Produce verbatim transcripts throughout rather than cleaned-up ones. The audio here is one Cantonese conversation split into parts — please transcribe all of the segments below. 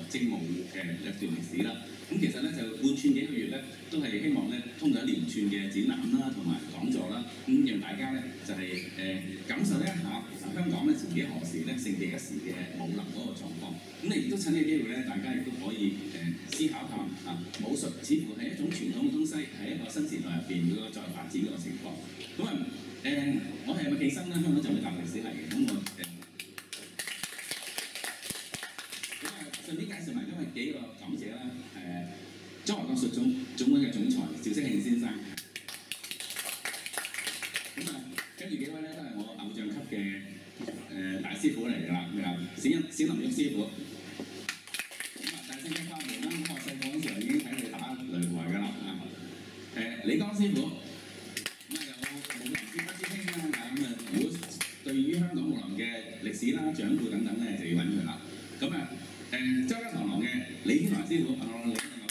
精武嘅一段歷史啦。咁其實咧就貫穿幾個月咧，都係希望咧通過一連串嘅展覽啦，同埋講座啦，咁讓大家咧就係、是、誒、呃、感受一下香港咧曾幾何時咧盛極一時嘅武林嗰個狀況。咁你亦都趁呢個機會咧，大家亦都可以誒、呃、思考下啊，武術似乎係一種傳統嘅東西，係一個新時代入邊嗰個再發展嗰個情況。咁啊誒，我係麥記生啦，香港浸會大學歷史系嘅，咁我誒。順便介紹埋今日幾個講者啦，誒中華國術總總會嘅總裁趙適慶先生。咁啊，跟住幾位咧都係我偶像級嘅誒、呃、大師傅嚟㗎啦，咩啊？冼冼林旭師傅。咁啊，大聖嘅法門啦，咁我細個嗰時候已經睇佢打擂台㗎啦啊。誒李剛師傅，咁啊有武林師不師兄啦，咁啊如果對於香港武林嘅歷史啦、掌故等等咧，就要揾佢啦。咁啊。誒周家螳螂嘅李天華師傅，我李天華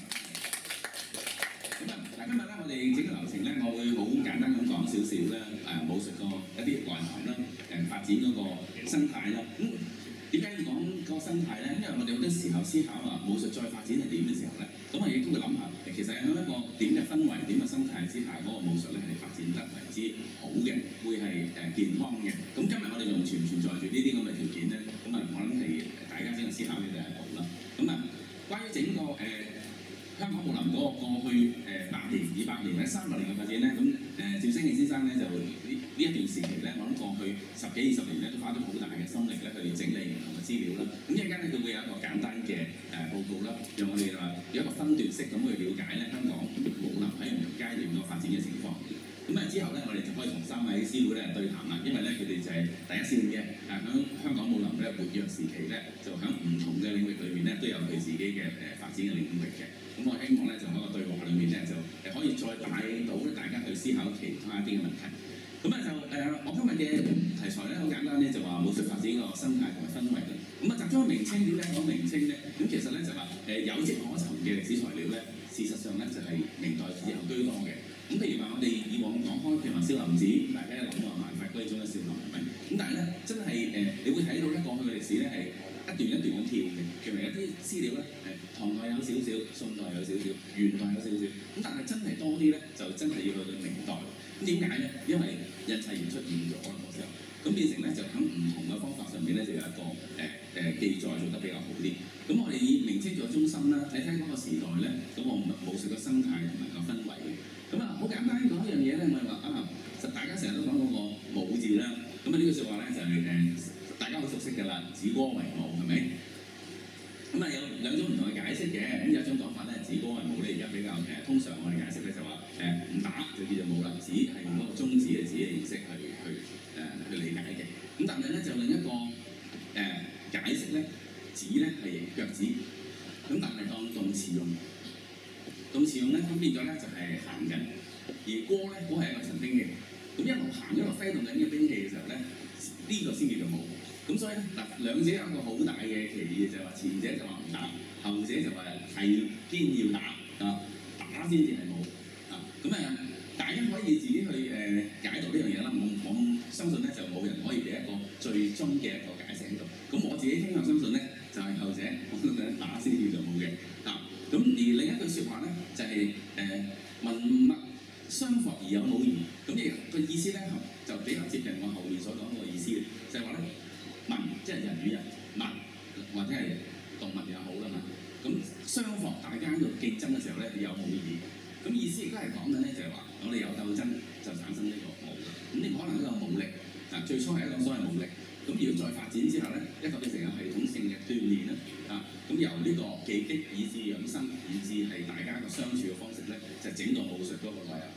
咁啊，嗱今日咧我哋整個流程咧，我會好簡單咁講少少咧誒武術個一啲內涵啦，誒發展嗰個生態啦。咁點解要講個生態咧？因為我哋好多時候思考話武術再發展係點嘅時候咧，咁我亦都會諗下，其實喺一個點嘅氛圍、點嘅生態之下，嗰、那個武術咧係發展得為之好嘅，會係誒健康嘅。咁今日我哋仲存唔存在住呢啲咁嘅條件咧？咁啊，我諗係大家整個思考嘅第一步啦。咁啊，關於整個誒、呃、香港武林嗰個過去誒百年、二百年或者三百年嘅發展咧，咁誒趙適慶先生咧就呢呢一段時期咧，我諗過去十幾二十年咧都花咗好大嘅心力咧去整理唔同嘅資料啦。咁一陣間咧佢會有一個簡單嘅誒、呃、報告啦，讓我哋話有一個分段式咁去了解咧香港武林喺唔同階段個發展嘅情況。咁啊之後咧，我哋就可以同三位師傅咧對談啦，因為咧佢哋就係第一線嘅，誒響香港武林咧活躍時期咧，就響唔同嘅領域裏面咧都有佢自己嘅誒發展嘅領域嘅。咁我希望咧就喺個對話裏面咧就誒可以再帶到咧大家去思考其他啲嘅問題。咁啊就誒、呃、我今日嘅題材咧好簡單咧，就話武術發展個生態同埋氛圍啦。咁啊集中個名稱點解講名稱咧？咁其實咧就話誒有跡可尋嘅歷史材料咧，事實上咧就係、是、明代以後居多嘅。咁譬如話我哋以往講開，譬如話少林寺，大家諗話萬法歸宗嘅少林係咪？咁但係咧，真係誒、呃，你會睇到咧過去嘅歷史咧係一段一段咁跳嘅。譬如有啲資料咧係唐代有少少，宋代有少少，元代有少少。咁但係真係多啲咧，就真係要去到明代。咁點解咧？因為印刷業出現咗嗰時候，咁變成咧就喺唔同嘅方法上面咧就有一個誒誒、呃、記載做得比較好啲。咁我哋以名稱做中心啦，睇睇嗰個時代咧，咁我武術嘅生態同埋個氛圍。咁啊，好簡單講一樣嘢咧，我係話啊，實大家成日都講嗰個武字啦。咁啊，呢句説話咧就係、是、誒大家好熟悉㗎啦，止戈為武係咪？咁啊有兩種唔同嘅解釋嘅。咁有一種講法咧，止戈為武咧，而家比較誒、呃、通常我哋解釋咧就話誒唔打就叫做武啦，止係用嗰個中指嘅指嘅形式去去誒、呃、去理解嘅。咁但係咧就另一個誒、呃、解釋咧，止咧係腳趾，咁但係當動詞用。動詞用咧，咁變咗咧就係行緊，而戈咧，戈係一個陳兵器，咁一路行一路揮動緊呢個兵器嘅時候咧，呢、這個先叫做武。咁所以咧，嗱兩者有一個好大嘅歧義，就係話前者就話唔打，後者就話係堅要打啊，打先至係武啊。咁啊，大家可以自己去誒、呃、解讀呢樣嘢啦。我我相信咧就冇人可以俾一個最終嘅一個解釋喺度。咁我自己傾向相信咧，就係、是、後者，我相信打先叫做武嘅啊。咁而另一句説話咧，就係、是、誒、呃、文物相符而有武義。咁亦個意思咧，就比較接近我後面所講嗰個意思嘅，就係話咧，文即係人與人，物或者係動物也好啦嘛。咁相符，大家喺度競爭嘅時候咧，有武義。咁意思亦都係講緊咧，就係話我哋有鬥爭就產生呢個武。咁呢個可能一個武力啊，最初係一個所謂武力。咁如果再發展之後咧，一個變成有系統性嘅鍛鍊啦，啊，咁由呢個技擊以至養生，以至係大家個相處嘅方式咧，就整個武術嗰個內容。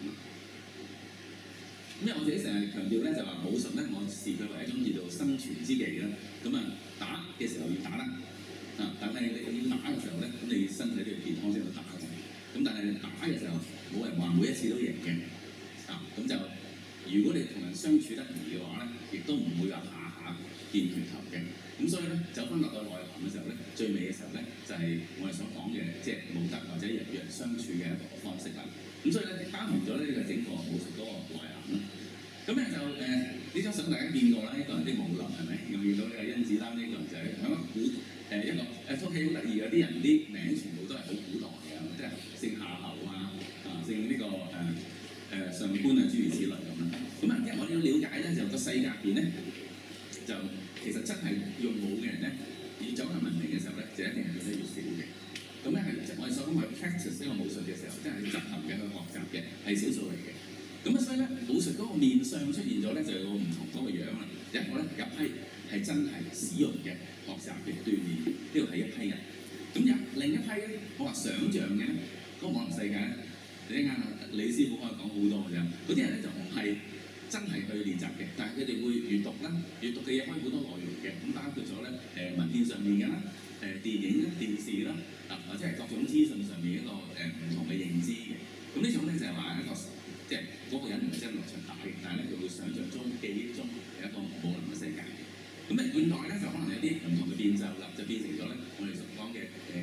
咁因為我自己成日強調咧，就話武術咧，我視佢為一種叫做生存之技啦。咁啊，打嘅時候要打得，啊，但係你要打嘅時候咧，咁你身體都要健康先去打嘅。咁但係打嘅時候，冇人話每一次都贏嘅，啊，咁就如果你同人相處得宜嘅話咧，亦都唔會話下下見拳頭嘅。咁所以咧，走翻落個內涵嘅時候咧，最尾嘅時候咧，就係、是、我哋所講嘅，即係武德或者人與人相處嘅一個方式啦。咁所以咧，包含咗呢個整個武術嗰個內涵啦。咁咧就誒呢張相大家見過啦，一個人的武林係咪？又見到呢個甄子丹呢個人就係喺一個古誒一個誒套戲好得意嘅咧， 啲人啲名全部都係好古代嘅，即係姓夏侯啊，啊姓呢、這個誒誒、呃、上官啊，諸如此類咁啦。咁啊，因為我哋要了解咧，就個世界入邊咧，就其實真係用武嘅人咧，以走向文明嘅時候咧，就一定係變得越少嘅。咁咧係我哋所講嘅 practice 呢個武術嘅時候，即係去執行嘅去學習嘅係少數嚟嘅。咁啊，所以咧武術嗰個面相出現咗咧，就有個唔同嗰個樣啦。一個咧有批係真係使用嘅學習嘅鍛鍊，呢個係一批人。咁有另一批咧，我話想像嘅嗰個網絡世界咧，你啱啊，李師傅可以講好多嘅啫。嗰啲人咧就唔係真係去練習嘅，但係佢哋會閱讀啦，閱讀嘅嘢可以好多內容嘅，咁包括咗咧誒文獻上面嘅啦，誒、呃、電影啦、電視啦，啊或者係各種資訊上面一個誒唔、呃、同嘅認知嘅。咁呢種咧就係、是、話一個即係嗰個人唔係真係落場打嘅，但係咧佢會想像中、記憶中係一個武林嘅世界。咁誒現代咧就可能有啲唔同嘅變奏啦，就變成咗咧我哋所講嘅誒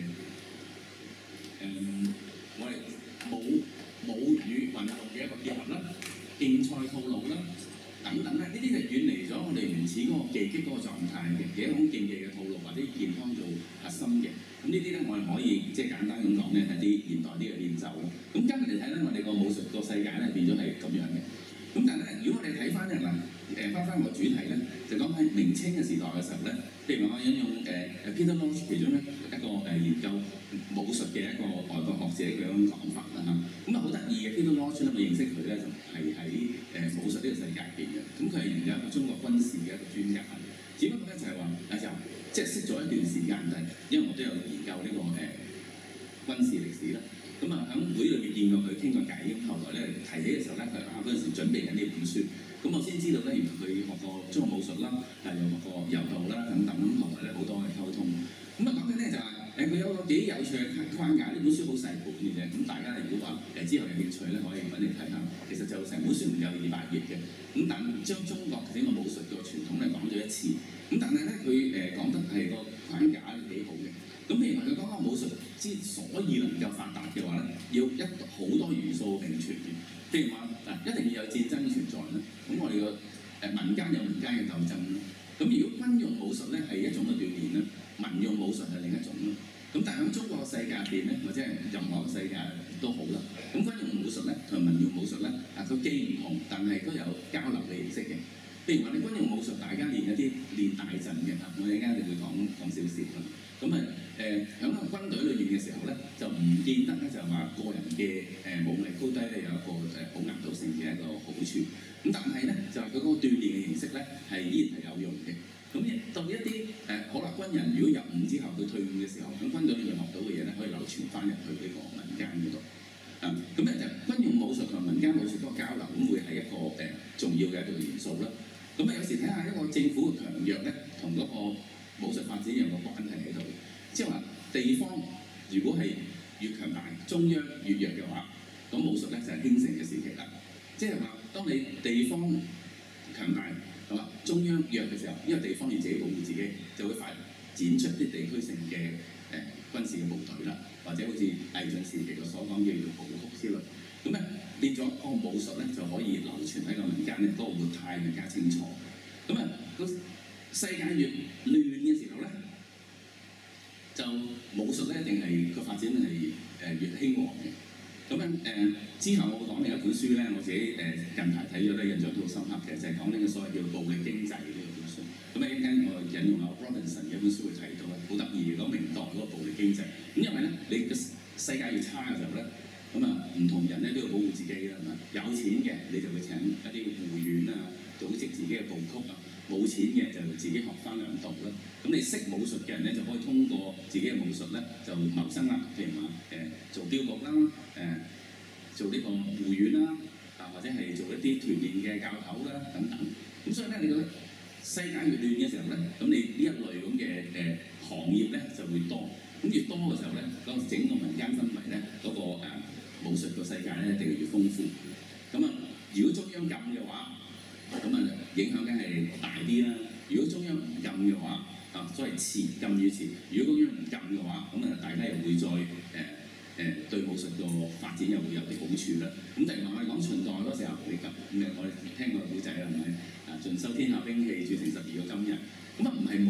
誒我哋武武與運動嘅一個結合啦。競賽套路啦，等等咧，呢啲就遠離咗我哋原始嗰個技擊嗰個狀態嘅，嘅一種競技嘅套路或者健康做核心嘅。咁呢啲咧，我哋可以即係簡單咁講咧，係啲現代啲嘅練習咯。咁今日嚟睇咧，我哋個武術個世界咧變咗係咁樣嘅。咁但係咧，如果我哋睇翻咧嗱，誒翻翻個主題咧，就講喺明清嘅時代嘅時候咧，譬如話我引用誒誒 Peter Lorge 其中咧一個誒研究武術嘅一個外國學者佢咁講法啦嚇。咁啊好得意嘅 Peter Lorge 咧，我認識佢咧就係喺誒武術呢個世界入邊嘅。咁佢係研究一個中國軍事嘅一個專家，只不過咧就係話啊就即係識咗一段時間，但係因為我都有研究呢、這個誒、呃、軍事歷史啦。咁啊喺會裏面見過佢傾過偈，咁後來咧提起嘅時候咧，佢啊嗰陣時準備緊呢本書，咁我先知道咧原來佢學過中國武術啦，係又學過柔道啦等等，咁後來咧好多嘅溝通。咁啊講緊咧就係誒佢有個幾有趣嘅框架，呢本書好細本嘅啫，咁大家如果話誒之後有興趣咧，可以揾嚟睇下。其實就成本書唔夠二百頁嘅，咁但將中國整個武術嘅傳統咧講咗一次，咁但係咧佢誒講得係個框架幾好嘅。咁譬如話佢講個武術之所以能夠發達嘅話咧，要一好多元素並存嘅。譬如話嗱，一定要有戰爭存在啦。咁我哋個誒民間有民間嘅鬥爭啦。咁如果軍用武術咧係一種嘅鍛鍊啦，民用武術係另一種啦。咁但係喺中國嘅世界入邊咧，或者係任何世界都好啦。咁軍用武術咧同民用武術咧，啊佢既唔同，但係都有交流嘅形式嘅。譬如話你軍用武術，大家練一啲練大陣嘅，啊我哋陣間就會講講少少啦。咁啊誒喺個軍隊裏邊嘅時候咧，就唔見得咧就係話個人嘅誒武力高低咧有一個誒好壓倒性嘅一個好處。咁但係咧就係佢嗰個鍛鍊嘅形式咧係依然係有用嘅。咁到一啲誒好啦，軍人如果入伍之後佢退伍嘅時候，喺軍隊裏面學到嘅嘢咧，可以流傳翻入去呢個民間嗰度。啊，咁咧就軍用武術同民間武術嗰個交流，咁會係一個誒、呃、重要嘅一個元素啦。咁啊有時睇下一個政府嘅強弱咧，同嗰個武術發展有個關係喺度。即係話地方如果係越強大，中央越弱嘅話，咁武術咧就係興盛嘅時期啦。即係話當你地方強大，係嘛？中央弱嘅時候，因為地方要自己保護自己，就會發展出啲地區性嘅誒、呃、軍事嘅部隊啦，或者好似魏晉時期我所講叫做武曲之類。咁咧變咗嗰個武術咧就可以流傳喺個民間咧，嗰、那個活態更加清楚。咁啊個世界越亂嘅時候咧，就武術咧一定係個發展係誒、呃、越興旺嘅。咁樣誒之後我會講另一本書咧，我自己誒、呃、近排睇咗咧，印象都好深刻嘅，就係、是、講呢個所謂叫暴力經濟呢個本書。咁啊一陣間我引用阿 Robinson 嘅一本書會睇到咧，好得意嘅講明代嗰個暴力經濟。咁因為咧你個世界越差嘅時候咧，咁啊唔同人咧都要保護自己啦，係咪？有錢嘅你就會請一啲護院啊，組織自己嘅部曲啊。冇錢嘅就自己學翻兩道啦。咁你識武術嘅人咧，就可以通過自己嘅武術咧就謀生啦。譬如話誒、呃、做鏢局啦，誒、呃、做呢個護院啦，啊或者係做一啲團練嘅教頭啦等等。咁所以咧，你覺得世界越亂嘅時候咧，咁你呢一類咁嘅誒行業咧就會多。咁越多嘅時候咧，嗰、那個整個民間氛圍咧，嗰、那個誒、呃、武術個世界咧一定係越豐富。咁啊，如果中央禁嘅話，咁啊影響梗係大啲啦。如果中央唔禁嘅話，啊所謂遲禁與遲。如果中央唔禁嘅話，咁啊大家又會再誒誒、呃呃、對武術個發展又會有啲好處啦。咁例如話我哋講秦代嗰時候，你咁咁我哋聽過古仔啦，係咪？啊盡收天下兵器，鑄成十二個金人。咁啊唔係冇咗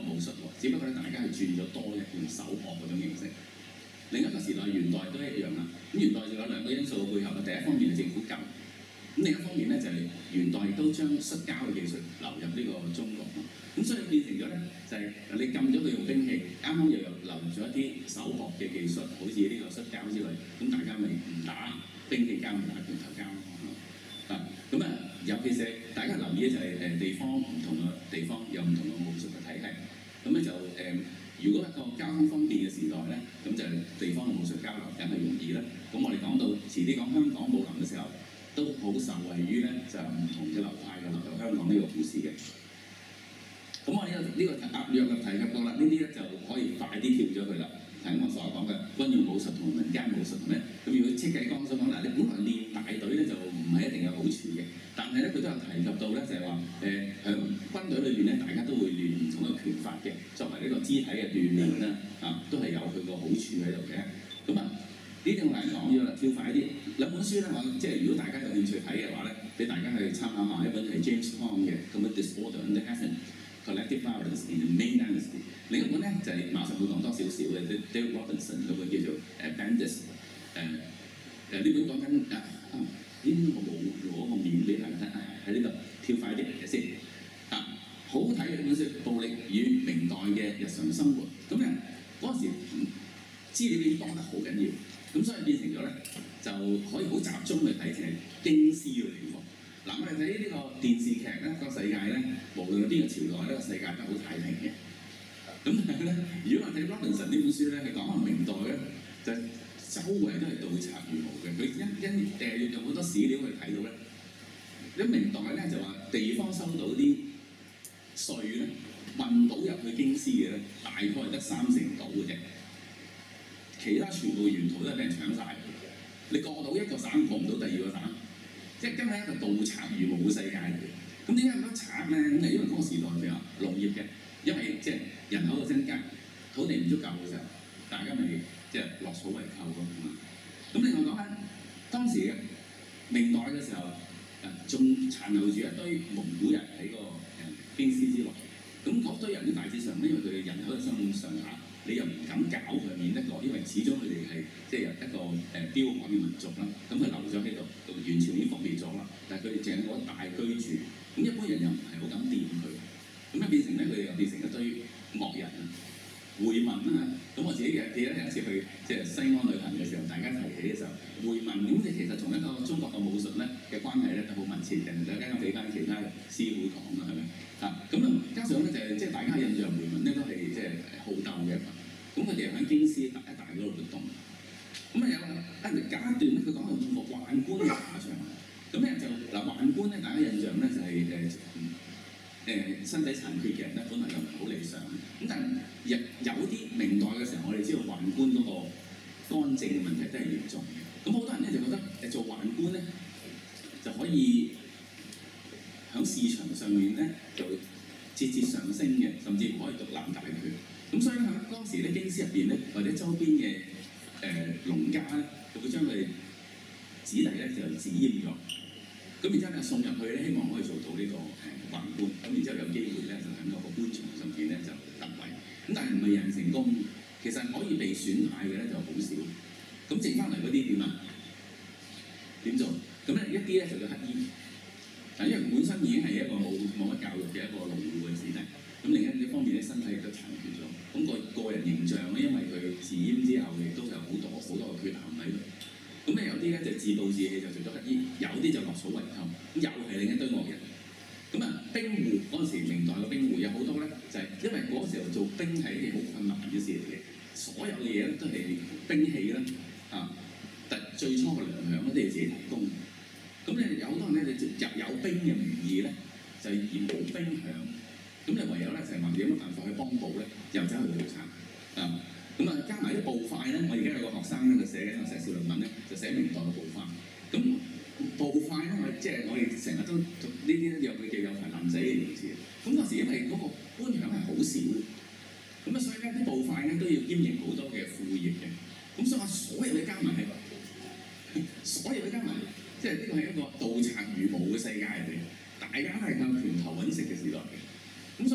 武術喎，只不過咧大家係轉咗多嘅用手學嗰種形式。另一個時代元代都一樣啦。咁元代就有兩個因素嘅配合啦。第一方面係政府禁，咁另一方面咧就係、是、元代亦都將摔跤嘅技術流入呢個中國。咁所以變成咗咧就係、是、你禁咗佢用兵器，啱啱又又流入咗一啲手學嘅技術，好似呢個摔跤之類。咁大家咪唔打兵器交，唔打拳頭交咯。啊，咁啊，尤其是大家留意咧就係、是、誒地方唔同嘅地方有唔同嘅武術嘅體系。咁咧就誒、呃，如果一個交通方便嘅時代咧，咁就地方嘅武術交流梗係容易啦。咁我哋講到遲啲講香港武林嘅時候，都好受惠於咧就唔同嘅流派嘅流入香港呢個故事嘅。咁我呢、這個呢、這個壓約嘅提及過啦，呢啲咧就可以快啲跳咗佢啦。係我所講嘅軍用武術同民間武術咧，咁如果戚繼光所講嗱，你本來練大隊咧就唔係一定有好處嘅，但係咧佢都有提及到咧就係話誒喺軍隊裏邊咧，大家都會練唔同嘅拳法嘅，作為呢個肢體嘅鍛鍊啦，啊都係有佢個好處喺度嘅。咁啊呢啲我係講咗啦，跳快啲兩本書咧，我即係如果大家有興趣睇嘅話咧，俾大家去參考下一本係 James Hong 嘅咁嘅 Disorder under Heaven。Collective Violence in the Ming Dynasty。另一本咧就係、是、馬上會講多少少嘅 Dale Robinson 嗰本叫做誒 Bandits。誒誒呢本講緊啊啊呢邊我冇攞個面俾大家睇，喺呢度跳快啲嚟先啊！好好睇嘅呢本書《暴力與明代嘅日常生活》。咁咧嗰陣時資料已經講得好緊要，咁所以變成咗咧就可以好集中去睇成經師嘅地方。嗱，我哋睇呢個電視劇咧，個世界咧，無論邊個朝代，呢個世界都好太平嘅。咁但係咧，如果我睇 Robinson 呢本書咧，佢講下明代咧，就周圍都係盜賊如毛嘅。佢因因誒用好多史料去睇到咧，啲明代咧就話地方收到啲稅咧，運到入去京師嘅咧，大概係得三成到嘅啫，其他全部沿途都係俾人搶晒。你過到一個省，過唔到第二個省。即係根本係一個盜賊如毛嘅世界嚟嘅。咁點解咁多賊咧？咁係因為嗰個時代譬如話農業嘅，因為即係人口嘅增加，土地唔足夠嘅時候，大家咪即係落草為寇咁啊。咁另外講咧，當時嘅明代嘅時候，誒仲殘留住一堆蒙古人喺個誒京師之內。咁嗰堆人咧大致上，因為佢哋人口嘅相上下，你又唔敢搞佢，免得過，因為始終佢哋係即係一個誒彪悍嘅民族啦。咁佢留咗喺度，完全已經覆滅咗啦。但係佢哋淨係嗰大居住，咁一般人又唔係好敢掂佢，咁咧變成咧佢哋又變成一堆惡人啊。會民啊，咁我自己嘅記得有一次去即係西安旅行嘅時候，大家提起嘅時候，會民咁你其實同一個中國嘅武術咧嘅關係咧都好密切嘅，大家俾翻其他師傅講啦，係咪？啊，咁啊加上咧就係即係大家印象會民咧都係即係好鬥嘅一群，咁佢哋喺京師大一大嗰度活動，咁啊有啊有一段咧佢講到個宦官嘅下場，咁咧就嗱宦官咧大家印象咧就係誒誒身體殘缺嘅人咧，本來又唔係好理想，咁但係有有啲明代嘅時候，我哋知道宦官嗰個干政嘅問題都係嚴重嘅，咁好多人咧就覺得誒做宦官咧就可以喺市場上面咧就節節上升嘅，甚至乎可以獨攬大權。咁所以咧喺當時咧京師入邊咧，或者周邊嘅誒農家咧，就會將佢哋子弟咧就指閹咗。咁然之後咧送入去咧，希望可以做到呢、這個誒宦官。咁然之後有機會咧就喺嗰個官場上邊咧就得位。咁但係唔係人成功，其實可以被選派嘅咧就好少。咁剩翻嚟嗰啲點啊？點做？咁咧一啲咧就叫乞衣。嗱，因為本身已經係一個冇冇乜教育嘅一個農戶嘅子弟。咁另一方面咧身體亦都殘缺咗。咁、那個個人形象咧，因為佢自閹之後，亦都有好多好多嘅缺陷喺度。咁咧有啲咧就自暴自棄就做咗乞衣，有啲就落草為寇，咁又係另一堆惡人。咁啊兵戶嗰陣時，明代嘅兵戶有好多咧，就係、是、因為嗰時候做兵係一件好困難嘅事嚟嘅，所有嘅嘢咧都係兵器啦，啊，但最初嘅糧餉都要自己提供。咁你有好多人咧，你就入有兵嘅名義咧，就係以冇兵餉，咁你唯有咧就係問有乜辦法去幫補咧，又走去盜賊啊！咁啊，加埋啲步快咧，我而家有個學生咧，就寫緊個碩士論文咧，就寫明代嘅步快。咁步快咧，我即係我哋成日都呢啲咧，有佢叫有排爛仔嘅形容詞。咁嗰時因為嗰個官餉係好少，咁啊，所以咧啲步快咧都要兼營好多嘅副業嘅。咁所以話所有嘅加埋係，所有嘅加埋，即係呢個係一個盜賊如毛嘅世界嚟嘅，大家都係靠拳頭揾食嘅時代嘅。咁所以咧就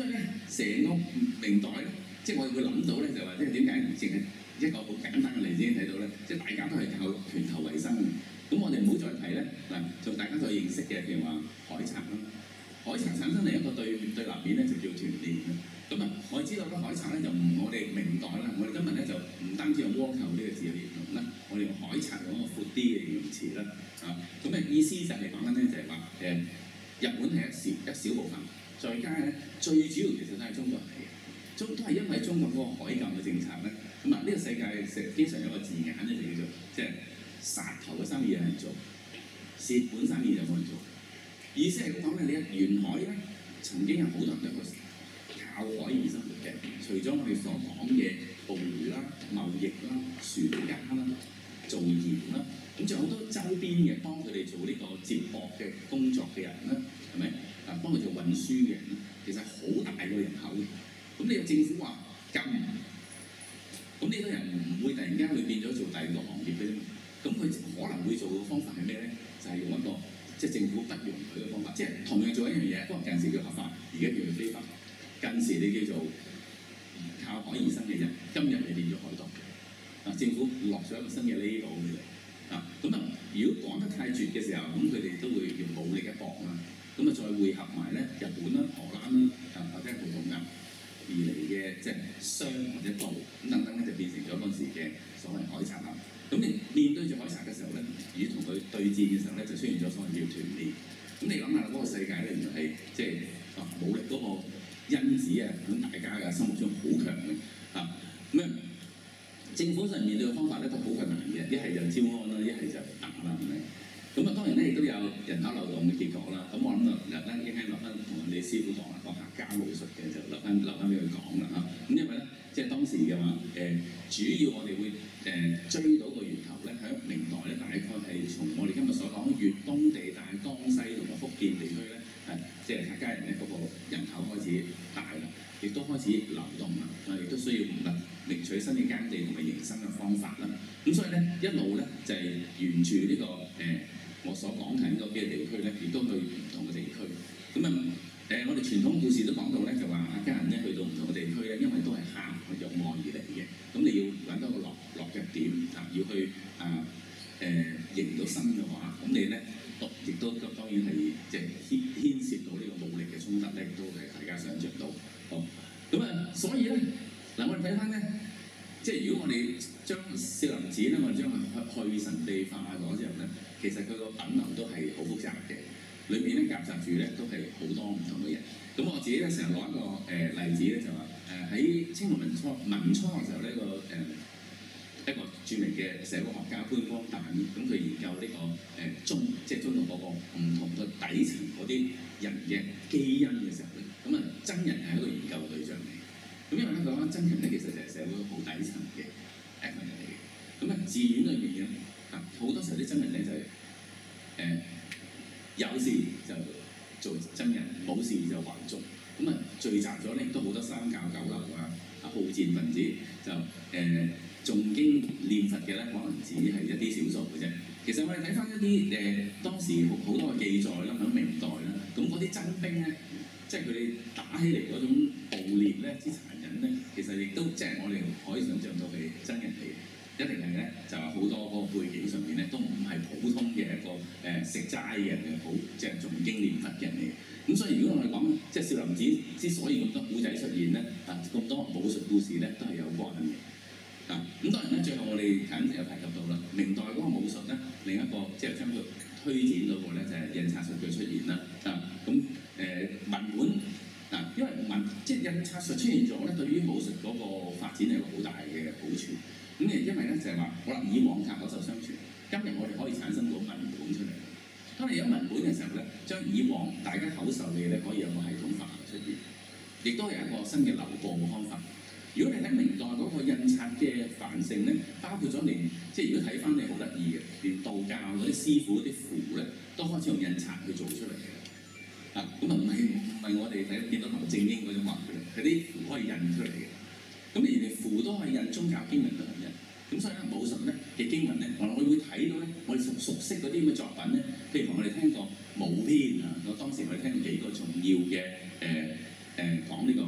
成個明代咧，即係我哋會諗到咧，就話即係點解淨係一個好簡單嘅例子已經睇到咧，即係大家都係靠拳頭為生嘅。咁我哋唔好再提咧嗱，就大家再認識嘅，譬如話海賊啦，海賊產生另一個對對立面咧就叫團練啦。咁啊，我哋知道咧海賊咧就唔我哋明代啦，我哋今日咧就唔單止用倭寇呢個字嚟形容啦，我哋用海賊嗰個闊啲嘅形容詞啦，啊，咁嘅意思就係講緊咧就係話誒，日本係一小一小部分，再加咧最主要其實都係中國人嚟嘅，中都係因為中國嗰個海禁嘅政策咧，咁啊呢個世界成經常有個字眼咧就叫做即係殺頭嘅生意有人做，蝕本生意就冇人做。意思係咁講咧，你沿海咧曾經有好多人都係靠海而生活嘅，除咗我哋所講嘅捕魚啦、貿易啦、船家啦、做鹽啦，咁仲有好多周邊嘅幫佢哋做呢個接駁嘅工作嘅人啦，係咪？啊，幫佢做運輸嘅人咧，其實好大個人口嘅。咁你個政府話禁，咁呢啲人唔會突然間去變咗做第二個行業嘅嘛。咁佢可能會做嘅方法係咩咧？就係、是、用一個即係政府不容許嘅方法，即係同樣做一樣嘢，不過近時叫合法，而家叫做非法。近時你叫做靠海而生嘅人，今日你變咗海盜。啊，政府落咗一個新嘅 label 俾你。啊，咁啊，如果講得太絕嘅時候，咁佢哋都會用武力一搏啦。咁啊，再匯合埋咧日本啦、荷蘭啦，啊或者葡萄牙而嚟嘅即係商或者道咁等等咧，就變成咗嗰時嘅所謂海賊啦。咁你面對住海賊嘅時候咧，如果同佢對戰嘅時候咧，就出現咗所謂叫團練。咁你諗下嗰個世界咧，原來係即係啊武力嗰個因子啊，喺大家嘅心目中好強嘅啊。咁啊，政府上面對嘅方法咧都好困難嘅，一係就招安啦，一係就打啦，係咪？咁啊，當然咧亦都有人口流動嘅結果啦。咁我諗啊，留翻應該留翻同你師傅講啦，講客家武術嘅就留翻留翻俾佢講啦嚇。咁因為咧，即係當時嘅話，誒、呃、主要我哋會誒、呃、追到個源頭咧，喺明代咧，大概係從我哋今日所講粵東地帶、江西同埋福建地區咧，係即係客家人咧嗰、那個人口開始大啦，亦都開始流動啦，啊，亦都需要物覓取新嘅耕地同埋營生嘅方法啦。咁所以咧，一路咧就係、是、沿住呢、這個誒。呃我所講緊嗰幾個地區咧，亦都去唔同嘅地區。咁啊誒，我哋傳統故事都講到咧，就話客家人咧去到唔同嘅地區咧，因為都係客由外而嚟嘅。咁你要揾到個落落腳點啊，要去啊誒贏到身嘅話，咁你咧亦都當然係即係牽牽涉到呢個武力嘅衝突咧，亦都係大家想像到。好，咁啊，所以咧嗱，我哋睇翻咧。即係如果我哋將少林寺咧，我哋將佢去神秘化咗之後咧，其實佢個品流都係好複雜嘅，裏面咧夾雜住咧都係好多唔同嘅人。咁我自己咧成日攞一個誒、呃、例子咧，就話誒喺清末民初民初嘅時候呢個誒、呃、一個著名嘅社會學家潘光旦，咁佢研究呢、這個誒、呃、中即係中國嗰個唔同嘅底層嗰啲人嘅基因嘅時候咧，咁啊僧人係一個研究對象嚟。咁因為咧，佢講僧人咧，其實就係社會好底層嘅一群人嚟嘅。咁啊，寺院裏面嘅啊，好多時候啲僧人咧就係、是、誒、呃、有事就做僧人，冇事就還俗。咁啊，聚集咗咧都好多三教九流啊，啊好戰分子就誒誦經念佛嘅咧，可能只係一啲少數嘅啫。其實我哋睇翻一啲誒、呃、當時好好多嘅記載啦，喺明代啦，咁嗰啲僧兵咧，即係佢哋打起嚟嗰種暴烈咧之殘忍咧，其實亦都即係我哋可以想象到係真人嚟嘅，一定係咧就係好多嗰個背景上面咧都唔係普通嘅一個誒、呃、食齋嘅人嘅好，即係誦經念佛嘅人嚟嘅。咁所以如果我哋講即係少林寺之所以咁多古仔出現咧，啊咁多武術故事咧都係有關嘅。啊咁當然咧，最後我哋簡直有提及到啦，明代嗰個武術咧，另一個即係將佢推展到個咧就係、是、印刷術嘅出現啦。啊咁誒文本。嗱，因為文即係印刷術出現咗咧，對於武術嗰個發展係有好大嘅好處。咁誒，因為咧就係話，好啦，以往靠口授相傳，今日我哋可以產生到文本出嚟。當你有文本嘅時候咧，將以往大家口授嘅嘢咧，可以有個系統化出現，亦都係一個新嘅流播嘅方法。如果你睇明代嗰個印刷嘅繁盛咧，包括咗連即係如果睇翻你好得意嘅，連道教嗰啲師傅嗰啲符咧，都開始用印刷去做出嚟嘅。啊，咁啊唔係唔係我哋睇見到劉正英嗰種畫嘅，佢啲符可以印出嚟嘅。咁連連符都可以印宗教經文都係印。咁所以咧武術咧嘅經文咧，我我會睇到咧，我哋熟熟悉嗰啲咁嘅作品咧，譬如我哋聽過武篇啊，我當時我哋聽過幾個重要嘅誒誒講呢個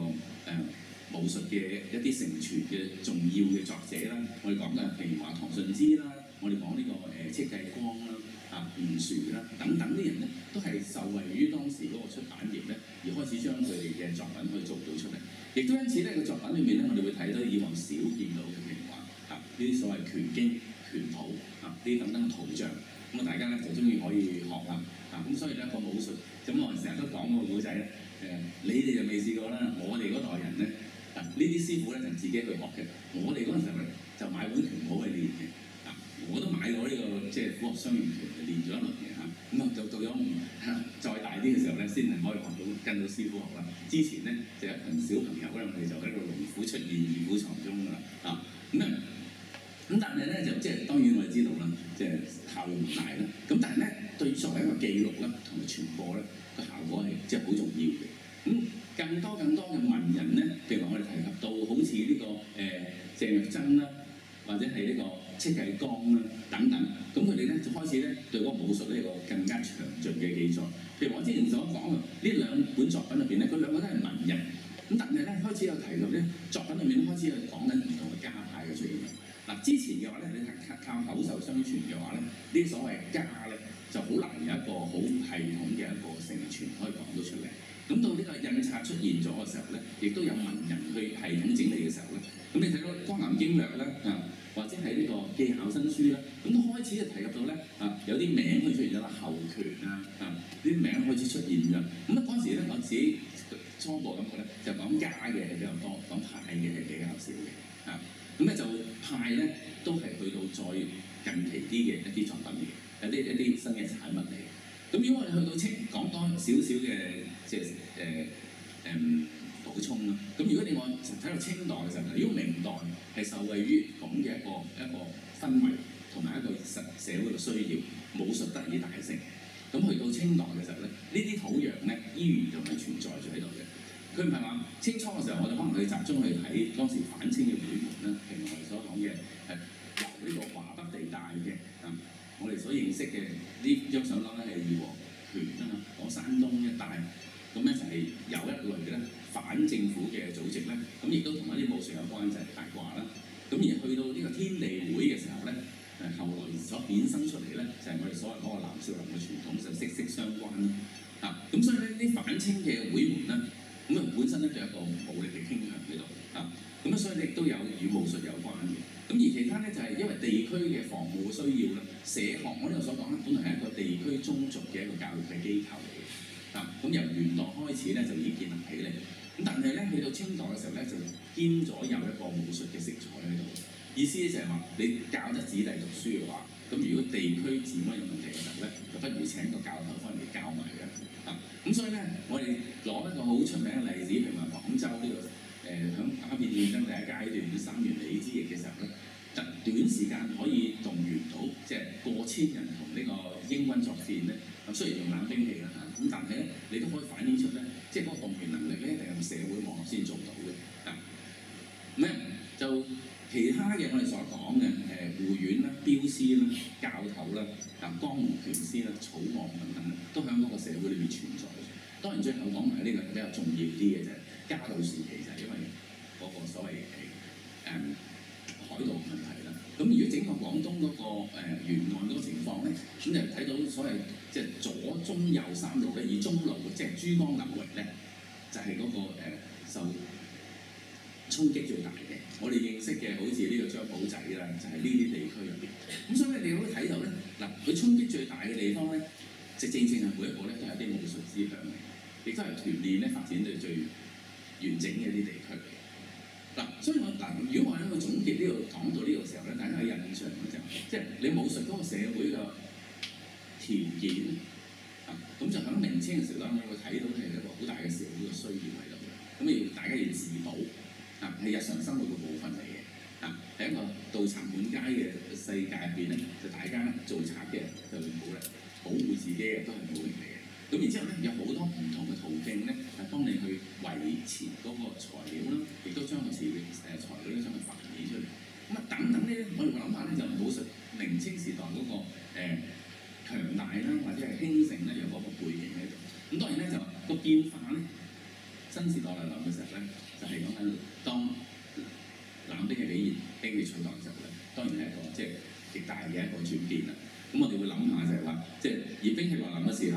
誒、呃、武術嘅一啲承傳嘅重要嘅作者啦。我哋講嘅譬如話唐順之啦，我哋講呢個誒戚繼光啦、啊吳澍啦等等啲人咧，都係受惠於當時嗰個出版業咧，而開始將佢哋嘅作品可以做到出嚟。亦都因此咧，個作品裏面咧，我哋會睇到以往少見到嘅譬如話啊呢啲所謂拳經、拳譜啊呢啲等等嘅圖像。咁啊，大家咧就中意可以學啦，啊咁所以咧個武術，咁我成日都講個古仔咧，誒、呃、你哋就未試過啦，我哋嗰代人咧，啊呢啲師傅咧就自己去學嘅，我哋嗰陣時候咧就買本拳譜去練嘅，啊我都買咗呢、這個即係虎鶴雙形拳嚟練咗一輪嘅嚇，咁啊就到咗、啊、再大啲嘅時候咧，先係可以學到跟到師傅學啦。之前咧就有一群小朋友咧，我哋就喺個龍虎出現，二虎藏中㗎啦，啊咁啊。咁但係咧就即係當然我哋知道啦，即係效用唔大啦。咁但係咧對作為一個記錄啦同埋傳播咧個效果係即係好重要嘅。咁更多更多嘅文人咧，譬如話我哋提及到好似呢、這個誒、呃、鄭若錚啦，或者係呢個戚繼光啦等等，咁佢哋咧就開始咧對嗰個武術咧有個更加詳盡嘅記載。譬如我之前所講嘅呢兩本作品入邊咧，佢兩個都係文人，咁但係咧開始有提到咧作品裏面開始有講緊唔同嘅家派嘅出現。嗱，之前嘅話咧，你係靠口授相傳嘅話咧，呢啲所謂家咧就好難有一個好系統嘅一個承傳可以講到出嚟。咁到呢個印刷出現咗嘅時候咧，亦都有文人去系統整理嘅時候咧，咁你睇到《江南經略》咧啊，或者係呢個技巧新書咧，咁都開始就提及到咧啊，有啲名佢出現咗啦，侯拳啊啊，呢啲名開始出現㗎。咁啊嗰陣時咧，我自己初步感覺咧，就講家嘅係比較多，講派嘅係比較少嘅啊。咁咧就派咧都係去到再近期啲嘅一啲作品嚟嘅，有啲一啲新嘅產物嚟嘅。咁如果我哋去到清講多少少嘅即係誒誒補充啦。咁如果你按睇到清代嘅時候，如果明代係受惠於咁嘅一個一個氛圍同埋一個實社會嘅需要，武術得以大盛。咁去到清代嘅時候咧，呢啲土壤咧依然仲係存在住喺度嘅。佢唔係話清初嘅時候，我哋可能去集中去睇當時反清嘅會門啦，譬如我哋所講嘅係由呢個華北地帶嘅啊，我哋所認識嘅呢張相啦咧係義和拳啊，講山東一帶，咁咧就係有一類嘅咧反政府嘅組織咧，咁亦都同一啲武術有關，就係八卦啦。咁而去到呢個天地會嘅時候咧，誒後來所衍生出嚟咧，就係、是、我哋所謂嗰個南少林嘅傳統就息息相關啦。啊，咁所以咧啲反清嘅會門咧。咁啊本身咧就有一個武力嘅傾向喺度啊，咁啊所以亦都有與武術有關嘅。咁而其他咧就係、是、因為地區嘅防務嘅需要啦，社學我呢度所講咧，本來係一個地區宗族嘅一個教育嘅機構嚟嘅啊。咁由元代開始咧就已經建立起嚟，咁但係咧去到清代嘅時候咧就兼咗有一個武術嘅色彩喺度。意思就係話你教得子弟讀書嘅話，咁如果地區治安有問題嘅時候咧，就不如請個教頭翻嚟教埋嘅啊。咁所以咧，我哋攞一個好出名嘅例子，譬如話廣州呢、這個誒響鴉片戰爭第一階段三元里之役嘅時候咧，就短時間可以動員到即係過千人同呢個英軍作戰咧。咁雖然用冷兵器啦嚇，咁但係咧你都可以反映出咧，即係嗰個動員能力咧，一定係用社會網絡先做到嘅啊。咁咧就。其他嘅我哋所講嘅誒護院啦、鏢師啦、教頭啦、啊江湖拳師啦、草莽等等咧，都喺嗰個社會裏面存在。當然最後講埋呢個比較重要啲嘅就係嘉道時期，就係因為嗰個所謂誒誒、嗯、海盜問題啦。咁如果整個廣東嗰、那個、呃、沿岸嗰個情況咧，咁就睇到所謂即係左中右三路咧，以中路即係珠江流域咧，就係、是、嗰、那個、呃、受衝擊最大嘅，我哋認識嘅好似呢個張保仔啦，就係呢啲地區入邊。咁所以你哋可以睇到咧，嗱佢衝擊最大嘅地方咧，就正正係每一個咧都係一啲武術思想嚟，亦都係團練咧發展到最完整嘅一啲地區嚟。嗱，所以我嗱，如果我喺度總結呢度講到呢個時候咧，大家有印象嘅就即係你武術嗰個社會嘅條件啊，咁就喺明清嘅時候咧，我會睇到係一個好大嘅社會嘅需要喺度嘅，咁要大家要自保。啊，係日常生活嘅部分嚟嘅，啊，喺一個盜賊滿街嘅世界入邊咧，就大家做賊嘅就冇力，保護自己嘅都係武力嚟嘅。咁然之後咧，有好多唔同嘅途徑咧，係幫你去維持嗰個材料啦，亦都將個詞誒材料咧將佢發展出嚟。咁啊等等咧，我哋個諗法咧就武術明清時代嗰、那個誒、呃、強大啦，或者係興盛咧，有嗰個背景喺度。咁當然咧就個變化咧。新時代嚟臨嘅時候咧，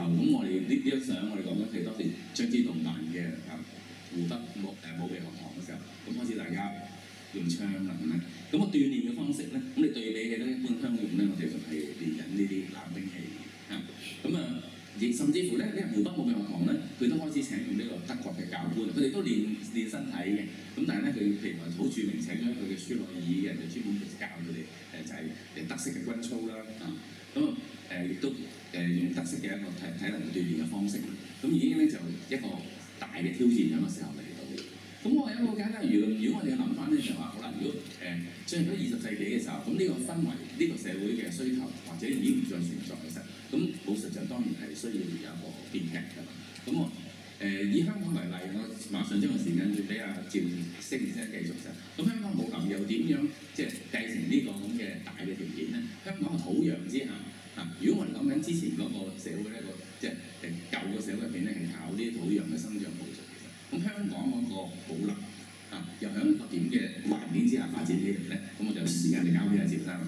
咁我哋呢呢張相我哋講緊係當時張之洞辦嘅啊湖北武誒武備學堂嘅時候，咁開始大家用槍啦咁樣。咁個鍛鍊嘅方式咧，咁你對比嘅咧一般鄉勇咧，我哋就係練緊呢啲冷兵器啊。咁啊，亦甚至乎咧，呢湖北武備學堂咧，佢都開始請用呢個德國嘅教官，佢哋都練練身體嘅。咁但係咧，佢譬如話好著名請咗佢嘅舒洛爾嘅人，就專門教佢哋誒就係誒德式嘅軍操啦啊。咁啊誒亦都誒用德式嘅一個體體能鍛鍊嘅方式，咁已經咧就一個大嘅挑戰喺個時候嚟到。咁我有一個簡單輿論，如果我哋諗翻咧就話好啦，如果誒進入咗二十世紀嘅時候，咁呢個氛圍、呢、這個社會嘅需求或者已經唔再存在嘅時候，咁武術就當然係需要有一個變革㗎啦。咁我誒、呃、以香港為例，我馬上將個時間要俾阿趙星先生繼續就。咁香港武林又點樣即係繼承呢個咁嘅大嘅條件咧？香港嘅土壤之下啊，如果我哋講緊之前嗰個社會咧，個即係誒舊嘅社會入邊咧係靠呢啲土壤嘅生長武術。咁香港嗰個武林啊，又喺一個點嘅環境之下發展起嚟咧？咁我就時間就交俾阿趙生。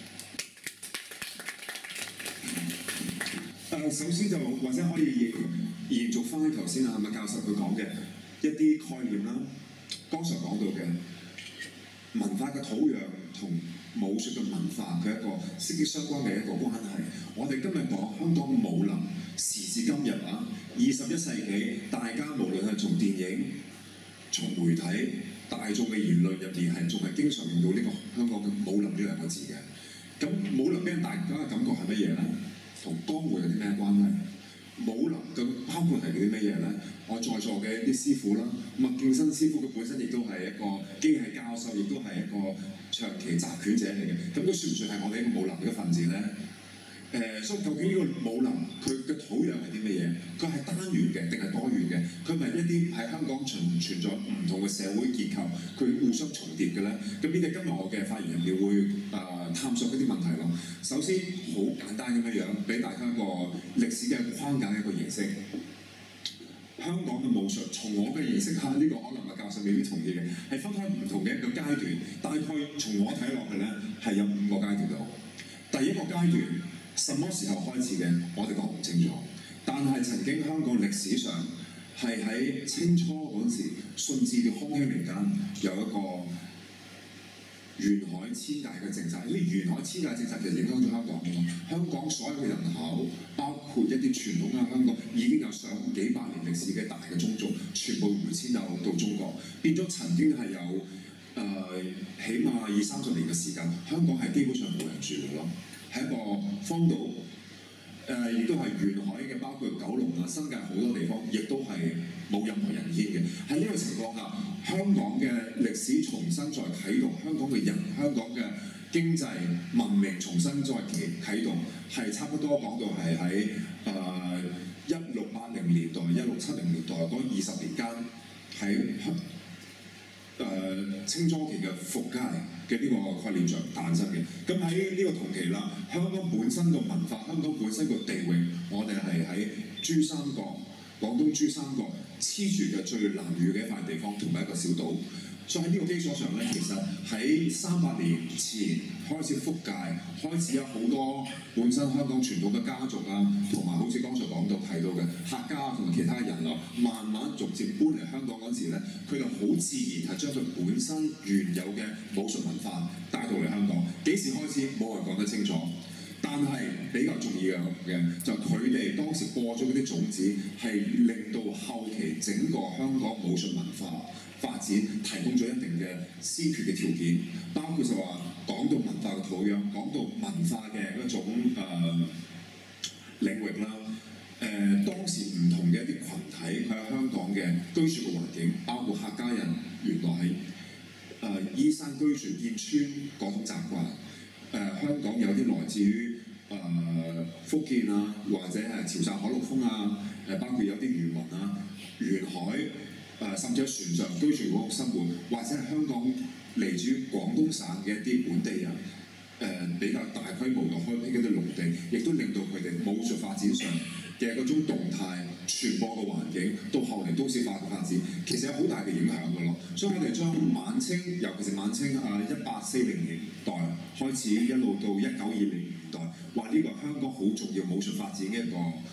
誒，首先就或者可以延續翻頭先阿麥教授佢講嘅一啲概念啦。剛才講到嘅文化嘅土壤同武術嘅文化，佢一個息息相關嘅一個關係。我哋今日講香港武林，時至今日啊，二十一世紀，大家無論係從電影、從媒體、大眾嘅言論入邊，係仲係經常用到呢個香港嘅武林呢兩個字嘅。咁武林俾人大家嘅感覺係乜嘢咧？同江湖有啲咩關係？武林嘅包括係啲乜嘢咧？我在座嘅啲師傅啦，麥敬生師傅佢本身亦都係一個機械教授，亦都係一個長期習拳者嚟嘅。咁佢算唔算係我哋一個武林嘅分子咧？誒、呃，所以究竟呢個武林佢嘅土壤係啲乜嘢？佢係單元嘅定係多元嘅？佢咪一啲喺香港存存在唔同嘅社會結構，佢互相重疊嘅咧？咁呢啲今日我嘅發言入邊會誒、呃、探索一啲問題咯。首先好簡單咁樣樣，俾大家一個歷史嘅框架一個認識。香港嘅武術，從我嘅認識下，呢、這個可能麥教授未必同意嘅，係分開唔同嘅一個階段。大概從我睇落去咧，係有五個階段度。第一個階段，什麼時候開始嘅，我哋講唔清楚。但係曾經香港歷史上係喺清初嗰陣時，順治嘅康熙年間有一個沿海遷界嘅政策。呢啲沿海遷界政策其實影響咗香港嘅。香港所有嘅人口，包括一啲傳統嘅香港已經有上幾百年歷史嘅大嘅宗族，全部回遷到到中國，變咗曾經係有誒、呃、起碼二三十年嘅時間，香港係基本上冇人住嘅咯。係一個荒島，誒、呃、亦都係沿海嘅，包括九龍啊、新界好多地方，亦都係冇任何人煙嘅。喺呢個情況下，香港嘅歷史重新再啟動，香港嘅人、香港嘅經濟文明重新再啟啟動，係差不多講到係喺誒一六八零年代、一六七零年代嗰二十年間，喺香誒、呃、清初期嘅復界嘅呢個概念上誕生嘅。咁喺呢個同期啦，香港本身嘅文化，香港本身個地域，我哋係喺珠三角、廣東珠三角黐住嘅最南隅嘅一塊地方，同埋一個小島。所以喺呢個基礎上咧，其實喺三百年前開始復界，開始有好多本身香港傳統嘅家族啊，同埋好似剛才講到提到嘅客家同埋其他人流，慢慢逐漸搬嚟香港嗰時咧，佢哋好自然係將佢本身原有嘅武術文化帶到嚟香港。幾時開始冇人講得清楚，但係比較重要嘅就佢哋當時播咗嗰啲種子，係令到後期整個香港武術文化發展提供咗一定嘅先決嘅條件，包括就話講到文化嘅土壤，講到文化嘅一種誒、呃、領域啦。誒、呃、當時唔同嘅一啲群體喺香港嘅居住嘅環境，包括客家人原來喺誒、呃、依山居住建村嗰種習慣。誒、呃、香港有啲來自於誒、呃、福建啊，或者係潮汕海陸豐啊，誒、呃、包括有啲漁民啊，沿海。誒、呃、甚至喺船上居住嗰種生活，或者係香港嚟自於廣東省嘅一啲本地人，誒、呃、比較大規模嘅開闢嗰啲農地，亦都令到佢哋武術發展上嘅嗰種動態傳播嘅環境，到後嚟都市化嘅發展，其實有好大嘅影響㗎咯。所以我哋將晚清，尤其是晚清啊一八四零年代開始，一路到一九二零年代，話呢個香港好重要武術發展嘅一個。誒、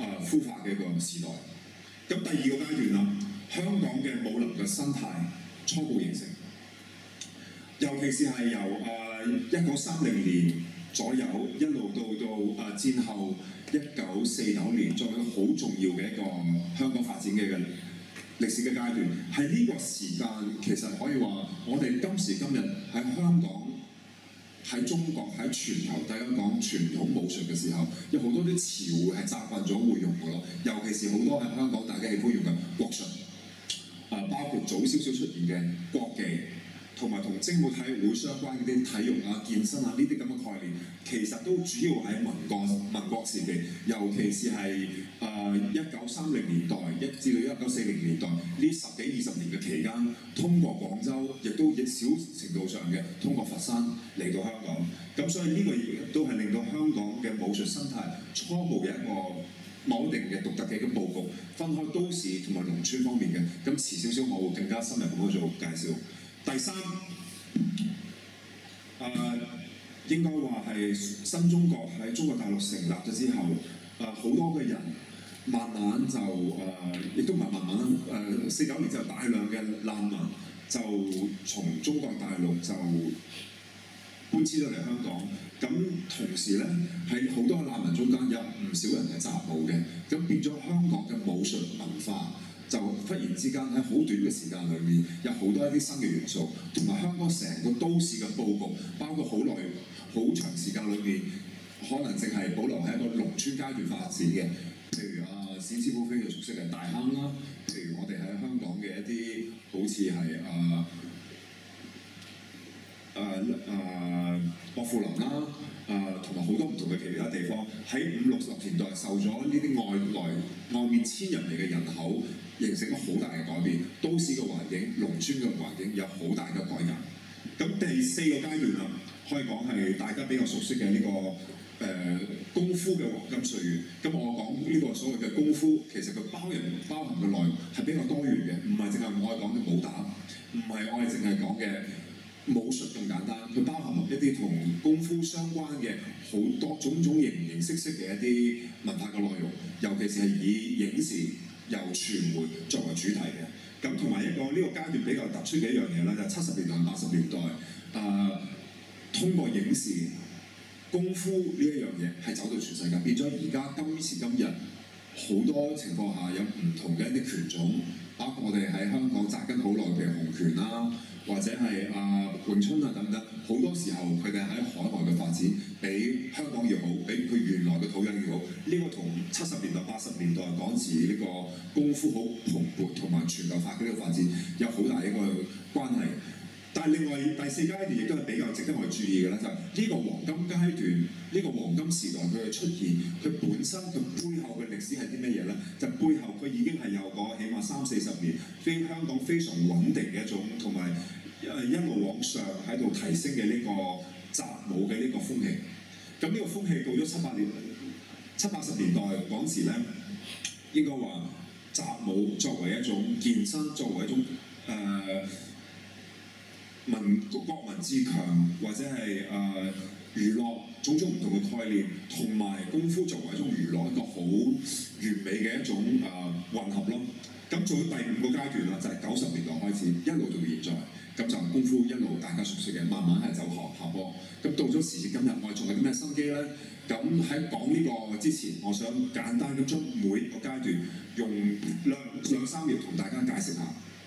誒孵化嘅一個時代。咁第二個階段啦，香港嘅武林嘅生態初步形成，尤其是係由誒一九三零年左右一路到到誒戰後一九四九年，作為一個好重要嘅一個香港發展嘅歷史嘅階段。喺呢個時間其實可以話，我哋今時今日喺香港、喺中國、喺全球，大家講傳統武術嘅時候，有好多啲詞彙係習慣咗會用嘅咯。尤其是好多喺香港大家喜歡用嘅國術，誒包括早少少出現嘅國技，同埋同精武體育會相關嗰啲體育啊、健身啊呢啲咁嘅概念，其實都主要喺民國民國時期，尤其是係誒一九三零年代一至到一九四零年代呢十幾二十年嘅期間，通過廣州，亦都亦小程度上嘅通過佛山嚟到香港。咁所以呢個亦都係令到香港嘅武術生態初步嘅一個某一定嘅獨特嘅一個佈局，分開都市同埋農村方面嘅。咁遲少少我會更加深入咁去做介紹。第三，誒、呃、應該話係新中國喺中國大陸成立咗之後，誒、呃、好多嘅人慢慢就誒，亦、呃、都唔係慢慢啦，誒四九年之後大量嘅難民就從中國大陸就搬遷咗嚟香港。咁同時咧，喺好多難民中間有唔少人係習武嘅，咁變咗香港嘅武術文化就忽然之間喺好短嘅時間裏面，有好多一啲新嘅元素，同埋香港成個都市嘅佈局，包括好耐、好長時間裏面，可能淨係保留喺一個農村階段發展嘅。譬如啊，史師傅非常熟悉嘅大坑啦，譬如我哋喺香港嘅一啲好似係啊誒誒薄扶林啦，誒同埋好多唔同嘅其他地方，喺五六十年代受咗呢啲外來外面遷入嚟嘅人口，形成咗好大嘅改變，都市嘅環境、農村嘅環境有好大嘅改革。咁第四個階段啦，可以講係大家比較熟悉嘅呢、這個誒、呃、功夫嘅黃金歲月。咁我講呢個所謂嘅功夫，其實佢包人包含嘅內容係比較多元嘅，唔係淨係我哋講嘅武打，唔係我哋淨係講嘅武術咁簡單，佢包含一啲同功夫相關嘅好多種種形形色色嘅一啲文化嘅內容，尤其是係以影視由傳媒作為主題嘅。咁同埋一個呢、這個階段比較突出嘅一樣嘢咧，就係七十年代、八十年代，誒、呃、通過影視功夫呢一樣嘢係走到全世界，變咗而家今時今日好多情況下有唔同嘅一啲拳種，包括我哋喺香港紮根好耐嘅洪拳啦，或者係啊詠春啊等等，好多時候佢哋喺海外嘅發展比香港要好，比佢原來嘅土壤要好。呢、這個同七十年代、八十年代嗰時呢個功夫好蓬勃同埋全球化嘅呢個發展有好大一個關係。但係另外第四階段亦都係比較值得我哋注意嘅咧，就係、是、呢個黃金階段，呢、這個黃金時代佢嘅出現，佢本身佢背後嘅歷史係啲乜嘢咧？就背後佢已經係有個起碼三四十年非香港非常穩定嘅一種，同埋誒一路往上喺度提升嘅呢個習武嘅呢個風氣。咁呢個風氣到咗七八年、七八十年代嗰時咧，應該話習武作為一種健身，作為一種誒。呃民國民自強或者係誒、呃、娛樂種種唔同嘅概念，同埋功夫作為一種娛樂一個好完美嘅一種誒、呃、混合咯。咁做到第五個階段啦，就係九十年代開始一路到現在，咁就功夫一路大家熟悉嘅，慢慢係走下下坡。咁到咗時至今日，我哋仲有啲咩新機咧？咁喺講呢個之前，我想簡單咁將每一個階段用兩兩三秒同大家解釋下。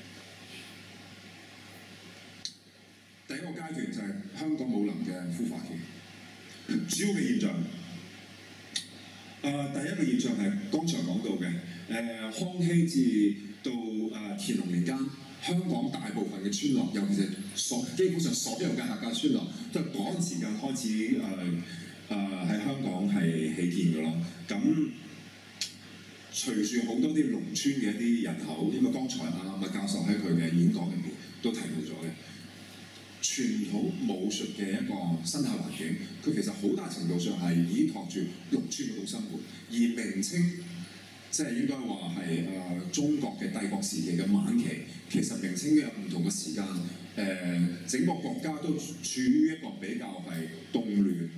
第一個階段就係香港武林嘅孵化期，主要嘅現象。誒、呃，第一個現象係剛才講到嘅，誒、呃、康熙至到誒、呃、乾隆年間，香港大部分嘅村落，尤其是所基本上所有嘅客家村落，都係嗰陣時間開始誒誒喺香港係起建㗎啦。咁隨住好多啲農村嘅一啲人口，因為剛才啊麥教授喺佢嘅演講入面都提到咗嘅。傳統武術嘅一個生態環境，佢其實好大程度上係依託住農村嗰種生活，而明清即係應該話係誒中國嘅帝國時期嘅晚期，其實明清有唔同嘅時間，誒、呃、整個國家都處於一個比較係動亂，誒、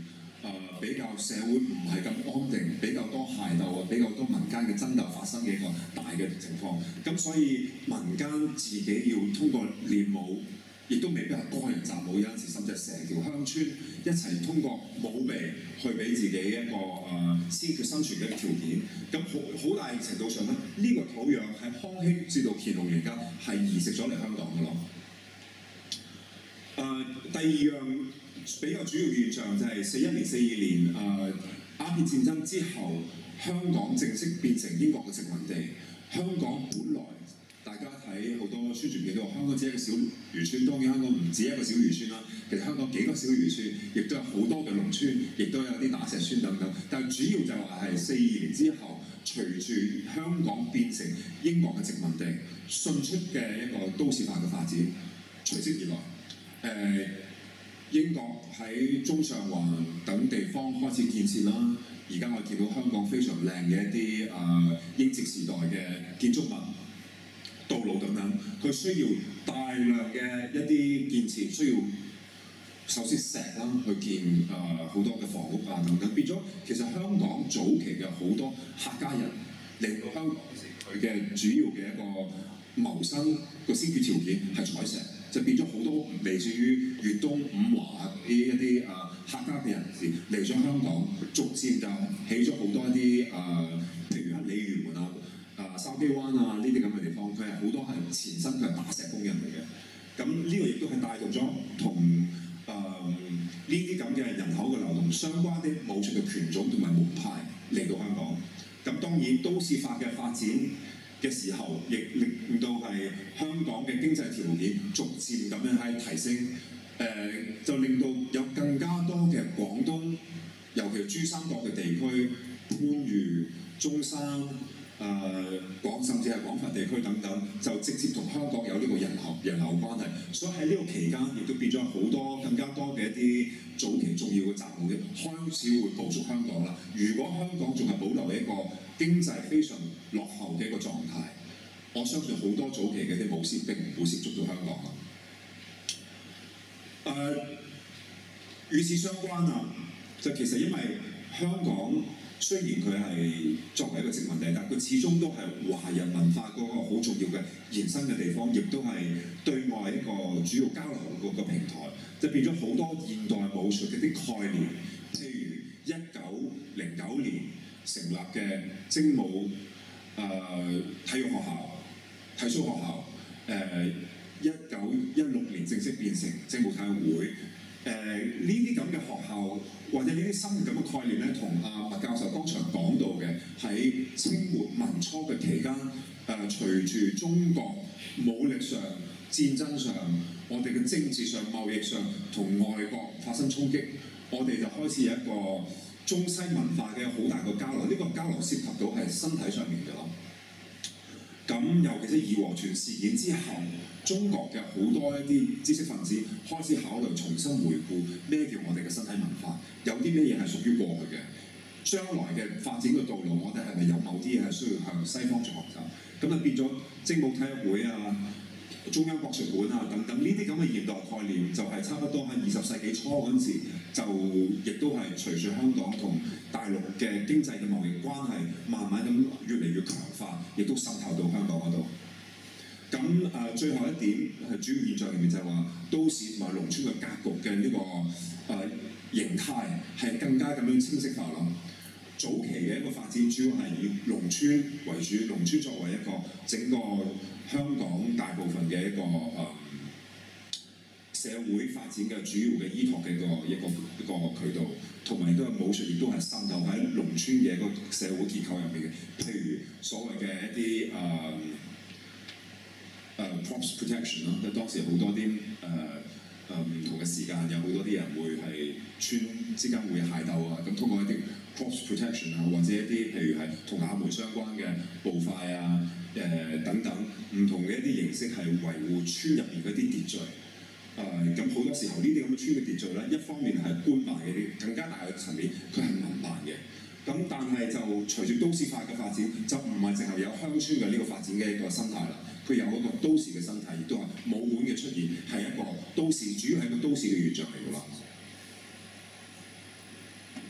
誒比較社會唔係咁安定，比較多械鬥啊，比較多民間嘅爭鬥發生嘅一個大嘅情況。咁所以民間自己要通過練武，亦都未必係多人習武，有陣時甚至係成條鄉村一齊通過武備去俾自己一個誒先決生存嘅條件。咁好好大程度上咧，呢、這個土壤喺康熙至到乾隆年間係移植咗嚟香港嘅咯。誒、呃、第二樣比較主要嘅現象就係四一年、四二年誒鴉片戰爭之後，香港正式變成英國嘅殖民地。香港本來大家睇好多宣傳片都話香港只係一個小漁村，當然香港唔止一個小漁村啦。其實香港幾個小漁村，亦都有好多嘅農村，亦都有啲打石村等等。但係主要就係話係四二年之後，隨住香港變成英國嘅殖民地，迅速嘅一個都市化嘅發展，隨即而來。誒、呃、英國喺中上環等地方開始建設啦。而家我見到香港非常靚嘅一啲誒、呃、英殖時代嘅建築物、道路等等，佢需要大量嘅一啲建設，需要首先石啦去建誒好、呃、多嘅房屋啊等等，變咗其實香港早期嘅好多客家人嚟到香港，佢嘅主要嘅一個謀生個先決條件係採石。就變咗好多嚟自於粵東五華啲一啲誒、呃、客家嘅人士嚟咗香港，逐漸就起咗好多一啲誒、呃，譬如喺鯉魚門啊、誒筲箕灣啊呢啲咁嘅地方，佢係好多係前身佢係打石工人嚟嘅。咁呢個亦都係帶動咗同誒呢啲咁嘅人口嘅流動相關啲武術嘅權種同埋門派嚟到香港。咁當然都市法嘅發展嘅時候，亦令到係香港嘅經濟條件逐漸咁樣係提升，誒、呃、就令到有更加多嘅廣東，尤其係珠三角嘅地區、番禺、中山、誒、呃、廣甚至係廣佛地區等等，就直接同香港有呢個人流人流關係。所以喺呢個期間，亦都變咗好多更加多嘅一啲早期重要嘅習武嘅開始會步入香港啦。如果香港仲係保留一個經濟非常落後嘅一個狀態，我相信好多早期嘅啲武師並唔會涉足到香港啦。誒、呃，與此相關啊，就其實因為香港雖然佢係作為一個殖民地，但佢始終都係華人文化嗰個好重要嘅延伸嘅地方，亦都係對外一個主要交流嗰個平台，就變咗好多現代武術嘅啲概念，譬如一九零九年成立嘅精武誒、呃、體育學校、體操學校，誒一九一六年正式變成精武體育會。誒呢啲咁嘅學校或者呢啲新咁嘅概念咧，同阿麥教授剛才講到嘅喺清末民初嘅期間，誒、呃、隨住中國武力上、戰爭上、我哋嘅政治上、貿易上同外國發生衝擊，我哋就開始有一個中西文化嘅好大個交流。呢、這個交流涉及到係身體上面嘅咯。咁尤其是義和團事件之後，中國嘅好多一啲知識分子開始考慮重新回顧咩叫我哋嘅身體文化，有啲咩嘢係屬於過去嘅，將來嘅發展嘅道路，我哋係咪有某啲嘢係需要向西方去學習？咁啊變咗精武體育會啊、中央國術館啊等等呢啲咁嘅現代概念，就係、是、差不多喺二十世紀初嗰陣時，就亦都係隨住香港同大陸嘅經濟嘅貿易關係，慢慢咁越嚟越強化，亦都滲透到香港嗰度。咁誒、呃、最後一點係主要現象入面就係話，都市同埋農村嘅格局嘅呢、這個誒、呃、形態係更加咁樣清晰化咯。早期嘅一個發展主要係以農村為主，農村作為一個整個香港大部分嘅一個誒、呃、社會發展嘅主要嘅依託嘅一個一個一個渠道，同埋都係武術亦都係滲透喺農村嘅一個社會結構入面嘅，譬如所謂嘅一啲誒。呃誒、uh, props protection 咯，即係當時好多啲誒誒唔同嘅時間，有好多啲人會係村之間會械鬥啊，咁通過一啲 props protection 啊，或者一啲譬如係同亞門相關嘅步快啊、誒、呃、等等唔同嘅一啲形式係維護村入邊嗰啲秩序。誒咁好多時候呢啲咁嘅村嘅秩序咧，一方面係官辦嘅啲，更加大嘅層面佢係民辦嘅。咁但係就隨住都市化嘅發展，就唔係淨係有鄉村嘅呢個發展嘅一個生態啦。佢有一個都市嘅生態，亦都係武館嘅出現係一個都市，主要係一個都市嘅現象嚟㗎啦。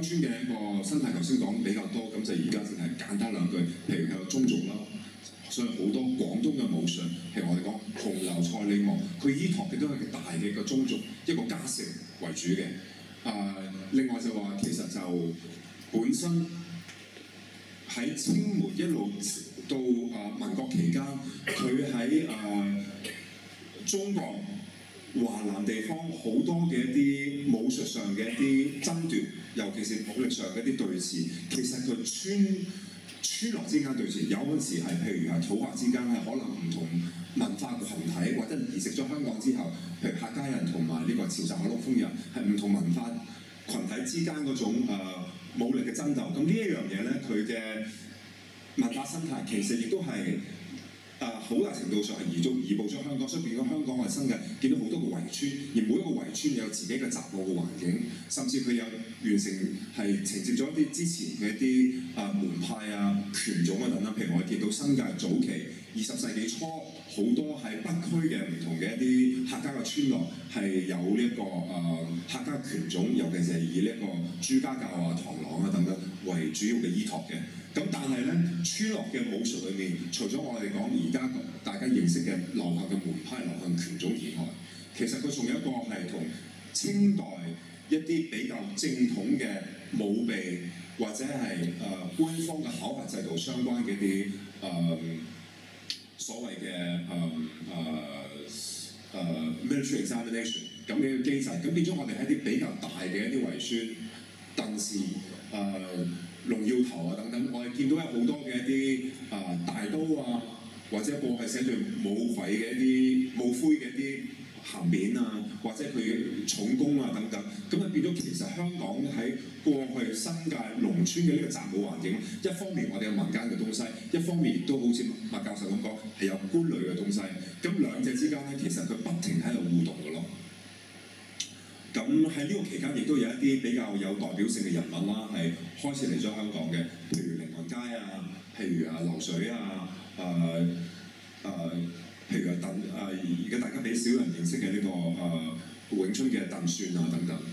村嘅一個生態，頭先講比較多，咁就而家淨係簡單兩句，譬如有宗族啦，所以好多廣東嘅武術，譬如我哋講紅樓蔡李莫，佢依託嘅都係大嘅一個宗族，一個家姓為主嘅。誒、呃，另外就話其實就本身喺清末一路到誒民國期間，佢喺誒中國華南地方好多嘅一啲武術上嘅一啲爭奪，尤其是武力上嘅一啲對峙，其實佢村村落之間對峙，有陣時係譬如係土話之間係可能唔同文化群體或者移植咗香港之後，譬如客家人同埋呢個潮汕嘅陸豐人係唔同文化群體之間嗰種、呃、武力嘅爭鬥。咁呢一樣嘢咧，佢嘅文化生態其實亦都係。誒好、呃、大程度上係移咗移步咗香港，所以變咗香港係新嘅，見到好多個圍村，而每一個圍村有自己嘅習武嘅環境，甚至佢有完成係承接咗一啲之前嘅一啲誒、呃、門派啊、拳種啊等等。譬如我哋見到新界早期二十世紀初好多喺北區嘅唔同嘅一啲客家嘅村落係有呢、這、一個誒、呃、客家拳種，尤其是係以呢一個朱家教啊、螳螂啊等等為主要嘅依託嘅。咁但係咧，村落嘅武術裏面，除咗我哋講而家大家認識嘅流行嘅門派、流行拳種以外，其實佢仲有一個係同清代一啲比較正統嘅武備或者係誒、呃、官方嘅考核制度相關嘅一啲誒、呃、所謂嘅誒誒誒 military examination 咁嘅機制，咁變咗我哋喺啲比較大嘅一啲圍村、鄧氏誒。呃龍耀頭啊等等，我哋見到有好多嘅一啲啊、呃、大刀啊，或者個係寫住武魁嘅一啲武魁嘅一啲銜面啊，或者佢重功啊等等，咁啊變咗其實香港喺過去新界農村嘅呢個習武環境，一方面我哋有民間嘅東西，一方面亦都好似麥教授咁講係有官類嘅東西，咁兩者之間咧，其實佢不停喺度互動嘅咯。咁喺呢個期間，亦都有一啲比較有代表性嘅人物啦，係開始嚟咗香港嘅，譬如凌雲街啊，譬如啊流水啊，誒、呃、誒、呃，譬如啊鄧誒而家大家比少人認識嘅呢、這個誒、呃、永春嘅鄧算啊等等。誒、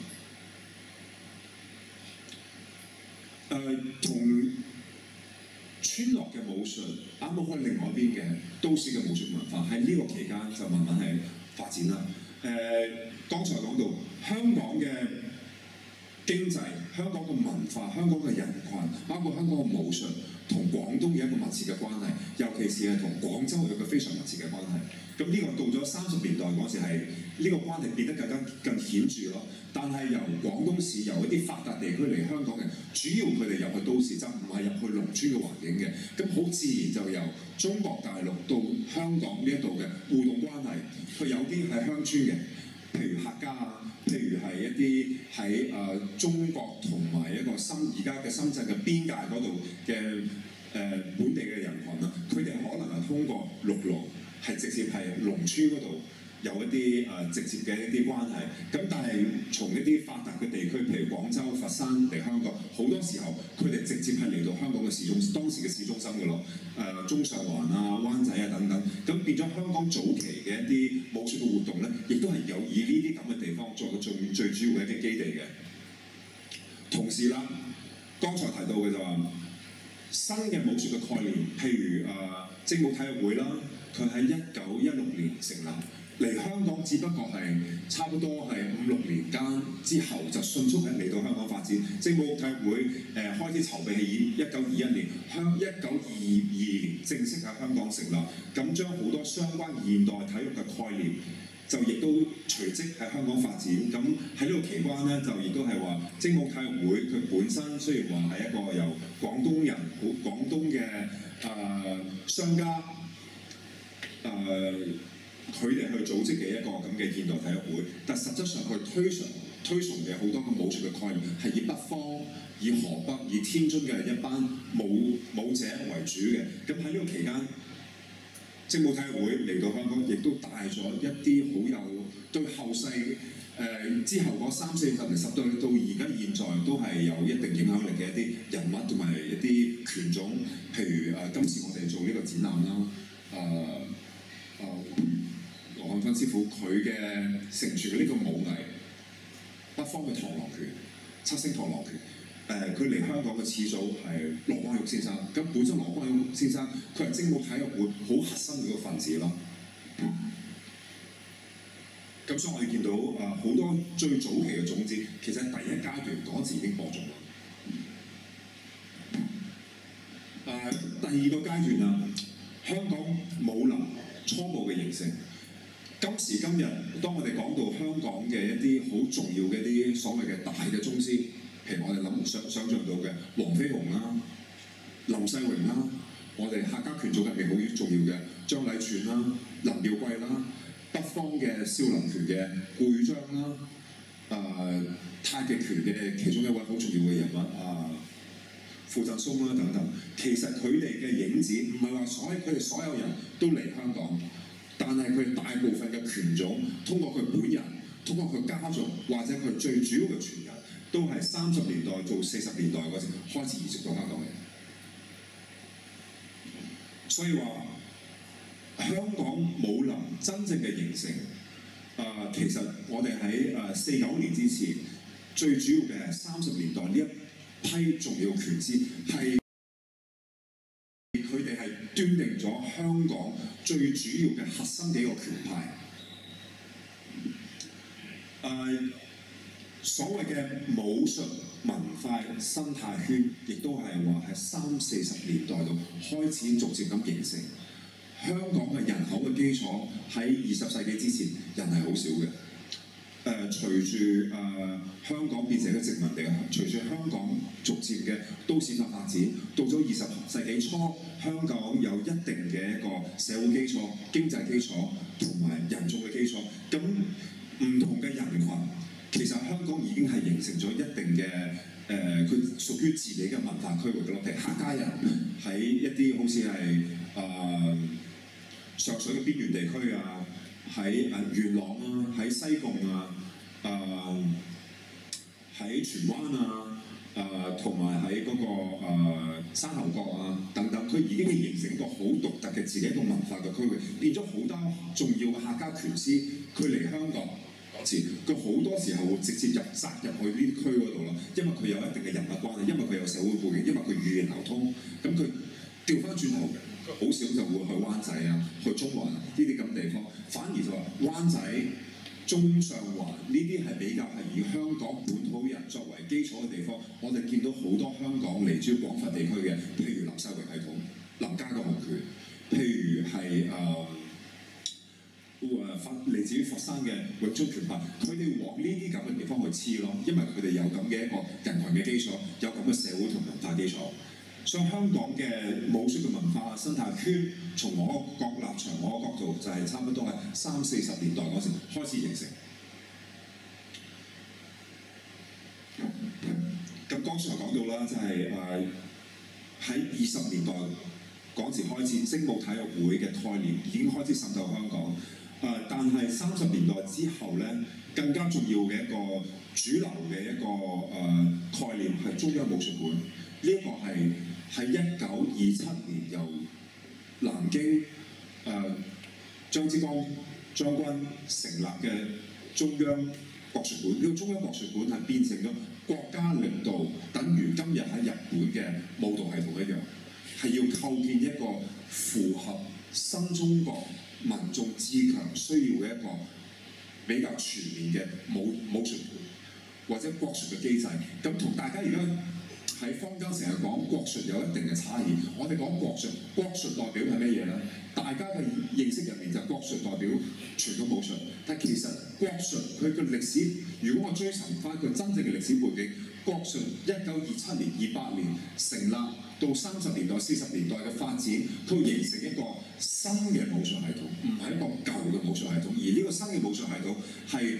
呃、同村落嘅武術啱啱開另外一邊嘅都市嘅武術文化，喺呢個期間就慢慢係發展啦。誒、呃，剛才講到香港嘅經濟、香港嘅文化、香港嘅人群，包括香港嘅武術，同廣東有一個密切嘅關係，尤其是係同廣州有一個非常密切嘅關係。咁呢個到咗三十年代嗰時係呢個關係變得更加更顯著咯。但係由廣東市由一啲發達地區嚟香港嘅，主要佢哋入去都市，就唔係入去農村嘅環境嘅。咁好自然就由中國大陸到香港呢一度嘅互動關係，佢有啲係鄉村嘅，譬如客家啊，譬如係一啲喺誒中國同埋一個深而家嘅深圳嘅邊界嗰度嘅誒本地嘅人群啦，佢哋可能係通過陸路係直接係農村嗰度有一啲誒、呃、直接嘅一啲關係。咁但係從一啲發達嘅地區，譬如廣州、佛山嚟香港，好多時候佢哋直接係嚟到香港嘅市中當時嘅市中心嘅咯，誒、呃、中上環啊、灣仔啊等等，咁變咗香港早期嘅一啲武術嘅活動咧，亦都係有以呢啲咁嘅地方作為最最主要嘅一啲基地嘅。同時啦，剛才提到嘅就話新嘅武術嘅概念，譬如誒、呃、精武體育會啦，佢喺一九一六年成立。嚟香港只不過係差不多係五六年間之後就迅速係嚟到香港發展。精武體育會誒、呃、開始籌備係以一九二一年，香一九二二年正式喺香港成立，咁將好多相關現代體育嘅概念就亦都隨即喺香港發展。咁喺呢個期間咧，就亦都係話精武體育會佢本身雖然話係一個由廣東人、廣東嘅誒、呃、商家誒。呃佢哋去組織嘅一個咁嘅現代體育會，但實質上佢推崇推崇嘅好多嘅武術嘅概念係以北方、以河北、以天津嘅一班武武者為主嘅。咁喺呢個期間，精武體育會嚟到香港，亦都帶咗一啲好有對後世誒、呃、之後嗰三四十年、十到到而家現在都係有一定影響力嘅一啲人物同埋一啲拳種，譬如誒、呃、今次我哋做呢個展覽啦，誒、呃、誒。呃羅漢芬師傅佢嘅承傳嘅呢個武藝，北方嘅螳螂拳、七星螳螂拳，誒、呃、 誒佢嚟香港嘅始祖係羅光玉先生。咁本身羅光玉先生佢係精武體育會好核心嘅一個分子咯。咁所以我哋見到誒好、呃、多最早期嘅種子，其實第一階段嗰陣時已經播種啦。誒、呃、第二個階段啊，香港武林初步嘅形成。今時今日，當我哋講到香港嘅一啲好重要嘅一啲所謂嘅大嘅宗師，譬如我哋諗想想像到嘅黃飛鴻啦、林世榮啦，我哋客家拳組入面好重要嘅張禮全啦、林耀貴啦，北方嘅少林拳嘅顧宇章啦，誒、呃、太極拳嘅其中一位好重要嘅人物啊，傅振松啦等等，其實佢哋嘅影子唔係話所有佢哋所有人都嚟香港。但係佢大部分嘅拳種，通過佢本人，通過佢家族，或者佢最主要嘅傳人，都係三十年代到四十年代嗰時開始移植到香港嘅。所以話香港武林真正嘅形成，誒、呃、其實我哋喺誒四九年之前，最主要嘅係三十年代呢一批重要拳師係。佢哋係端定咗香港最主要嘅核心幾個拳派。誒、呃，所謂嘅武術文化生態圈，亦都係話係三四十年代度開始逐漸咁形成。香港嘅人口嘅基礎喺二十世紀之前，人係好少嘅。誒、呃，隨住誒、呃、香港變成一個殖民地，隨住香港逐漸嘅都市化發展，到咗二十世紀初，香港有一定嘅一個社會基礎、經濟基礎同埋人種嘅基礎。咁唔同嘅人群，其實香港已經係形成咗一定嘅誒，佢、呃、屬於自己嘅文化區域嘅咯。譬如客家人喺一啲好似係誒上水嘅邊緣地區啊。喺誒元朗啊，喺西貢啊，誒、呃、喺荃灣啊，誒同埋喺嗰個、呃、山頭角啊等等，佢已經係形成一個好獨特嘅自己一個文化嘅區域，變咗好多重要嘅客家拳師，佢嚟香港嗰時，佢好多時候會直接入殺入去呢啲區嗰度啦，因為佢有一定嘅人物關係，因為佢有社會背景，因為佢語言流通，咁佢調翻轉頭。好少就會去灣仔啊，去中環呢啲咁地方，反而就話灣仔、中上環呢啲係比較係以香港本土人作為基礎嘅地方。我哋見到好多香港嚟自廣佛地區嘅，譬如林世榮系統、林家嘅洪拳，譬如係誒誒佛嚟自於佛山嘅永忠拳派，佢哋往呢啲咁嘅地方去黐咯，因為佢哋有咁嘅一個人群嘅基礎，有咁嘅社會同文化基礎。所以香港嘅武術嘅文化生態圈，從我個立場、我個角度就係差唔多係三四十年代嗰時開始形成。咁剛才講到啦，就係誒喺二十年代嗰時開始，精武體育會嘅概念已經開始滲透香港。誒、呃，但係三十年代之後咧，更加重要嘅一個主流嘅一個誒、呃、概念係中央武術館。呢、這、一個係喺一九二七年由南京誒、呃、張之江將軍成立嘅中央國術館。呢、這個中央國術館係變成咗國家領導，等於今日喺日本嘅舞蹈系統一樣，係要構建一個符合新中國民眾自強需要嘅一個比較全面嘅武武術館或者國術嘅機制。咁同大家而家喺坊間成日講國術有一定嘅差異。我哋講國術，國術代表係咩嘢咧？大家嘅認識入面就國術代表傳統武術，但其實國術佢嘅歷史，如果我追尋翻佢真正嘅歷史背景，國術一九二七年、二八年成立到三十年代、四十年代嘅發展，佢形成一個新嘅武術系統，唔係一個舊嘅武術系統。而呢個新嘅武術系統係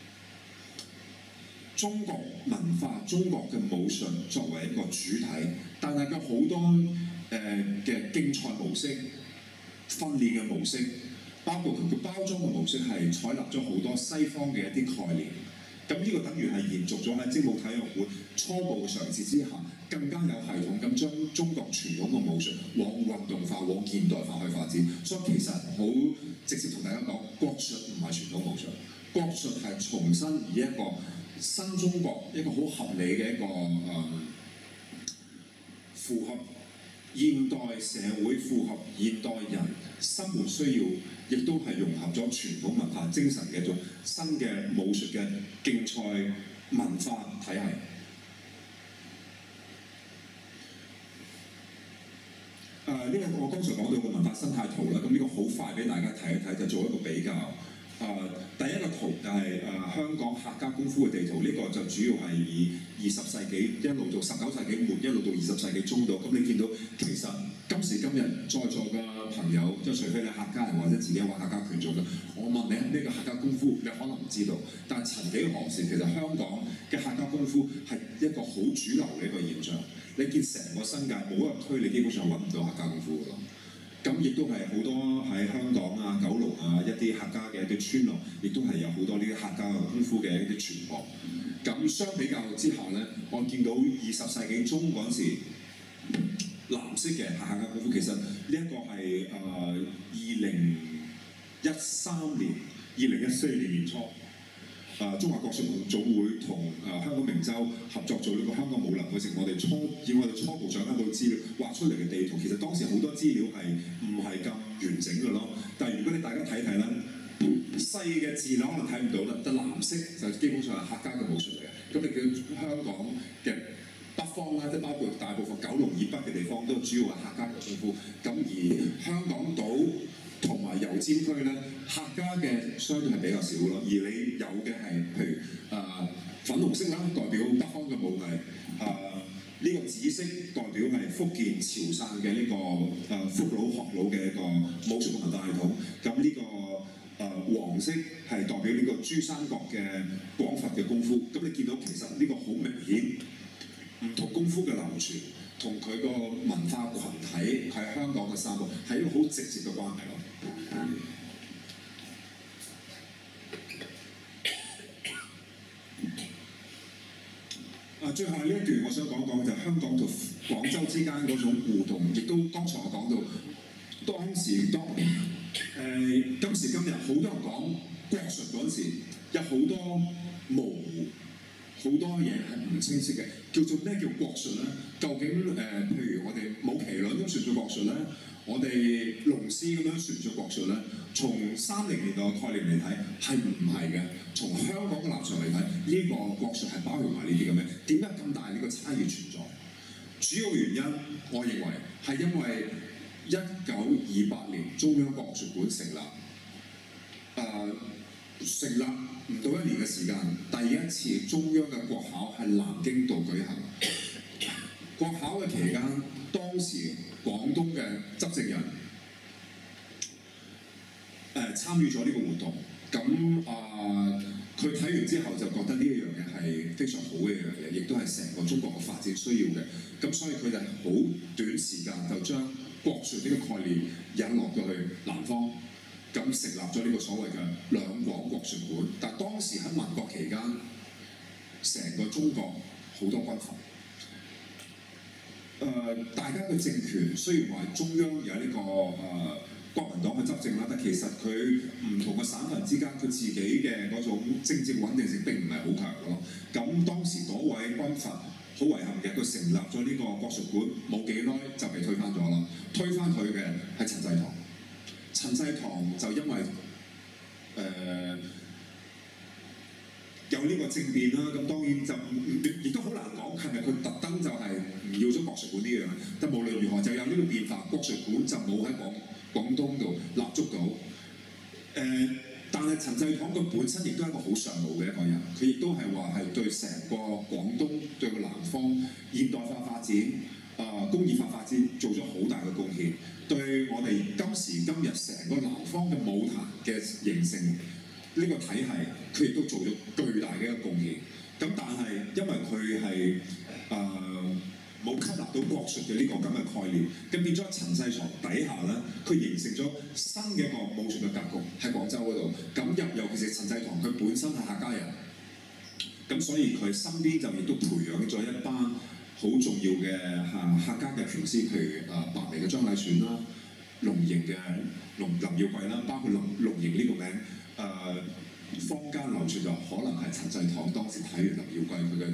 中國文化、中國嘅武術作為一個主體，但係佢好多誒嘅競賽模式、訓練嘅模式，包括佢嘅包裝嘅模式，係採納咗好多西方嘅一啲概念。咁呢個等於係延續咗喺精武體育會初步嘅嘗試之下，更加有系統咁將中國傳統嘅武術往運動化、往現代化去發展。所以其實好直接同大家講，國術唔係傳統武術，國術係重新以一個新中國一個好合理嘅一個誒、呃、 符合現代社會、符合現代人生活需要，亦都係融合咗傳統文化精神嘅一種新嘅武術嘅競賽文化體系。誒呢個我剛才講到嘅文化生態圖啦，咁呢個好快俾大家睇一睇，就做一個比較。誒、呃、第一個圖就係、是、誒、呃、香港客家功夫嘅地圖，呢、這個就主要係以二十世紀一路到十九世紀末，一路到二十世紀中度。咁你見到其實今時今日在座嘅朋友，即係除非你客家人或者自己玩客家拳種嘅，我問你咩叫客家功夫，你可能唔知道。但係曾幾何時，其實香港嘅客家功夫係一個好主流嘅一個現象。你見成個新界冇一個區，你基本上揾唔到客家功夫㗎咯。咁亦都係好多喺香港啊、九龍啊一啲客家嘅一啲村落，亦都係有好多呢啲客家嘅功夫嘅一啲傳播。咁相比較之下咧，我見到二十世紀中嗰陣時，藍色嘅客家功夫其實呢一個係誒二零一三年、二零一四年年初。誒、呃、中華國術總會同誒、呃、香港明州合作做呢個香港武林，佢成我哋初以我哋初步掌握到資料畫出嚟嘅地圖，其實當時好多資料係唔係咁完整嘅咯。但係如果你大家睇睇咧，細嘅字你可能睇唔到啦，但藍色就基本上係客家嘅武術嚟嘅。咁你叫香港嘅北方啦，即係包括大部分九龍以北嘅地方都主要係客家嘅功夫。咁而香港島同埋油尖區咧，客家嘅相對係比較少咯，而你有嘅係譬如誒、呃、粉紅色啦，代表北方嘅武藝；誒、呃、呢、這個紫色代表係福建潮汕嘅呢、這個誒、呃、福佬學佬嘅一個武術文化系統。咁呢、這個誒、呃、黃色係代表呢個珠三角嘅廣佛嘅功夫。咁你見到其實呢個好明顯，唔同功夫嘅流傳同佢個文化群體喺香港嘅散佈係一個好直接嘅關係咯。啊，最後呢一段我想講講就係香港同廣州之間嗰種互動，亦都剛才我講到當時當誒、呃、今時今日好多人講國術嗰陣時，有好多模糊。好多嘢係唔清晰嘅，叫做咩叫國術咧？究竟誒、呃，譬如我哋舞麒麟都算做國術咧，我哋龍獅咁樣算唔算國術咧？從三零年代嘅概念嚟睇，係唔係嘅？從香港嘅立場嚟睇，呢、這個國術係包容埋呢啲咁嘅。點解咁大呢個差異存在？主要原因，我認為係因為一九二八年中央國術館成立，誒、呃、成立。唔到一年嘅時間，第一次中央嘅國考喺南京度舉行。國考嘅期間，當時廣東嘅執政人誒、呃、參與咗呢個活動。咁啊，佢、呃、睇完之後就覺得呢一樣嘢係非常好嘅一樣嘢，亦都係成個中國嘅發展需要嘅。咁所以佢就好短時間就將國術呢個概念引落咗去南方。咁成立咗呢個所謂嘅兩廣國術館，但係當時喺民國期間，成個中國好多軍閥，誒、呃、大家嘅政權雖然話中央有呢、這個誒、呃、國民黨嘅執政啦，但其實佢唔同嘅省份之間，佢自己嘅嗰種政治穩定性並唔係好強嘅咯。咁當時嗰位軍閥好遺憾嘅，佢成立咗呢個國術館，冇幾耐就被推翻咗啦。推翻佢嘅係陳濟棠。陳濟棠就因為誒、呃、有呢個政變啦，咁當然就亦都好難講係咪佢特登就係唔要咗國術館呢樣，但無論如何就有呢個變化，國術館就冇喺廣廣東度立足到。誒、呃，但係陳濟棠佢本身亦都係一個好上腦嘅一個人，佢亦都係話係對成個廣東對個南方現代化發展、啊、呃、工業化發展做咗好大嘅貢獻。對我哋今時今日成個南方嘅武壇嘅形成呢個體系，佢亦都做咗巨大嘅一個貢獻。咁但係因為佢係誒冇吸納到國術嘅呢個咁嘅概念，咁變咗陳濟棠底下咧，佢形成咗新嘅一個武術嘅格局喺廣州嗰度。咁入尤其是陳濟棠，佢本身係客家人，咁所以佢身邊就亦都培養咗一班好重要嘅嚇客家嘅拳師，譬如誒白眉嘅張禮選啦、龍形嘅龍林耀貴啦，包括龍龍形呢個名誒、呃，坊間流傳就可能係陳濟棠當時睇完林耀貴佢嘅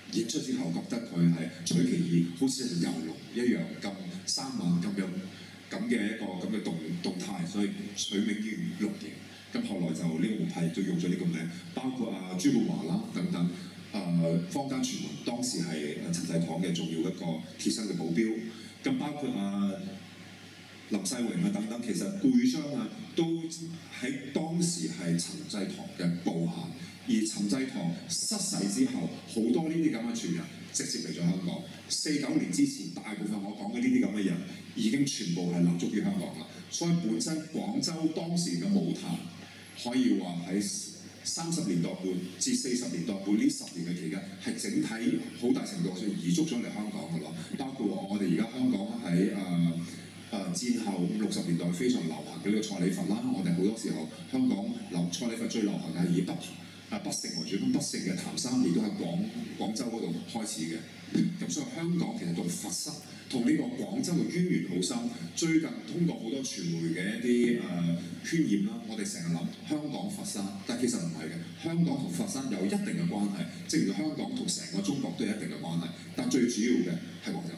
演出之後覺得佢係取其意，好似一條遊龍一樣咁生猛咁有咁嘅一個咁嘅動動態，所以取名於綠營。咁後來就呢個門派都用咗呢個名，包括啊朱冠華啦等等。誒、呃、坊間傳聞當時係誒陳濟棠嘅重要一個貼身嘅保鏢。咁包括啊林世榮啊等等，其實背章啊都喺當時係陳濟棠嘅部下。而陳濟棠失勢之後，好多呢啲咁嘅傳人直接嚟咗香港。四九年之前，大部分我講嘅呢啲咁嘅人已經全部係立足於香港啦。所以本身廣州當時嘅舞壇可以話喺三十年代半至四十年代半呢十年嘅期間，係整體好大程度上移足咗嚟香港嘅咯。包括我哋而家香港喺誒誒戰後五六十年代非常流行嘅呢個蔡李佛啦，我哋好多時候香港流蔡李佛最流行嘅係以北啊北城為主，咁北城嘅譚生亦都喺廣廣州嗰度開始嘅。咁所以香港其實同佛山同呢個廣州嘅淵源好深。最近通過好多傳媒嘅一啲誒、呃、渲染啦，我哋成日諗香港佛山，但其實唔係嘅。香港同佛山有一定嘅關係，正如香港同成個中國都有一定嘅關係，但最主要嘅係廣州。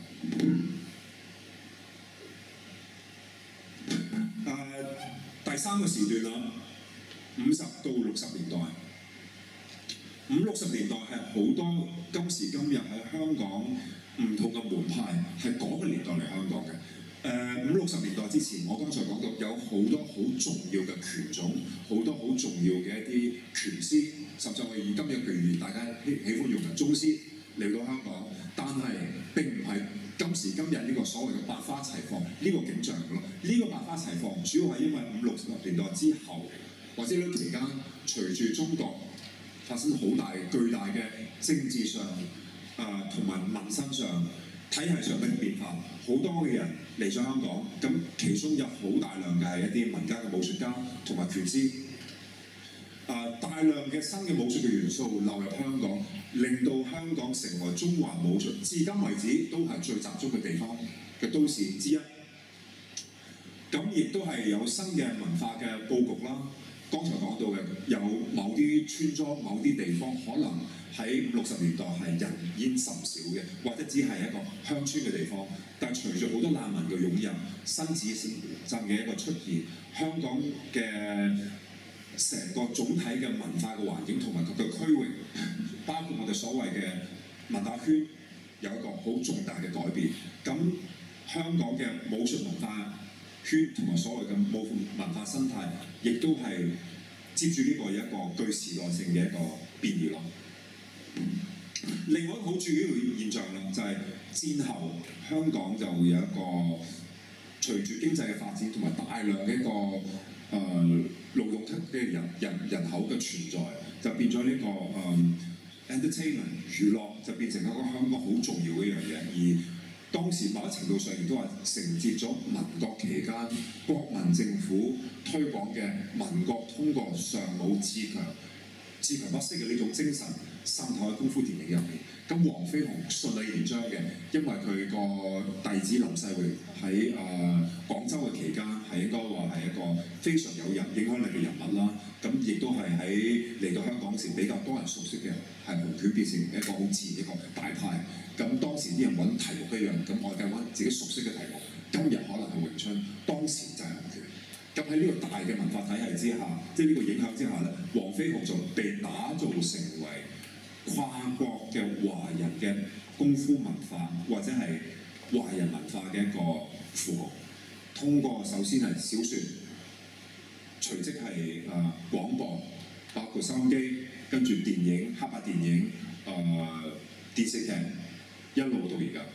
誒、呃、第三個時段啦，五十到六十年代。五六十年代係好多今時今日喺香港唔同嘅門派係嗰個年代嚟香港嘅。誒、呃、五六十年代之前，我剛才講到有好多好重要嘅權種，好多好重要嘅一啲權師，甚至我以今日譬如大家喜喜歡用嘅宗師嚟到香港，但係並唔係今時今日呢個所謂嘅百花齊放呢個景象咯。呢、這個百花齊放主要係因為五六十年代之後，或者呢期間隨住中國發生好大巨大嘅政治上、誒同埋民生上、體系上嘅變化，好多嘅人嚟咗香港，咁其中有好大量嘅係一啲民間嘅武術家同埋拳師，誒、呃、大量嘅新嘅武術嘅元素流入香港，令到香港成為中華武術至今為止都係最集中嘅地方嘅都市之一。咁亦都係有新嘅文化嘅佈局啦。剛才講到嘅有某啲村莊、某啲地方，可能喺六十年代係人煙甚少嘅，或者只係一個鄉村嘅地方。但係隨住好多難民嘅湧入、新市鎮嘅一個出現，香港嘅成個總體嘅文化嘅環境同埋佢嘅區域，包括我哋所謂嘅文化圈，有一個好重大嘅改變。咁香港嘅武術文化圈同埋所謂嘅武文化生態，亦都係接住呢個有一個具時代性嘅一個變異咯。另外一個好重要嘅現象啦，就係、是、戰後香港就會有一個隨住經濟嘅發展同埋大量嘅一個誒、呃、勞動嘅人人人口嘅存在，就變咗呢、這個誒、呃、entertainment 娛樂就變成一個香港好重要嘅一樣嘢。而當時某一程度上亦都係承接咗民國期間國民政府推廣嘅民國通過尚武自強、自強不息嘅呢種精神滲透喺功夫電影入面。咁黃飛鴻順理成章嘅，因為佢個弟子林世榮喺誒廣州嘅期間係應該話係一個非常有人影響力嘅人物啦。咁亦都係喺嚟到香港時比較多人熟悉嘅，係洪拳變成一個好自然一個大派。咁當時啲人揾題目一樣，咁外界揾自己熟悉嘅題目。今日可能係詠春，當時就係洪拳。咁喺呢個大嘅文化體系之下，即係呢個影響之下咧，黃飛鴻就被打造成為跨國嘅華人嘅功夫文化，或者係華人文化嘅一個符號。通過首先係小説，隨即係誒、呃、廣播，包括收音機，跟住電影、黑白電影、誒、呃、電視劇，一路到而家。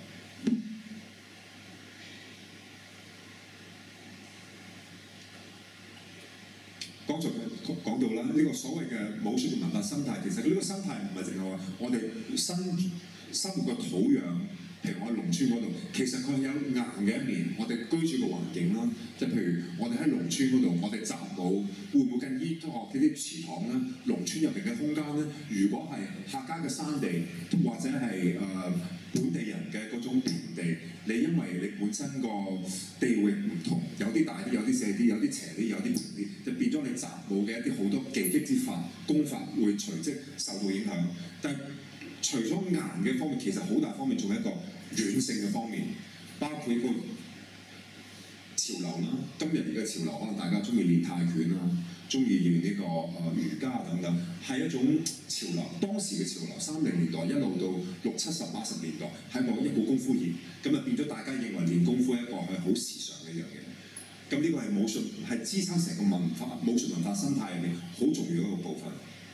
剛才講到啦，呢、這個所謂嘅武術嘅文化生態，其實呢個生態唔係淨係話我哋生生活嘅土壤，譬如我喺農村嗰度，其實佢有硬嘅一面，我哋居住嘅環境啦，即係譬如我哋喺農村嗰度，我哋習武會唔會跟依學呢啲祠堂咧？農村入邊嘅空間咧，如果係客家嘅山地或者係誒、呃、本地人嘅嗰種平地，你因為你本身個地域唔同，有啲大啲，有啲細啲，有啲斜啲，有啲平啲，就變咗你習武嘅一啲好多技擊之法、功法會隨即受到影響。但係除咗硬嘅方面，其實好大方面仲係一個軟性嘅方面，包括個潮流啦。今日嘅潮流可能大家中意練泰拳啦，中意練呢個誒瑜伽等等，係一種潮流。當時嘅潮流，三零年代一路到六七十八十年代，係一個一股功夫熱，咁啊變咗大家認為練功夫一個係好時尚嘅一樣嘢。咁呢個係武術係支撐成個文化武術文化生態入面好重要一個部分。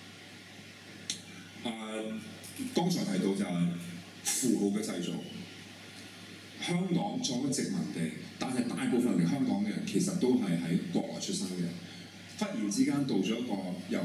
誒、呃，剛才提到就係符號嘅製造。香港作為殖民地，但係大部分嚟香港嘅人其實都係喺國內出生嘅。忽然之間到咗一個由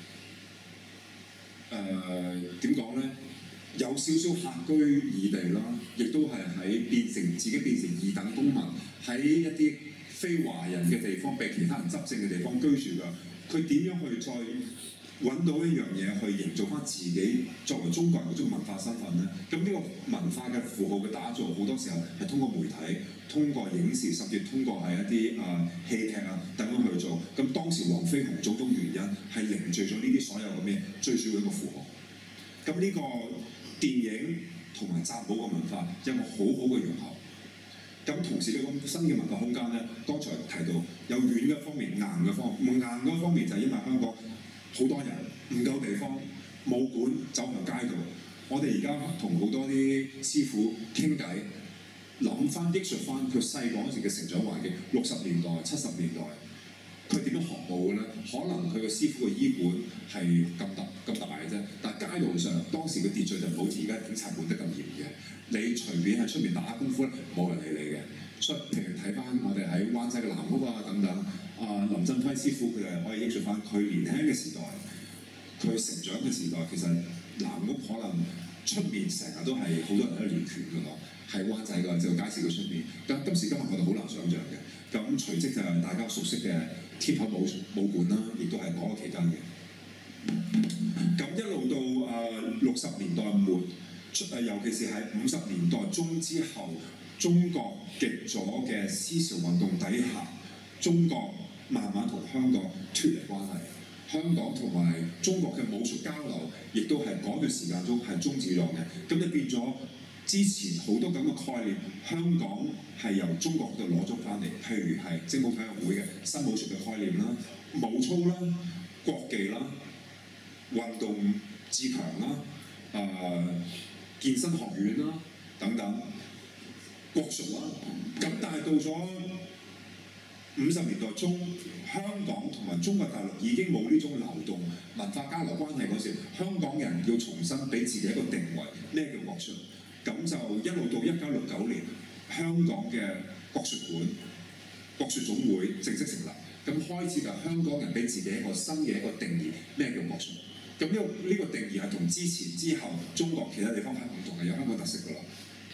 誒點講咧，有少少客居異地啦，亦都係喺變成自己變成二等公民，喺一啲非華人嘅地方，被其他人執政嘅地方居住㗎。佢點樣去再揾到一樣嘢去營造翻自己作為中國人嗰種文化身份咧？咁呢個文化嘅符號嘅打造，好多時候係通過媒體、通過影視，甚至通過係一啲誒、呃、戲劇啊等樣去做。咁當時黃飛鴻種種原因係凝聚咗呢啲所有嘅咩最主要一個符號。咁呢個電影同埋習武嘅文化有個好好嘅融合。咁同時呢個新嘅文化空間咧，剛才提到有軟嘅方面、硬嘅方面。硬嗰方面就係因為香港好多人唔夠地方，武館走向街道。我哋而家同好多啲師傅傾偈，諗翻憶述翻佢細個嗰時嘅成長環境，六十年代、七十年代，佢點樣學武嘅咧？可能佢個師傅嘅醫館係咁大咁大嘅啫，但係街道上當時嘅秩序就冇似而家警察管得咁嚴嘅。你隨便喺出面打功夫咧，冇人理你嘅。所以譬如睇翻我哋喺灣仔嘅南屋啊等等，啊林振輝師傅佢哋可以憶述翻佢年輕嘅時代，佢成長嘅時代，其實南屋可能出面成日都係好多人喺度練拳㗎咯，喺灣仔㗎就街市嘅出面。咁今時今日我哋好難想像嘅。咁隨即就係大家熟悉嘅天台武武館啦，亦都係嗰個期間嘅。咁一路到誒六十年代末。誒，尤其是喺五十年代中之後，中國極左嘅思潮運動底下，中國慢慢同香港脫離關係。香港同埋中國嘅武術交流，亦都係嗰段時間中係終止咗嘅。咁就變咗之前好多咁嘅概念，香港係由中國度攞咗翻嚟，譬如係精武體育會嘅新武術嘅概念啦、武操啦、國技啦、運動自強啦、誒、呃。健身學院啦，等等，國術啦，咁但係到咗五十年代中，香港同埋中國大陸已經冇呢種流動文化交流關係嗰時，香港人要重新俾自己一個定位，咩叫國術？咁就一路到一九六九年，香港嘅國術館、國術總會正式成立，咁開始就香港人俾自己一個新嘅一個定義，咩叫國術？咁呢個呢個定義係同之前之後中國其他地方係唔同嘅，有香港特色㗎啦。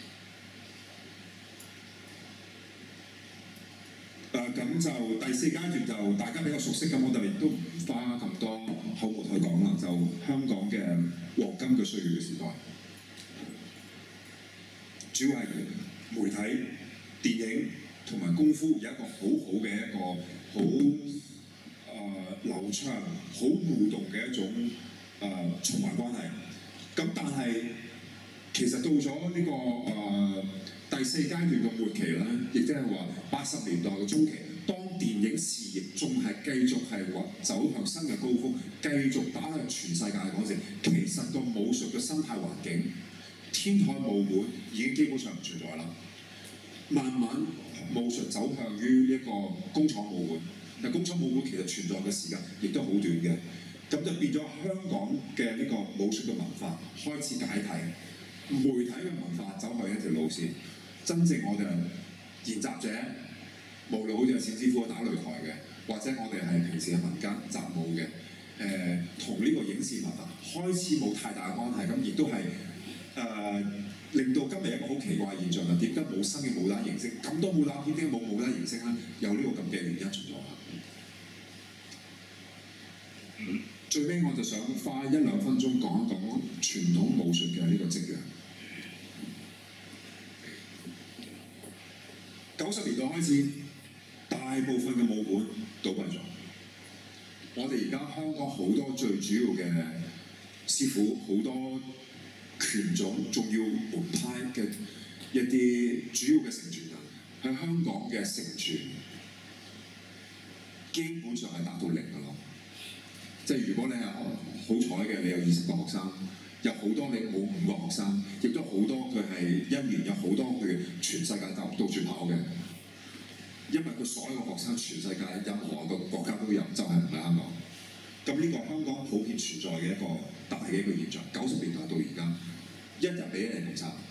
誒、呃、咁就第四階段就大家比較熟悉，咁我哋亦都唔花咁多口沫去講啦。就香港嘅黃金嘅歲月嘅時代，主要係媒體、電影同埋功夫有一個好好嘅一個好誒、呃、流暢、好互動嘅一種。誒循環關係，咁但係其實到咗呢、這個誒、呃、第四階段嘅末期咧，亦即係話八十年代嘅中期，當電影事業仲係繼續係話走向新嘅高峰，繼續打向全世界嗰時，其實個武術嘅生態環境，天台武館已經基本上唔存在啦。慢慢武術走向於一個工廠武館，但工廠武館其實存在嘅時間亦都好短嘅。咁就變咗香港嘅呢個武術嘅文化開始解體，媒體嘅文化走向一條路線。真正我哋研習者，無論好似係冼師傅打擂台嘅，或者我哋係平時嘅民間習武嘅，誒同呢個影視文化開始冇太大嘅關係。咁亦都係誒、呃、令到今日一個好奇怪嘅現象啦。點解冇新嘅武打形式？咁多武打片點解冇武打形式咧？有呢個咁嘅原因存在。嗯最尾我就想花一兩分鐘講一講傳統武術嘅呢個跡象。九十年代開始，大部分嘅武館倒閉咗。我哋而家香港好多最主要嘅師傅，好多權種、重要門派嘅一啲主要嘅承傳人喺香港嘅承傳，基本上係達到零㗎咯。即係如果你係好彩嘅，你有二十個學生，有好多你冇五個學生，亦都好多佢係一年有好多佢全世界到到處跑嘅。因為佢所有嘅學生全世界任何個國家都有，就係唔喺香港。咁呢個香港普遍存在嘅一個大嘅一個現象，九十年代到而家，一日比一日更差。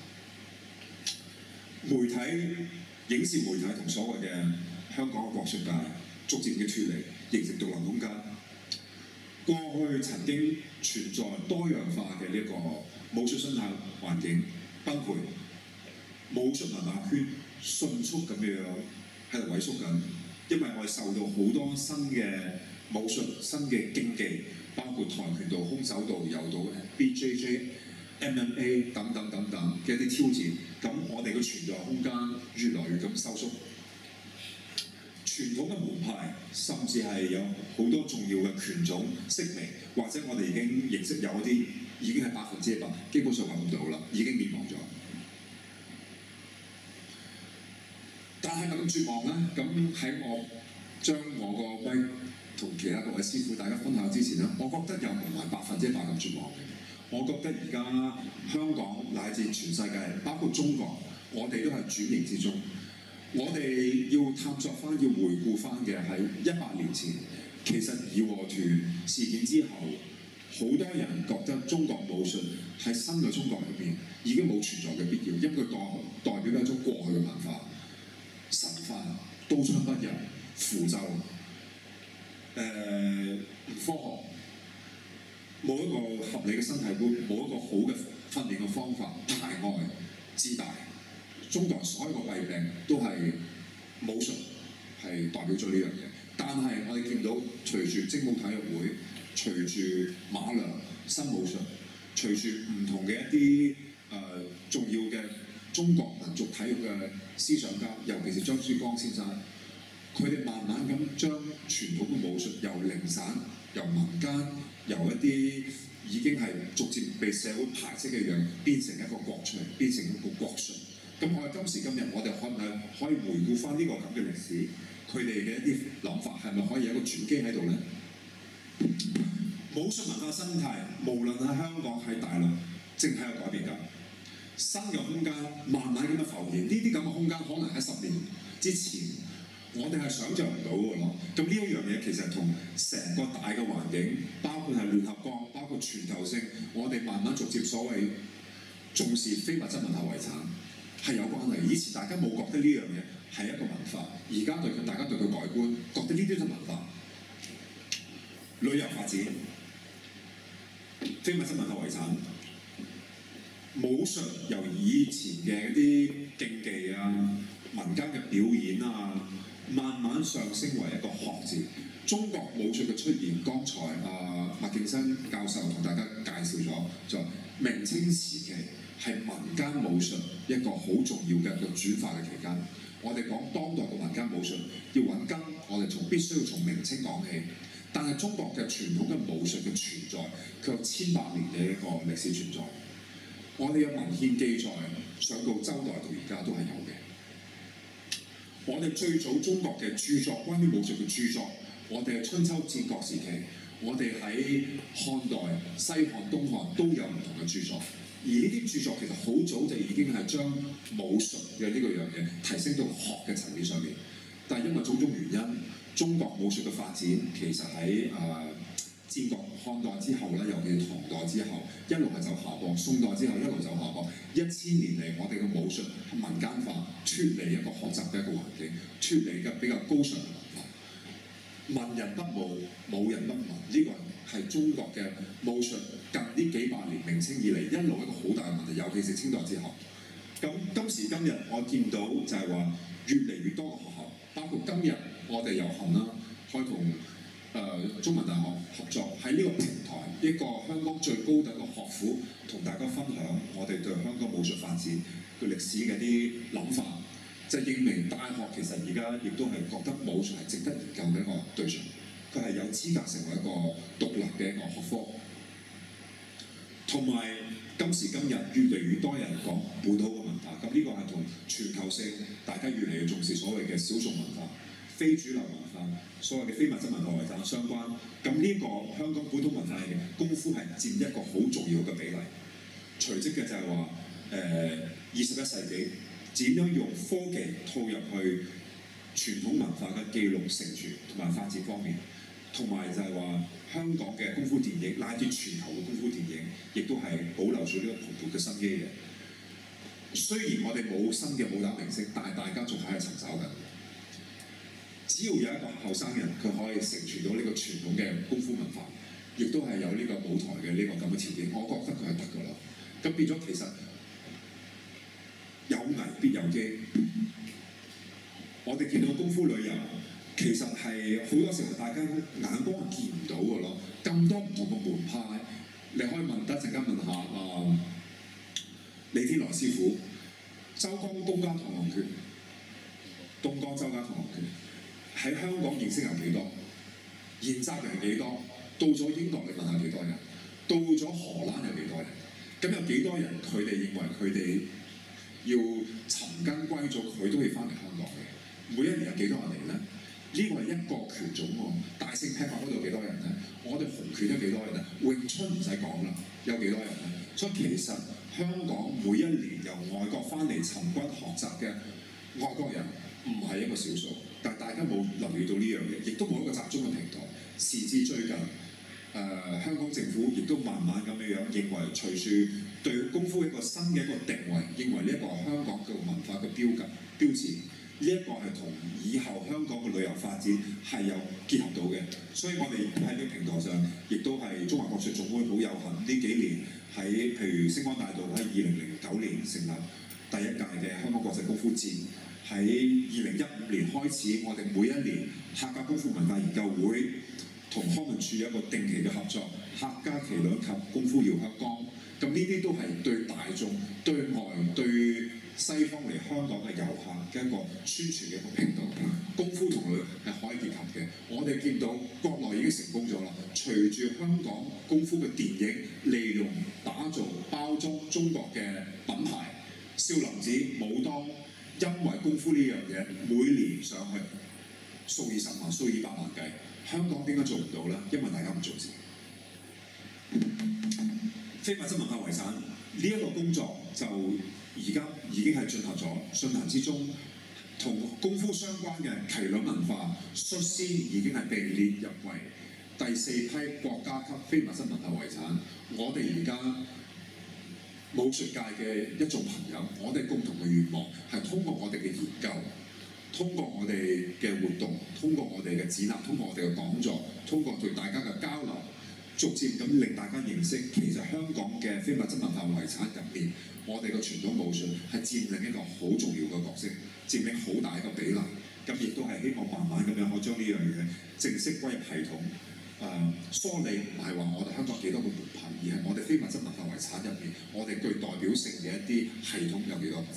媒體、影視媒體同所謂嘅香港嘅國術界逐漸嘅脫離，形成獨立空間。過去曾經存在多樣化嘅呢個武術生態環境崩潰，武術文化圈迅速咁樣喺度萎縮緊，因為我哋受到好多新嘅武術、新嘅競技，包括跆拳道、空手道、柔道、B J J、M M A 等等等等嘅一啲挑戰，咁我哋嘅存在空間越來越咁收縮。傳統嘅門派，甚至係有好多重要嘅拳種式微，或者我哋已經認識有一啲已經係百分之一百，基本上揾唔到啦，已經滅亡咗。但係咁絕望咧，咁喺我將我個威同其他各位師傅大家分享之前咧，我覺得又唔係百分之一百咁絕望嘅。我覺得而家香港乃至全世界，包括中國，我哋都係轉型之中。我哋要探索翻、要回顧翻嘅係一百年前，其實義和團事件之後，好多人覺得中國武術喺新嘅中國裏邊已經冇存在嘅必要，因為佢代代表一種過去嘅文化、神化、刀槍不入、符咒、誒、呃、唔科學，冇一個合理嘅身體觀，冇一個好嘅訓練嘅方法，排外、自大。中國所有嘅弊病都係武術係代表咗呢樣嘢，但係我哋見到隨住精武體育會、隨住馬良新武術、隨住唔同嘅一啲誒、呃、重要嘅中國民族體育嘅思想家，尤其是張書光先生，佢哋慢慢咁將傳統嘅武術由零散、由民間、由一啲已經係逐漸被社會排斥嘅樣，變成一個國粹，變成一個國術。咁我哋今時今日，我哋可唔可以回顧翻呢個咁嘅歷史？佢哋嘅一啲諗法係咪可以有一個轉機喺度咧？武術文化生態，無論喺香港喺大陸，正喺度改變緊。新嘅空間慢慢咁樣浮現，呢啲咁嘅空間可能喺十年之前，我哋係想像唔到嘅咯。咁呢一樣嘢其實同成個大嘅環境，包括係聯合國，包括全球性，我哋慢慢逐漸所謂重視非物質文化遺產。係有關係，以前大家冇覺得呢樣嘢係一個文化，而家對佢大家對佢改觀，覺得呢啲都係文化。旅遊發展、非物質文化遺產、武術由以前嘅一啲競技啊、民間嘅表演啊，慢慢上升為一個學字。中國武術嘅出現，剛才啊麥敬生教授同大家介紹咗，就明清時期。係民間武術一個好重要嘅一個轉化嘅期間。我哋講當代嘅民間武術要揾根，我哋從必須要從明清講起。但係中國嘅傳統嘅武術嘅存在，佢有千百年嘅一個歷史存在。我哋有文獻記載，上到周代到而家都係有嘅。我哋最早中國嘅著作，關於武術嘅著作，我哋係春秋戰國時期，我哋喺漢代、西漢、東漢都有唔同嘅著作。而呢啲著作其實好早就已經係將武術嘅呢個樣嘢提升到學嘅層面上面，但係因為種種原因，中國武術嘅發展其實喺誒、呃、戰國漢代之後咧，尤其是唐代之後，一路係走下坡；宋代之後一路走下坡。一千年嚟，我哋嘅武術民間化，脫離一個學習嘅一個環境，脫離嘅比較高尚嘅文化。文人不武，武人不文，呢、這個係中國嘅武術近呢幾百年明清以嚟一路一個好大嘅問題，尤其是清代之後。咁今時今日我見到就係話越嚟越多嘅學校，包括今日我哋有幸啦，可以同誒中文大學合作喺呢個平台，一個香港最高等嘅學府，同大家分享我哋對香港武術發展嘅歷史嘅啲諗法。就認明大學其實而家亦都係覺得武術係值得研究嘅一個對象，佢係有資格成為一個獨立嘅一個學科。 同埋今時今日越嚟越多人講本土嘅文化，咁呢個係同全球性大家越嚟越重視所謂嘅少數文化、非主流文化、所謂嘅非物質文化遺產相關。咁呢個香港本土文化嘅功夫係佔一個好重要嘅比例。隨即嘅就係話誒二十一世紀點樣用科技套入去傳統文化嘅記錄、承傳同埋發展方面，同埋就係話香港嘅功夫電影乃至全球嘅功夫電影，亦都係保留住呢個蓬勃嘅生機嘅。雖然我哋冇新嘅武打明星，但係大家仲喺度尋找緊。只要有一個後生人，佢可以承傳到呢個傳統嘅功夫文化，亦都係有呢個舞台嘅呢個咁嘅條件，我覺得佢係得㗎啦。咁變咗其實有危必有機。我哋見到功夫旅遊，其實係好多時候大家眼光係見唔到㗎咯。咁多唔同嘅門派，你可以問得陣間問下啊、呃、李天來師傅，周江東家螳螂拳，東江周家螳螂拳喺香港認識有幾多？研習人幾多？到咗英國你問下幾多人？到咗荷蘭有幾多人？咁有幾多人佢哋認為佢哋要尋根歸祖，佢都會翻嚟香港嘅？每一年有幾多人嚟咧？呢個係一個拳種喎。大聖劈法嗰度有幾多人咧？我哋紅拳有幾多人咧？詠春唔使講啦，有幾多人咧？所以其實香港每一年由外國翻嚟尋軍學習嘅外國人唔係一個少數，但係大家冇留意到呢樣嘢，亦都冇一個集中嘅平台。時至最近。誒、呃、香港政府亦都慢慢咁樣樣認為，隨住對功夫一個新嘅一個定位，認為呢一個香港嘅文化嘅標記標誌，呢、這、一個係同以後香港嘅旅遊發展係有結合到嘅。所以我哋喺呢個平台上，亦都係中華國術總會好有幸呢幾年喺譬如星光大道喺二零零九年成立第一屆嘅香港國際功夫節，喺二零一五年開始，我哋每一年客家功夫文化研究會同康文署有一個定期嘅合作，客家麒麟及功夫姚香江，咁呢啲都係對大眾、對外、對西方嚟香港嘅遊客嘅一個宣傳嘅一個平台。功夫同佢係可以結合嘅。我哋見到國內已經成功咗啦。隨住香港功夫嘅電影利用打造包裝中國嘅品牌，少林寺、武當，因為功夫呢樣嘢每年上去數以十萬、數以百萬計。香港點解做唔到咧？因為大家唔重視。非物質文化遺產呢一個工作就而家已經係進行咗，進行之中同功夫相關嘅麒麟文化率先已經係被列入為第四批國家級非物質文化遺產。我哋而家武術界嘅一眾朋友，我哋共同嘅願望係通過我哋嘅研究。通過我哋嘅活動，通過我哋嘅展覽，通過我哋嘅講座，通過對大家嘅交流，逐漸咁令大家認識，其實香港嘅非物質文化遺產入面，我哋嘅傳統武術係佔領一個好重要嘅角色，佔領好大一個比例。咁亦都係希望慢慢咁樣可以將呢樣嘢正式歸入系統。誒、呃，梳理唔係話我哋香港幾多個門派，而係我哋非物質文化遺產入面，我哋具代表性嘅一啲系統有幾多？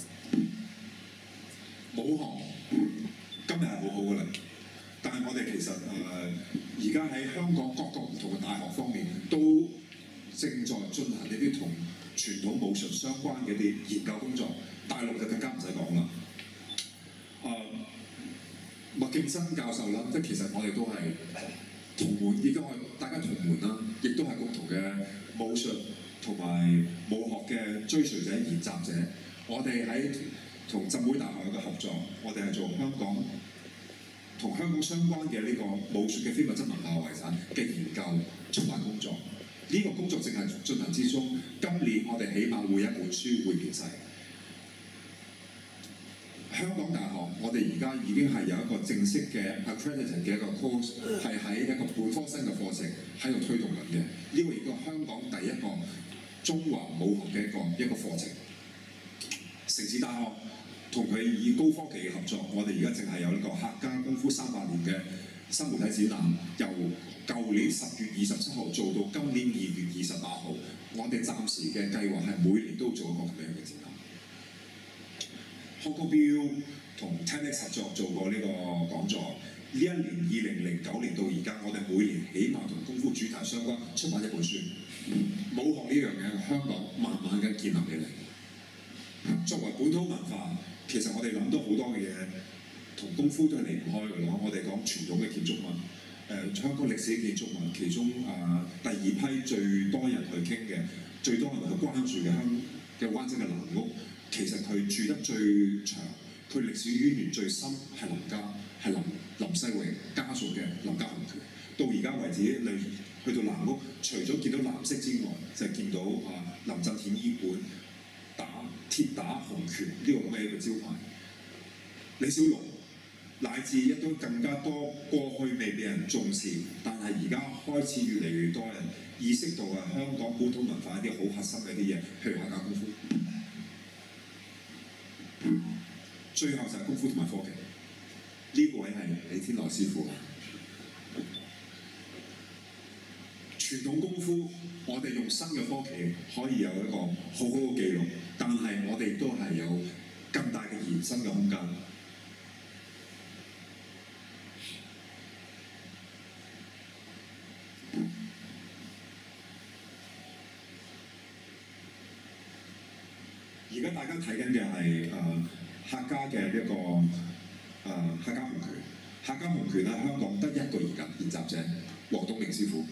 武行今日係好好㗎啦，但係我哋其實誒而家喺香港各個唔同嘅大學方面，都正在進行呢啲同傳統武術相關嘅一啲研究工作。大陸就更加唔使講啦。誒、呃，麥敬生教授啦，即係其實我哋都係同門，亦都係大家同門啦，亦都係共同嘅武術同埋武學嘅追隨者、研習者。我哋喺同浸會大學有個合作，我哋係做香港同香港相關嘅呢個武術嘅非物質文化遺產嘅研究出版工作。呢、這個工作正係進行之中。今年我哋起碼會有一本書會面世。香港大學，我哋而家已經係有一個正式嘅 accredited 嘅一個 course， 係喺一個本科生嘅課程喺度推動緊嘅。呢、這個亦都係香港第一個中華武學嘅一個一個課程。城市大學同佢以高科技嘅合作，我哋而家淨係有呢個客家功夫三百年嘅新媒體展覽，由舊年十月二十七號做到今年二月二十八號。我哋暫時嘅計劃係每年都做一個咁樣嘅展覽。Hong Kong B U 同 T E D X 合作做過呢個講座， 呢一年二零零九年到而家，我哋每年起碼同功夫主題相關出版一本書。武學呢樣嘢，香港慢慢咁建立起嚟。作為本土文化，其實我哋諗到好多嘅嘢，同功夫都係離唔開嘅咯。我哋講傳統嘅建築物，誒、呃、香港歷史建築物，其中誒、呃、第二批最多人去傾嘅、最多人去關注嘅香嘅灣仔嘅藍屋，其實佢住得最長，佢歷史淵源最深係林家，係林林世榮家屬嘅林家鴻權。到而家為止，你去到藍屋，除咗見到藍色之外，就係、見到啊林振顯醫館打鐵打鴻權呢個咁嘅一個招牌。李小龍乃至一堆更加多過去未被人重視，但係而家開始越嚟越多人意識到啊香港本土文化一啲好核心嘅啲嘢，譬如客家功夫。最後就係功夫同埋科技，呢、這個位係李天來師傅。傳統功夫，我哋用新嘅科技可以有一個好好嘅記錄，但係我哋都係有更大嘅延伸嘅空間。而家大家睇緊嘅係誒客家嘅一個誒、呃、客家紅拳，客家紅拳喺香港得一個而家練習者黃東明師傅。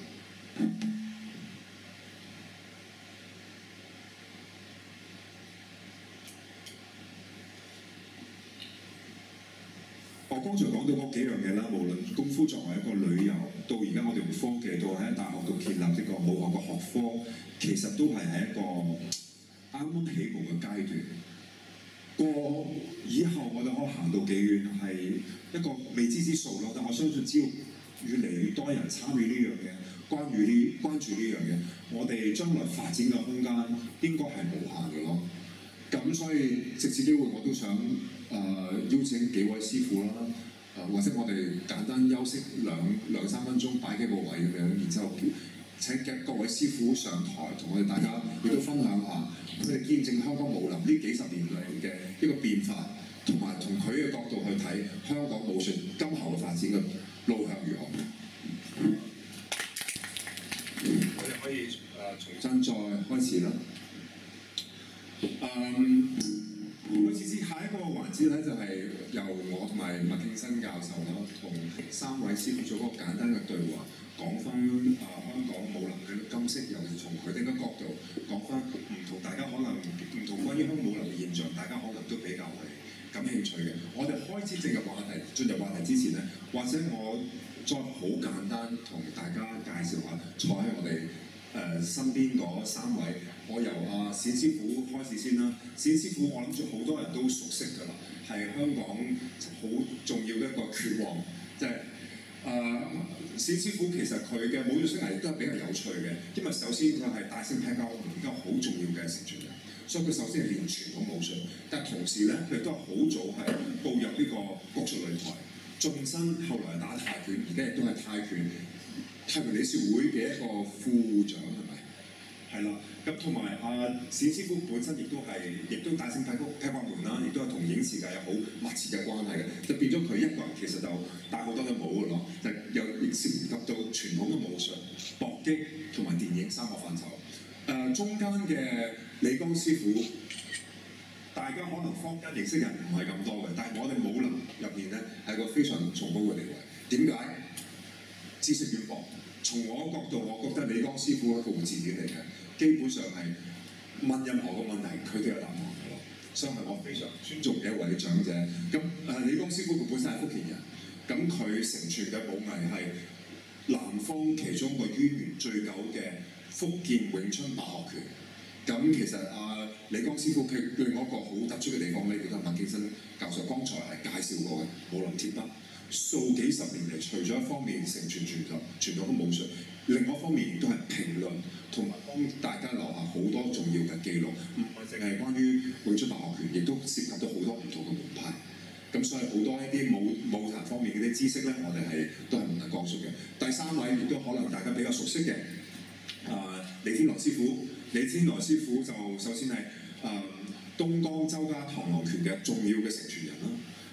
我剛才講到嗰幾樣嘢啦，無論功夫作為一個旅遊，到而家我哋用科技，到喺大學度建立呢個武學嘅學科，其實都係喺一個啱啱起步嘅階段。過以後我哋可以行到幾遠係一個未知之數咯，但我相信只要越嚟越多人參與呢樣嘢，關於呢關注呢樣嘢，我哋將來發展嘅空間應該係無限嘅咯。咁所以藉此機會我都想誒、呃、邀請幾位師傅啦，誒、呃、或者我哋簡單休息兩兩三分鐘，擺幾個位咁樣，然之後請各位師傅上台，同我哋大家亦都分享下佢哋見證香港武林呢幾十年嚟嘅一個變化，同埋從佢嘅角度去睇香港武術今後嘅發展嘅路向如何。我哋可以誒、呃、重新再開始啦。誒，我次次下一個環節咧，就係由我同埋麥慶新教授啦，同三位師傅做一個簡單嘅對話，講翻啊香港武林嘅今昔，尤其從佢哋嘅角度講翻唔同，大家可能唔同關於香港武林嘅現象，大家可能都比較係感興趣嘅。我哋開始進入話題，進入話題之前咧，或者我再好簡單同大家介紹下坐喺我哋誒、呃、身邊嗰三位，我由阿、啊、冼師傅開始先啦。冼師傅我諗住好多人都熟悉㗎啦，係香港好重要嘅一個拳王，即係誒冼師傅其實佢嘅武術生涯亦都係比較有趣嘅，因為首先佢係大聖劈教而家好重要嘅承傳人，所以佢首先係練傳統武術，但係同時咧佢亦都係好早係步入呢個國術擂台，晉身後來打泰拳，而家亦都係泰拳。泰拳理事會嘅一個副會長係咪？係啦，咁同埋阿冼師傅本身亦都係，亦都大聖劈劈法門啦，亦都係同影視界有好密切嘅關係嘅，就變咗佢一個人其實就帶好多嘅武嘅咯，就又涉及到傳統嘅武術、搏擊同埋電影三個範疇。誒、呃、中間嘅李剛師傅，大家可能坊間認識人唔係咁多嘅，但係我哋武林入邊咧係個非常崇高嘅地位。點解？知識淵博。從我角度，我覺得李剛師傅係一個字典嚟嘅，基本上係問任何個問題，佢都有答案嘅咯。所以係我非常尊重嘅一位長者。咁誒、呃，李剛師傅佢本身係福建人，咁佢承傳嘅武藝係南方其中一個淵源最久嘅福建詠春白學拳。咁其實阿、呃、李剛師傅佢另外一個好突出嘅地方咧，亦都係麥慶新教授剛才係介紹過嘅武林鐵筆。數幾十年嚟，除咗一方面承傳傳統傳統嘅武術，另外一方面亦都係評論同埋幫大家留下好多重要嘅記錄，唔係淨係關於詠春白學拳，亦都涉及到好多唔同嘅門派。咁所以好多一啲武武壇方面嘅啲知識咧，我哋係都係唔能講述嘅。第三位亦都可能大家比較熟悉嘅，啊、呃、李天來師傅，李天來師傅就首先係誒、呃、東江周家螳螂拳嘅重要嘅承傳人啦。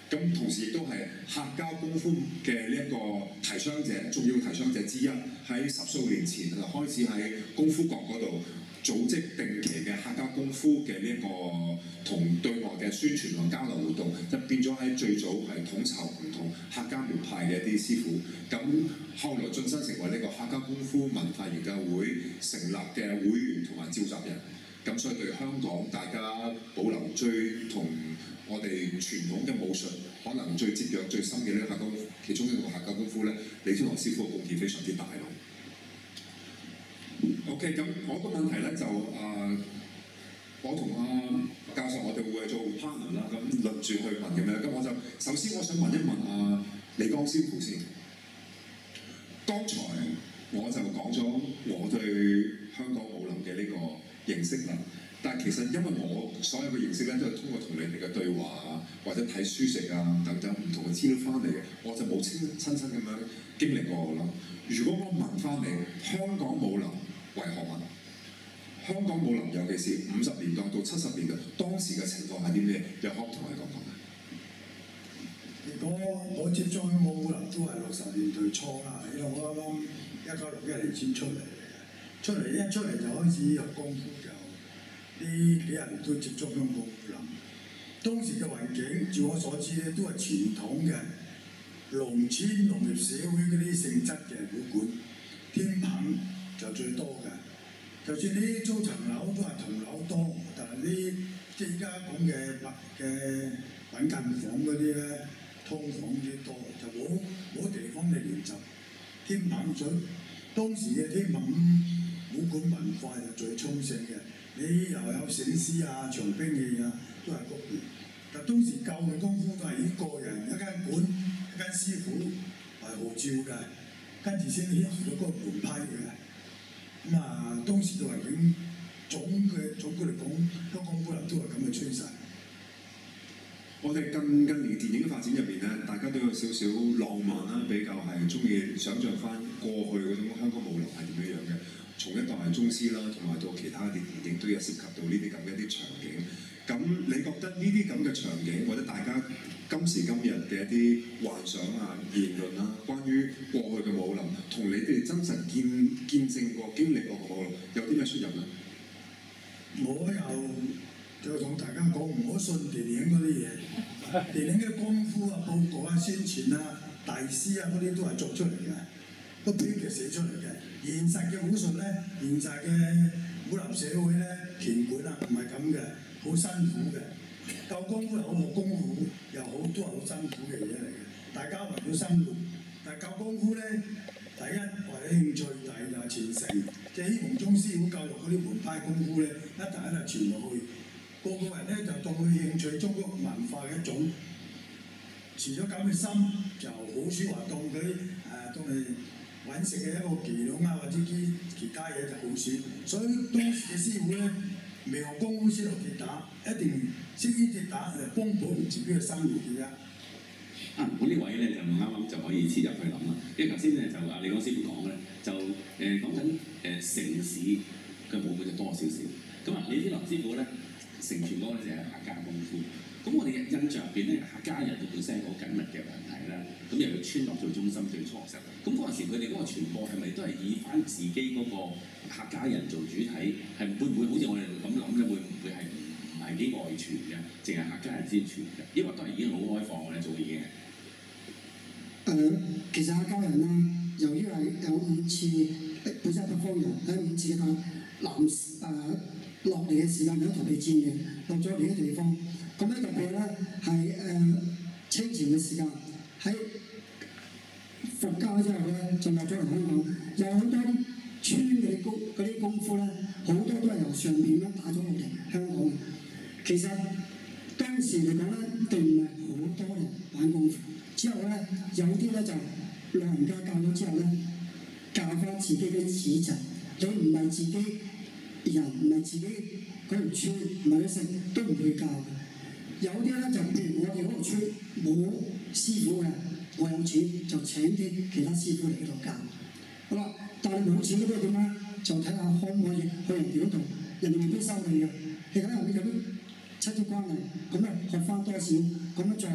咁同時亦都係客家功夫嘅呢一個提倡者，重要提倡者之一。喺十數年前就開始喺功夫國嗰度組織定期嘅客家功夫嘅呢一個同對外嘅宣傳同交流活動，就變咗喺最早係統籌唔同客家門派嘅一啲師傅。咁後來晉身成為呢個客家功夫文化研究會成立嘅會員同埋召集人。咁所以對香港大家保留最同我哋傳統嘅武術可能最接壤最深嘅呢個客家功夫，其中一個客家功夫咧，李天王師傅嘅貢獻非常之大咯。OK， 咁我個問題咧就誒、呃，我同阿、啊、教授我哋會做 partner 啦，咁輪住去問咁樣。咁我就首先我想問一問阿、啊、李剛師傅先。剛才我就講咗我對香港武林嘅呢個認識啦。但係其實因為我所有嘅認識咧，都係通過同你哋嘅對話啊，或者睇書籍啊等等唔同嘅資料翻嚟嘅，我就冇親親身咁樣經歷過啦。如果我問翻你，香港武林為何物？香港武林尤其是五十年代到七十年代當時嘅情況係啲咩？又可唔可以同我哋講講啊？ 如果我接觸香港武林都係六十年代初啦，因為我啱啱一九六一年先出嚟嘅，出嚟一出嚟就開始學功夫就。呢幾廿年都接觸香港武林，當時嘅環境，照我所知咧，都係傳統嘅農村農業社會嗰啲性質嘅武館，天棚就最多嘅。就算啲租層樓都係同樓多，但係啲即係而家講嘅嘅品近房嗰啲咧，劏房啲多，就冇冇地方嚟練習。天棚水，當時嘅天棚武館文化就最充盛嘅。你又有醒獅啊、長兵器啊，都係嗰邊。但當時教嘅功夫都係依個人一間館、一間師傅係號召嘅，跟住先牽涉到嗰個門派嘅。咁啊，當時嘅環境總嘅總括嚟講，香港武林都係咁嘅趨勢。 我哋近近年電影嘅發展入邊咧，大家都有少少浪漫啦，比較係中意想像翻過去嗰種香港武林係點樣樣嘅。從一代宗師啦，同埋到其他嘅電影都有涉及到呢啲咁嘅一啲場景。咁你覺得呢啲咁嘅場景，或者大家今時今日嘅一啲幻想啊、言論啊，關於過去嘅武林，同你哋真實見見證過、經歷過嘅武林，有啲咩出入咧？ 我又就同大家講，唔好信電影嗰啲嘢。電影嘅功夫啊、報告啊、宣傳啊、大師啊嗰啲都係作出嚟嘅。個編劇寫出嚟嘅，現實嘅武術咧，現實嘅武林社會咧，拳館啊，唔係咁嘅，好辛苦嘅。教功夫又好，學功夫又好，都係好辛苦嘅嘢嚟嘅。大家為咗生活，但係教功夫咧，第一為咗興趣，第二就係傳承。即係希望宗師傅教育嗰啲門派功夫咧，一代一代傳落去。個個人咧就當佢興趣中國文化嘅一種，持咗咁嘅心，就好少話當佢誒、呃、當係揾食嘅一個伎倆啊，或者啲其他嘢就好少。所以當時嘅師傅咧，未學功夫先學跌打，一定識呢跌打嚟幫補自己嘅生活嘅啫。 啊，咁呢位咧就啱啱就可以切入去諗啦。因為頭先咧就阿李剛師傅講咧，就誒、呃、講緊誒城市嘅武館就多少少。咁啊，李天王師傅咧承傳嗰個就係客家功夫。咁我哋嘅印象入邊咧，客家人佢本身係好緊密嘅羣體啦。咁又要村落做中心最初時，咁嗰陣時佢哋嗰個傳播係咪都係以翻自己嗰個客家人做主體？係會唔會好似我哋咁諗咧？會唔會係唔係幾外傳嘅？淨係客家人先傳嘅？抑或都係已經好開放嘅做已經係？ 誒、呃，其實客家人啦，由於係有五次本身係北方人喺五次嘅南誒落嚟嘅時間喺逃避戰嘅，落咗嚟嘅地方。咁咧特別咧係誒清朝嘅時間喺復家之後咧，就落咗嚟香港，有好多啲村嘅啲功嗰啲功夫咧，好多都係由上邊咧打咗落嚟香港。其實當時嚟講咧，並唔係好多人玩功夫。之後咧，有啲咧就老人家教咗之後咧，教翻自己嘅子侄。你唔係自己人，唔係自己嗰條村，唔係一姓，都唔會教嘅。有啲咧就譬如我哋嗰個村冇師傅嘅，我有錢就請啲其他師傅嚟呢度教。好啦，但係冇錢嗰啲點咧？就睇下可唔可以去人哋嗰度，人哋未必收你嘅。你睇下你有啲親戚關係，咁啊學翻多少，咁樣再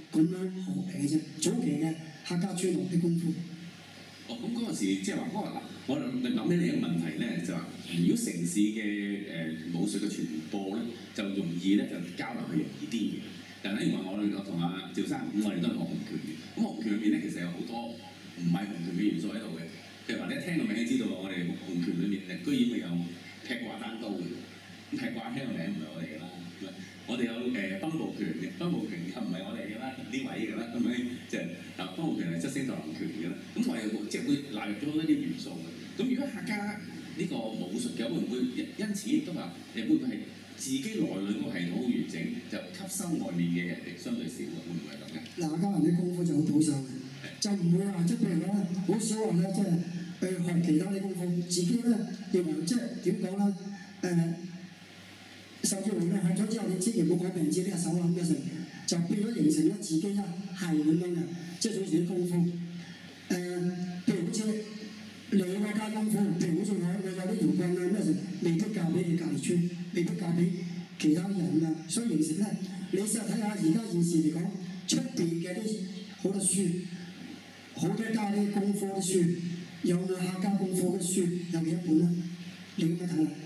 咁樣學嚟嘅啫。早期嘅客家村落啲功夫。 哦，咁嗰陣時即係話嗰個嗱，我諗諗起另一個問題咧，就話如果城市嘅誒、呃、武術嘅傳播咧，就容易咧就交流係容易啲嘅。但係例如話我我同阿趙生咁，我哋都係學洪拳嘅。咁洪拳裏面咧其實有好多唔係洪拳嘅元素喺度嘅。譬如話你一聽個名就知道我哋洪拳裏面誒居然會有劈掛單刀嘅。咁劈掛聽個名唔係我哋㗎啦。我哋有誒崩步拳嘅，崩步拳又唔係我哋嘅啦，呢位嘅啦，咁樣即係嗱崩步拳係側身豎拳嘅啦。咁我哋即係會納入咗好多啲元素嘅。咁如果客家呢個武術嘅會唔會因此亦都話誒會唔會係自己內裏嗰個系統好完整，就吸收外面嘅人哋相對少嘅，會唔會係咁嘅？ 嗱，客家人啲功夫就好保守嘅，就唔會話即係譬如咧，好少話咧，即係去學其他啲功夫，自己咧認為即係點講咧誒。甚至乎咧學咗之後，你千祈唔好改名字呢個手諗嘅成，就變咗形成咗自己一係咁樣嘅，即係好似啲功夫。誒、呃，譬如好似你嗰家功夫，譬如好似我我有啲搖棍啊咩成，未必教俾你隔離村，未必教俾其他人㗎，所以形成咧，你試下睇下而家現時嚟講，出邊嘅啲好多書，好多教啲功夫啲書，有冇客家功夫嘅書有幾多本啊？你咁樣睇下。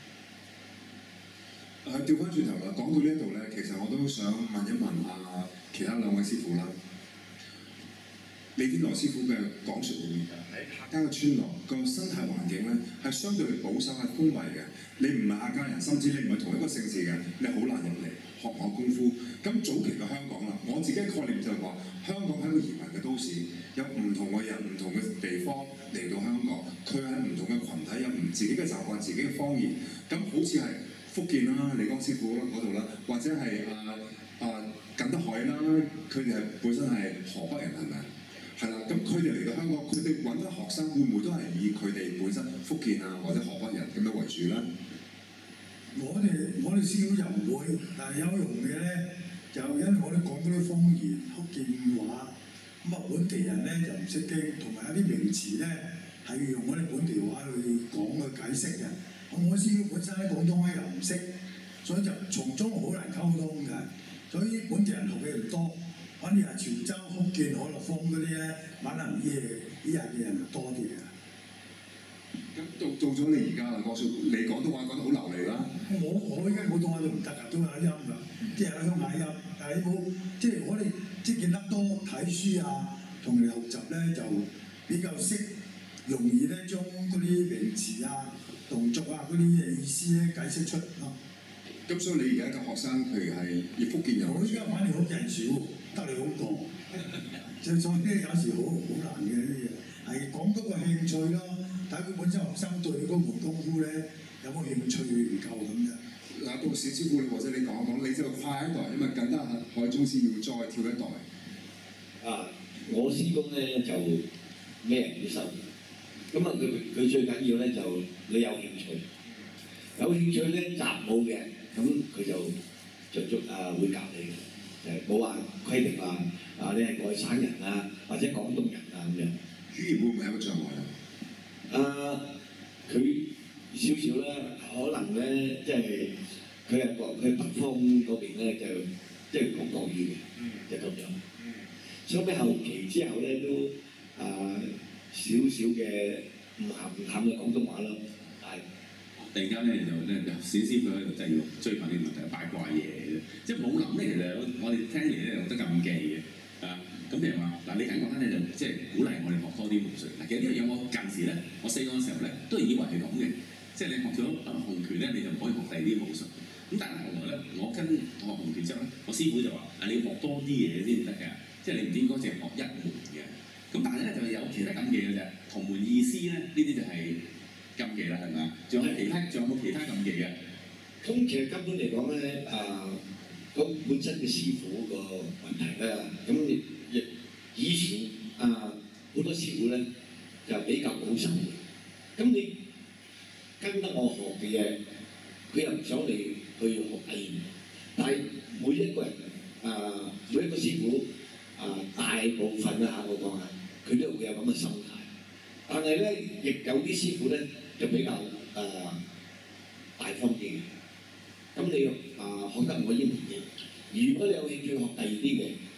誒調翻轉頭啦，講到呢一度咧，其實我都想問一問啊其他兩位師傅啦。李天來師傅嘅講述裏面，喺客家嘅村落個生態環境咧係相對保守係封閉嘅。你唔係客家人，甚至你唔係同一個姓氏嘅，你好難入嚟學我功夫。咁早期嘅香港啦，我自己嘅概念就係話，香港係一個移民嘅都市，有唔同嘅人、唔同嘅地方嚟到香港，佢喺唔同嘅群體有唔自己嘅習慣、自己嘅方言，咁好似係福建啦、李江師傅嗰度啦，或者係啊啊近德海啦，佢哋係本身係河北人係咪啊？係啦，咁佢哋嚟到香港，佢哋揾得學生會唔會都係以佢哋本身福建啊或者河北人咁樣為主咧？ 我哋我哋師傅就唔會，但係有用嘅咧，就因為我哋講嗰啲方言福建話，咁啊本地人咧就唔識聽，同埋有啲名詞咧係要用我哋本地話去講去解釋嘅。咁我師傅本身喺廣東話又唔識，所以就從中好難溝通嘅。所以本地人學嘅唔多，反而係潮州、福建、海陸豐嗰啲咧，閩南呢呢人嘅人多啲嘅。 咁到到咗你而家啦，郭叔，你廣東話講得好流利啦。 我我依家廣東話都唔得㗎，都有音㗎，即係有鄉下音。但係你冇，即係我哋即係見得多睇書啊，同人學習咧就比較識，容易咧將嗰啲名詞啊、動作啊嗰啲意思咧解釋出咯。 咁所以你而家嘅學生，譬如係以福建人， 我依家反而福建人少，得你好多。就所以咧有時好好難嘅呢啲嘢，係講嗰個興趣咯。睇佢本身學生對嗰門功夫咧有冇興趣唔夠咁嘅。 嗱，到史師傅，或者你講一講，你就跨一代，因為更加海宗師要再跳一代。 啊，我師公咧就咩人都收，咁啊佢佢最緊要咧就你有興趣，有興趣咧習武嘅，咁佢就着足啊會教你，誒冇話規定話啊你係外省人啊或者廣東人啊咁樣。 語言會唔會係一個障礙啊？ 啊，佢少少啦，可能咧即係佢係國佢北方嗰邊咧就即係講國語嘅，就咁樣。收尾後期之後咧都啊少少嘅唔鹹唔淡嘅廣東話咯，係。 突然間咧就咧就史師傅喺度就要追問呢個問題，八卦嘢嘅啫，即係冇諗咧。其實我哋聽嚟咧有得禁忌嘅啊。咁譬如話嗱，你緊講翻咧就即係鼓勵我哋學多啲武術。嗱，其實呢樣嘢我近時咧，我細個嘅時候咧都以為係咁嘅，即係你學咗洪拳咧，你就唔可以學第二啲武術。咁但係後來咧，我跟學洪拳之後咧，我師傅就話：啊，你要學多啲嘢先得嘅，即係你唔應該淨係學一門嘅。咁但係咧就有其他禁忌嘅啫，同門意思咧呢啲就係禁忌啦，係咪啊？仲有其他仲有冇其他禁忌嘅？ 咁其實根本嚟講咧，啊，咁本身嘅師傅個問題咧，咁亦以前啊好多師傅咧就比較保守嘅，咁你跟得我學嘅嘢，佢又唔想你去學第二，但係每一個人啊每一個師傅啊大部分啦嚇我講下，佢都會有咁嘅心態，但係咧亦有啲師傅咧就比較誒、啊、大方啲嘅。咁你啊學得我英文嘅，如果你有興趣學第二啲嘅，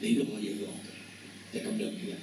你都可以去落嘅，就咁樣嘅。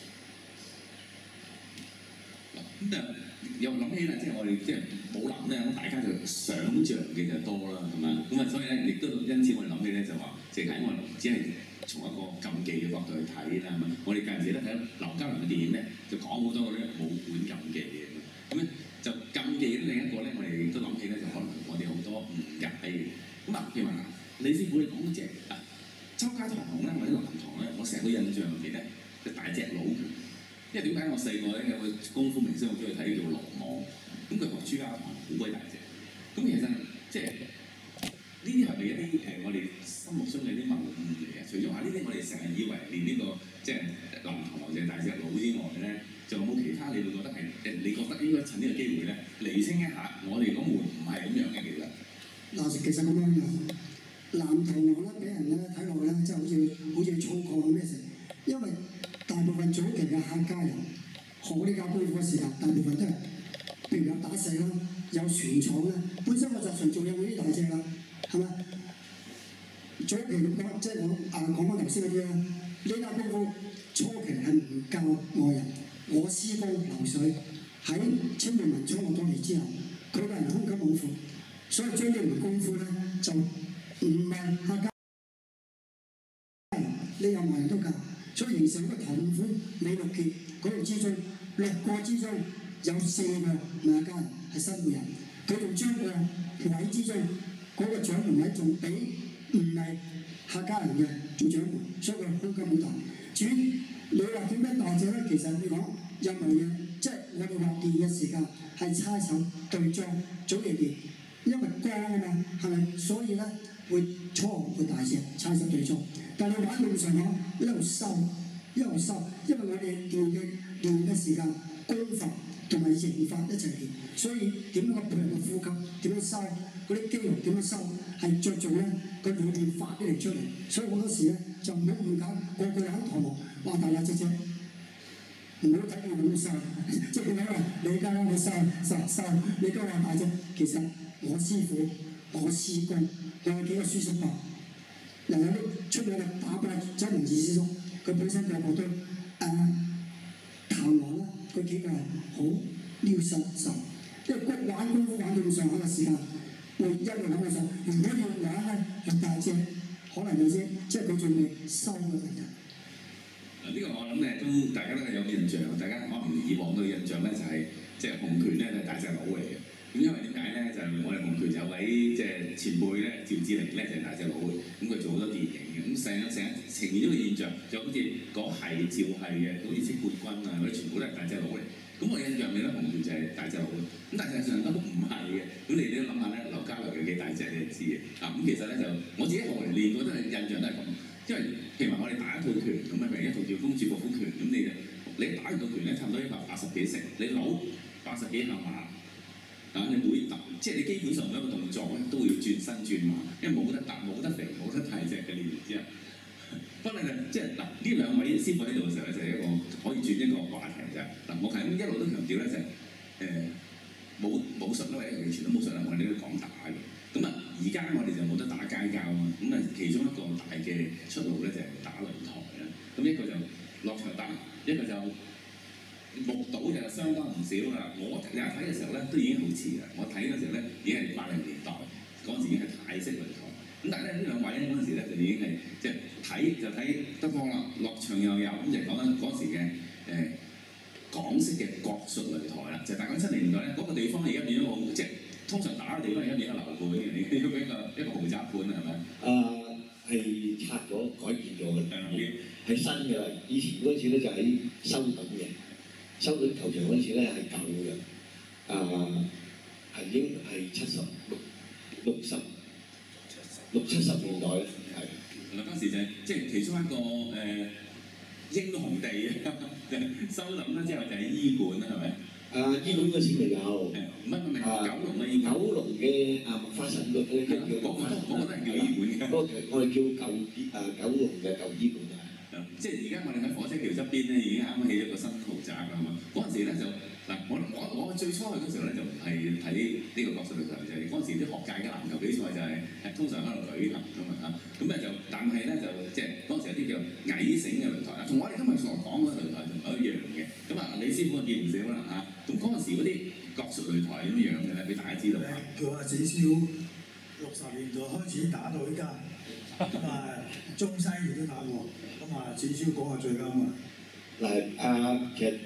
咁就又諗起啦，即係我哋即係冇諗咧，咁大家就想像嘅就多啦，係嘛？咁啊，所以咧亦都因此我哋諗起咧就話，淨係我哋只係從一個禁忌嘅角度去睇啦，係嘛？我哋近時咧睇劉嘉良嘅電影咧，就講好多嗰啲武館禁忌嘅，咁咧就禁忌另一個咧，我哋亦都諗起咧，就可能我哋好多誤解嘅。咁啊，譬如話李師傅你講嗰隻啊，周家堂咧或者南堂咧，我成個印象入邊咧，就大隻佬。因為點解我細個咧有個功夫明星好中意睇叫羅網，咁佢學朱家堂好鬼大隻，咁其實即係呢啲係咪一啲誒我哋心目中嘅啲謬誤嚟嘅？除咗話呢啲，我哋成日以為連呢、這個即係南堂或者大隻佬之外咧，仲有冇其他你會覺得係誒？你覺得應該趁呢個機會咧，釐清一下我哋嗰門唔係咁樣嘅其實。 嗱，其實咁樣嘅南堂王咧，俾人咧睇落咧，即係好似好似粗犷咩成，因為大部分早期嘅客家人學呢家功夫嘅時間，大部分都係譬如有打石啦，有船廠啦，本身我就常做有呢啲大隻啦，係咪？早期咁講，即係我啊講翻頭先嗰啲啦，呢家功夫初期係唔教外人，我師公流水喺清末民初落咗嚟之後，佢個人胸襟好闊，所以將呢門功夫咧就唔係客家人，你任何人都教。所以形成一個唐府美六傑嗰度之中，六個之中有四個唔係客家人，係新會人。佢仲將個位之中嗰、那個掌門位仲比唔係客家人嘅做掌門，所以佢胸襟好大。至於你話點解大隻咧？其實你講任何嘢，即係我哋畫電嘅時間係猜手對裝早期電，因為光啊嘛，係咪？所以咧會初會大隻，猜手對裝。但係玩路上講一路收一路收，因為我哋練嘅練嘅時間功法同埋刑法一齊練，所以點樣個配合個呼吸，點樣收嗰啲肌肉點樣收，係着重咧個裏面發啲嚟出嚟。所以好多時咧就唔好誤解，個個喺堂堂話大大隻隻，唔好睇佢咁收，即係點解話你家我收實收，你家話大隻，其實我師傅我師公我有幾個書叔伯。又有啲出名嘅打敗周明志師叔，佢本身個個都誒談王啦，佢幾個係好撩實受，因為骨玩功夫玩到咁上下嘅時間，會一路諗嘅時候，如果要玩咧係大隻，可能有啲即係佢仲未收嘅問題。 嗱呢個我諗咧都大家都係有印象，大家可能以往嘅印象咧就係即係洪拳咧係大隻佬嚟嘅。咁因為點解咧？就係、是、我哋洪拳有位即係前輩咧，趙志凌咧就係、是、大隻佬嘅，咁佢做好多電影嘅，咁成日成日呈現咗個現象，就好似講係照係嘅，好似戚冠軍啊嗰啲全部都係大隻佬嚟。咁我印象你咧洪拳就係大隻佬嘅，咁但係實際上都唔係嘅。咁你哋都諗下咧，劉家良有幾大隻你就知嘅。啊咁其實咧就我自己學嚟練過都係印象都係咁，因為譬如話我哋打一套拳咁啊，譬如一套叫公主國虎拳，咁你你打完套拳咧差唔多一百八十幾成，你扭八十幾下馬。啊！你每揼，即係你基本上每一個動作咧都會要轉身轉馬，因為冇得揼、冇得肥、冇得太隻嘅練完之後。不過咧，即係嗱，呢兩位師傅喺度嘅時候咧，就係、是、一個可以轉一個話題就係嗱，我係咁一路都強調咧就係、是、誒、呃、武武術啦，或者尤其傳統武術啦，我哋都講打嘅。咁啊，而家我哋就冇得打街交啊，咁啊，其中一個大嘅出路咧就係、是、打擂台啦。咁一個就落場打，一個就目睹就相當唔少啦。我日日睇嘅時候咧，都已經好遲啦。我睇嘅時候咧，已經係八零年代，嗰陣時已經係泰式擂台。咁但係咧，呢兩位咧嗰陣時咧就已經係即係睇就睇得多啦，落場又有咁就講緊嗰時嘅誒、呃、港式嘅國術擂台啦。就大概七零年代咧，嗰、那個地方而家變咗好，即係通常打嘅地方而家變咗樓盤嘅，你要俾個一個豪宅盤係咪？ 啊，係拆咗改建咗嘅，係新嘅。以前嗰陣時咧就喺修頓嘅。修頓球場嗰陣時咧係舊嘅，啊係應係七十六六十六七十年代咧係。 嗱當時就係、是、即係其中一個誒、呃、英雄地修頓啦，之後就係醫館啦，係咪？ 啊醫館嗰時未有， 唔係唔係九龍嘅醫館。九龍嘅啊麥花臣嗰嗰嗰個嗰個都係叫醫館嘅。嗰個我哋叫舊醫啊九龍嘅舊醫館。 即係而家我哋喺火車橋側邊咧，已經啱啱起咗個新豪宅啦嘛。嗰陣時咧就嗱，我我我最初去嗰時候咧就唔係睇呢個國術擂台，就係嗰陣時啲學界嘅籃球比賽就係、係、通常喺度舉行㗎嘛嚇，咁咧就但係咧就即係嗰陣時有啲叫矮繩嘅擂台啦，同我哋今日所講嗰個擂台就唔係一樣嘅。咁啊，李師傅見唔少啦嚇，咁嗰陣時嗰啲國術擂台係點樣嘅咧？俾大家知道下。 叫阿子超六十年代開始打到依家，咁啊中西亦都打過，咁啊子超講下最啱啊！ 嗱啊，其實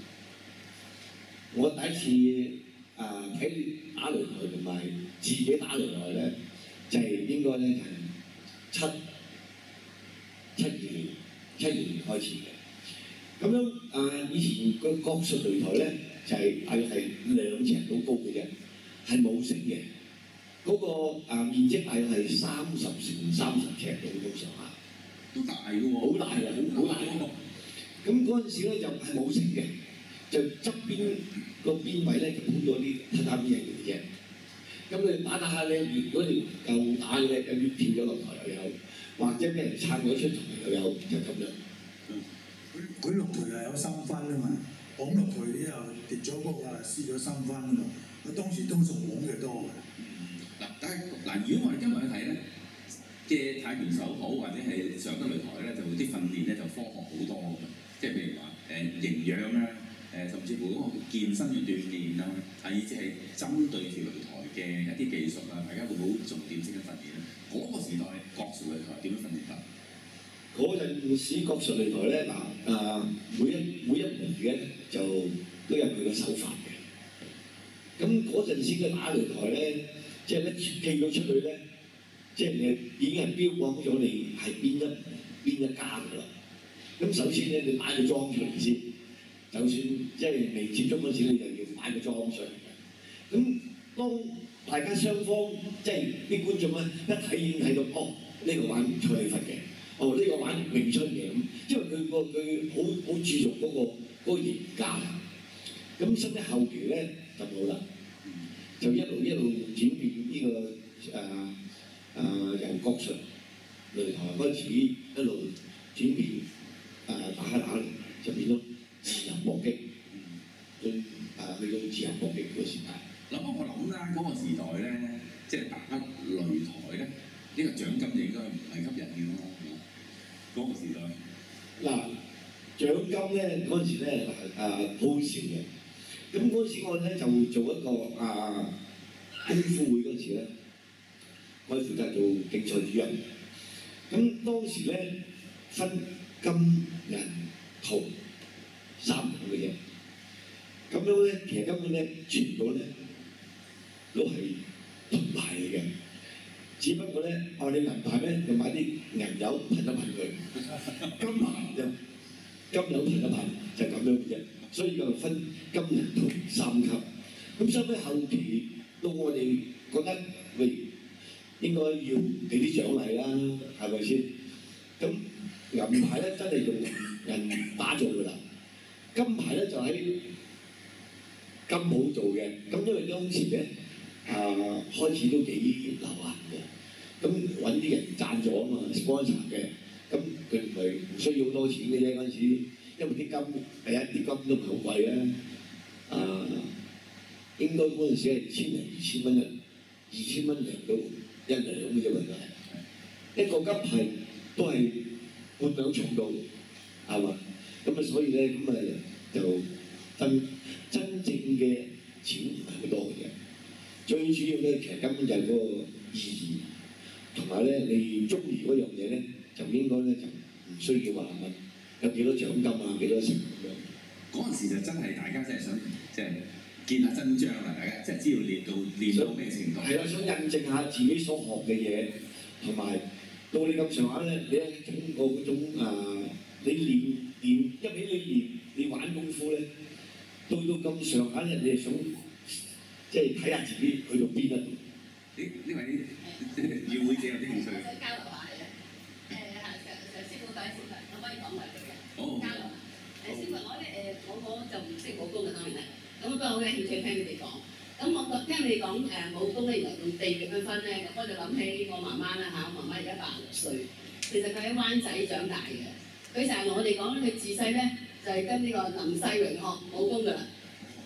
我第一次啊睇打擂台同埋自己打擂台咧，就係、是、應該咧就係、是、七七二年七二年開始嘅。咁樣啊，以前個國術擂台咧就係大約係兩尺到高嘅啫，係冇繩嘅。嗰、那個啊面積大約係三十乘三十尺到咁上下， 都大嘅喎， 好大嘅，好大嘅。咁嗰陣時咧就係冇繩嘅，就側邊個邊位咧就鋪咗啲榻榻米嚟嘅啫。咁你打打下咧，如果你夠打嘅咧，有啲跳咗落台又有，或者俾人撐咗出台又有，就咁樣。 佢落台又有三分啊嘛，綁落台啲又跌咗谷啊，輸咗三分啊嘛。佢當時都數綁嘅多嘅。 嗱，但係嗱，如果我哋今日去睇咧嘅太拳手好，或者係上得擂台咧，就啲訓練咧就科學好多嘅，即係譬如話誒、呃、營養啊，誒、呃、甚至乎嗰個健身嘅鍛鍊啊，係以至係針對住擂台嘅一啲技術啊，大家會好重點式嘅訓練咧。嗰、那個時代國術擂台點樣訓練法？ 嗰陣時國術擂台咧，嗱啊每一每一門嘅就都有佢嘅手法嘅。咁嗰陣時嘅打擂台咧，即係咧企到出去咧，即係你已經係標榜咗你係邊一邊一家㗎啦。咁首先咧，你擺個裝出嚟先，就算即係未接觸嗰時，你就要擺個裝上嚟嘅。咁當大家雙方即係啲觀眾咧一睇已經睇到，哦呢、這個玩蔡李佛嘅，哦呢、這個玩詠春嘅咁，因為佢個佢好好注重嗰、那個嗰、那個形架。咁甚至後期咧就冇啦，就一路一路轉變呢、這個誒誒、呃呃、由國術擂台開始一路轉變。誒、呃、打下打嚟就變咗自由搏擊，去誒去到自由搏擊嗰個時代。 嗱，不過我諗啦，嗰、那個時代咧，即係打擂台咧，呢、這個獎金就應該唔係吸引嘅咯。嗰、那個時代， 嗱獎金咧嗰陣時咧誒好少嘅，咁嗰陣時我咧就做一個啊功夫會嗰陣時咧，我係負責做競賽主任。咁當時咧分金銀銅三種嘅啫，咁樣咧其實根本咧全部咧都係銅牌嚟嘅，只不過咧哦你銀牌咧就買啲銀油噴一噴佢，金牌就金油噴一噴就咁樣嘅啫，所以就分金銀銅三級。咁收尾後期到我哋覺得喂應該要俾啲獎勵啦，係咪先？咁銀牌咧真係用人打造㗎啦，金牌咧就喺金鋪做嘅。咁因為當時咧啊開始都幾流行嘅，咁揾啲人贊助啊嘛 sponsor 嘅，咁佢唔係唔需要好多錢嘅啫嗰陣時，因為啲金第一啲金都唔係好貴啊，啊應該嗰陣時係千零二千蚊一二千蚊零到一兩嘅啫嘛，一個金牌都係半兩重到，係嘛？咁啊，所以咧，咁啊就真真正嘅錢唔係好多嘅，最主要咧，其實根本就係嗰個意義，同埋咧，你中意嗰樣嘢咧，就應該咧就唔需要話問有幾多獎金啊，幾多成咁樣。 嗰陣時就真係大家真係想即係見下真章啦，大家即係知道練到練到咩程度。係啊，想印證下自己所學嘅嘢，同埋。到你咁上下咧，你一種個嗰種啊，你練練一俾你練，你玩功夫咧，到到咁上下咧，你係想即係睇下自己去到邊一度。 呢呢位與會者有啲興趣。 想交流下嘅，誒係上上師傅講師傅，我可以講埋佢嘅。 好。 交流下。誒師傅，我咧誒我我就唔識武功嘅當然係，咁不過我嘅興趣聽你哋講。咁我聽你講誒武功咧，原來用地域去分咧，我就諗起我媽媽啦嚇，我媽媽而家八十六歲，其實佢喺灣仔長大嘅，佢成日同我哋講佢自細咧就係、是、跟呢個林世榮學武功㗎啦。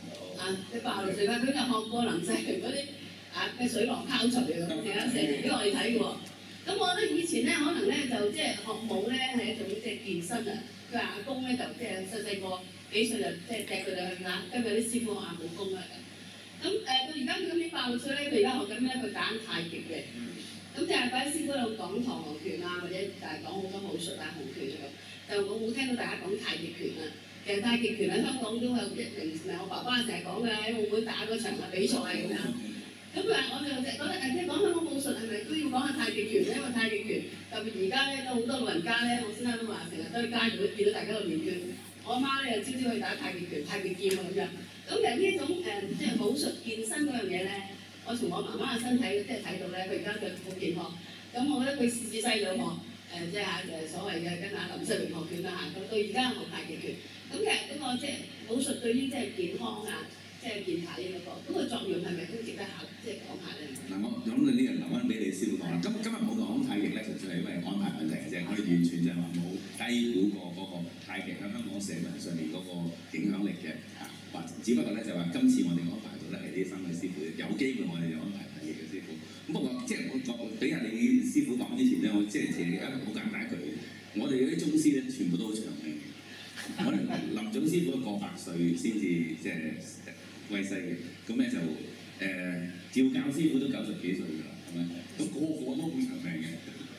啊，你爆流水啦，佢就學過林世榮嗰啲啊嘅水浪拋除嘅，成日成日俾我哋睇嘅喎。咁我覺得以前咧，可能咧就即係學舞咧係一種即係健身啊。佢話阿公咧就即係細細個幾歲就即係掟佢哋去啦，跟住啲師傅學下武功啦。咁誒到而家佢今年八六歲咧，佢而家學緊咩？佢打緊太極嘅。咁就係嗰啲師傅喺度講螳螂拳啊，或者就係講好多武術啊、洪拳咁。就我冇聽到大家講太極拳啊。其實太極拳喺香港都有一名，唔係我爸爸成日講嘅，喺澳門打嗰場嘅比賽咁樣。咁佢話我就覺得誒，即係講香港武術係咪都要講下太極拳咧？因為太極拳特別而家咧都好多老人家咧，我先生都話成日都喺街度都見到大家喺度練拳。我阿媽咧就朝朝去打太極拳、太極劍啊咁樣。咁其實呢一種誒、呃、即係武術健身嗰樣嘢咧，我從我媽媽嘅身體即係睇到咧，佢而家佢好健康。咁我覺得佢試試細咗學誒，即係嚇誒所謂嘅跟阿林世榮學拳啦嚇，咁到而家學太極拳。咁其實嗰個即係武術對於即係健康啊，即係健體嗰個，咁個作用係咪都值得考即係講下咧？ 嗱，我咁你呢樣留翻俾你師傅講啦。今今日冇講太極咧，純粹係因為安排問題嘅啫。我哋完全就係話冇低估過嗰個太極喺香港社會上面嗰個影響力嘅嚇，或只不過咧就話今次我哋安排到咧係啲新嘅師傅，有機會我哋就安排太極嘅師傅。咁不過即係我講俾下你師傅講之前咧，我即係其實一個好簡單一句，我哋嗰啲宗師咧全部都好長命嘅。我哋林總師傅過百歲先至即係威西嘅，咁咧就誒、呃、趙教師傅都九十幾歲㗎啦，係咪？咁個個都好長命嘅。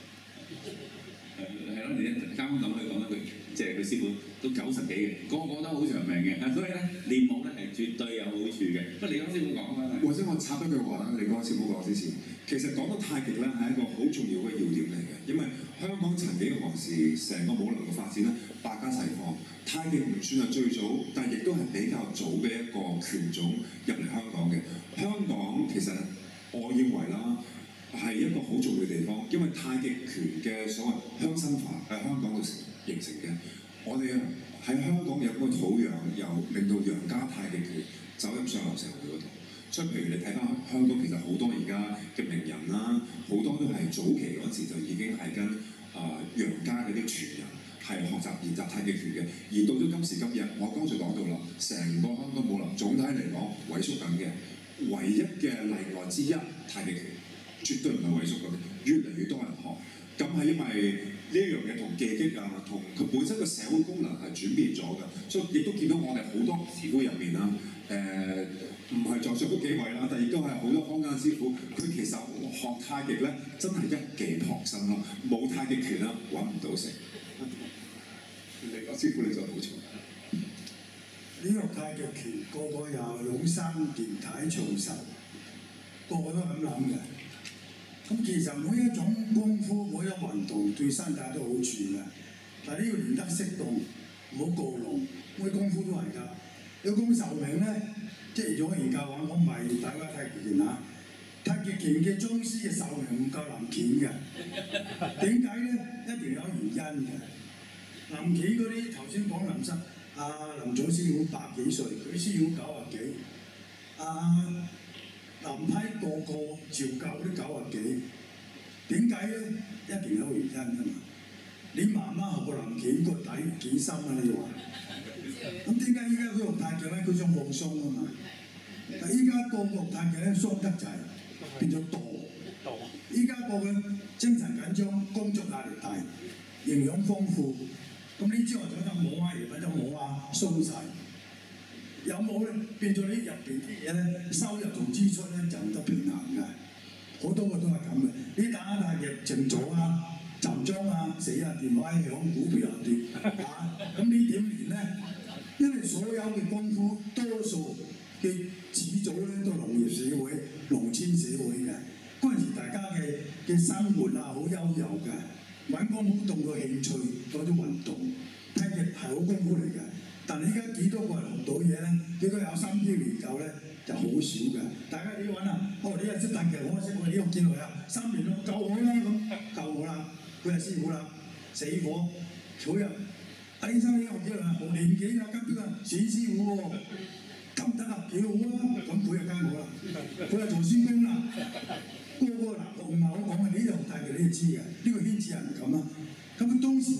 誒係咯，你啱啱咁去講一句，即係佢師傅都九十幾嘅，個個都好長命嘅。所以咧練武咧係絕對有好處嘅。不過你啱師傅講啊嘛， 或者我插一句話啦，你講師傅講之前，其實講到太極咧係一個好重要嘅要點嚟嘅，因為香港曾幾何時成個武林嘅發展咧百家齊放。太極唔算係最早，但係亦都係比較早嘅一個拳種入嚟香港嘅。香港其實我認為啦，係一個好重要嘅地方，因為太極拳嘅所謂鄉紳化喺香港度形成嘅。我哋喺香港有個土壤，又令到楊家太極拳走入上流社會嗰度。所以譬如你睇翻香港，其實好多而家嘅名人啦，好多都係早期嗰時就已經係跟啊、呃、楊家嗰啲傳人。係學習練習太極拳嘅，而到咗今時今日，我剛才講到啦，成個香港武林總體嚟講萎縮緊嘅，唯一嘅例外之一太極拳，絕對唔係萎縮緊嘅，越嚟越多人學。咁係因為呢一樣嘢同技擊啊，同佢本身嘅社會功能係轉變咗嘅，所以亦都見到我哋好多師傅入面啦，誒唔係在座嗰幾位啦，但亦都係好多坊間師傅，佢其實學太極咧真係一技傍身咯，冇太極拳啦揾唔到食。你講師傅你再補充。 呢個太極拳個個又養生健體長壽，個個都咁諗嘅。咁其實每一種功夫、每一種運動對身體都好處嘅，但係呢要練得適當，唔好過濃。每功夫都係㗎。有講壽命咧，即係如果研究話，我唔係大家太極拳嚇。太極拳嘅宗師嘅壽命唔夠林鉗嘅，點解咧？一定有原因嘅。林鉗嗰啲頭先講林生，阿林祖師傅百幾歲，佢師傅九啊幾，阿林批個個趙教都九啊幾，點解咧？一定有原因㗎嘛。你媽媽學過林鉗個底幾深啊？你話？咁點解依家佢學太極咧？佢想放鬆啊嘛。但依家個個學太極咧鬆得滯，變咗惰。依家個個精神緊張，工作壓力大，營養豐富。咁呢招我就得冇啊，而家就冇啊，鬆晒。有冇咧？變咗呢入邊啲嘢咧，收入同支出咧就唔得平衡嘅。好多個都係咁嘅。你打太極靜坐啊、集中啊、死啊電話響、股票又跌啊，咁呢點練咧？因為所有嘅功夫多數嘅始祖咧都係農業社會、農村社會嘅。嗰陣時大家嘅嘅生活啊好悠遊嘅。揾功夫當個興趣，當種運動，太極係好功夫嚟嘅。但係依家幾多個人學到嘢咧？幾多有心機研究咧？就好少嘅。大家你揾啊，哦，你又識太極，我識我呢個見來啊，三年咯，夠我啦咁，夠我啦，佢係師傅啦，死火，草人，阿醫生呢個見來啊，冇年紀啊，跟邊個選師傅喎？咁得啊，幾好啊，咁佢就跟我啦，佢係做師公啦。個個嗱，唔係我講嘅，你呢度太極你就知嘅，呢個圈子人咁啦。咁當時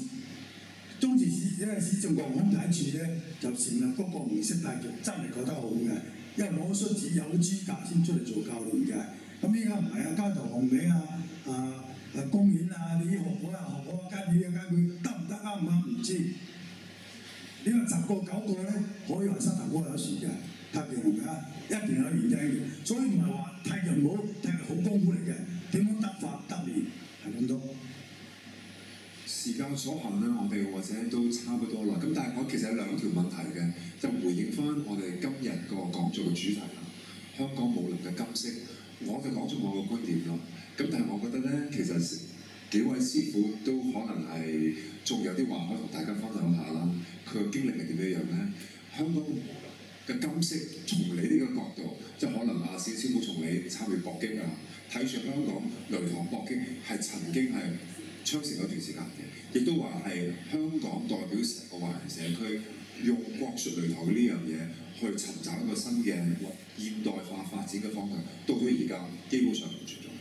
當時市因為市政局咁睇住咧，就成日嗰個唔識太極，真係覺得好嘅。 因為攞書紙有資格先出嚟做教練嘅。咁依家唔係啊，街頭紅名啊，啊啊公園啊，你學我啊學我啊，跟住啊跟佢得唔得啱唔啱唔知。你話十個九個咧，可以話膝頭哥有事嘅，太極係咪啊？一定有原因嘅，所以唔係話太極唔好，太極好功夫嚟嘅，點樣得法得練係咁多。 時間所限啦，我哋或者都差不多啦。咁但係我其實有兩條問題嘅，就回應翻我哋今日個講座嘅主題啦。香港武林嘅金色，我就講咗我個觀點咯。咁但係我覺得咧，其實幾位師傅都可能係仲有啲話可以同大家分享下啦。佢嘅經歷係點樣樣咧？香港嘅金色，從你呢個角度，即係可能阿冼師傅從你參與搏擊啊，睇上香港擂台搏擊係曾經係昌盛嗰段時間嘅，亦都話係香港代表成個華人社區用國術擂台呢樣嘢去尋找一個新嘅現代化發展嘅方向，到咗而家基本上唔存在。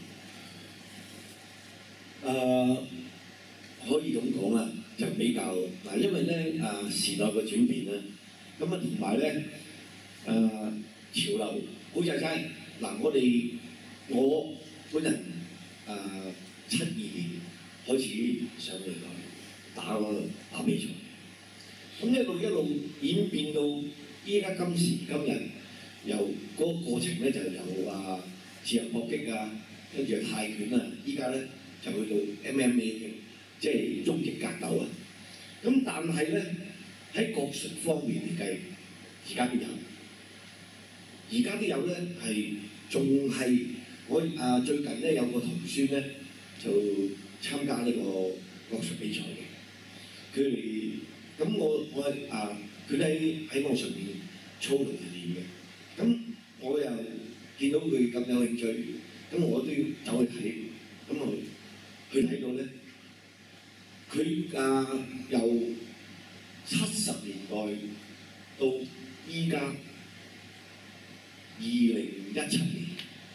誒、呃，可以咁講啦，就比較嗱，因為咧誒、呃、時代嘅轉變咧，咁啊同埋咧誒潮流，好似真嗱，我哋我本人誒七二年開始上嚟打打比賽，咁一路一路演變到依家今時今日，由嗰個過程咧就由啊自由搏擊啊，跟住泰拳啊，依家咧就去到 M M A 嘅，即係終極格鬥啊。咁但係咧喺國術方面嚟計，而家都有，而家都有咧係仲係我啊最近咧有個童孫咧就參加呢個國術比賽嘅，佢哋咁我我啊佢喺喺網上面操同埋練嘅，咁我又見到佢咁有興趣，咁我都要走去睇，咁我去睇到咧，佢啊由七十年代到依家二零一七年，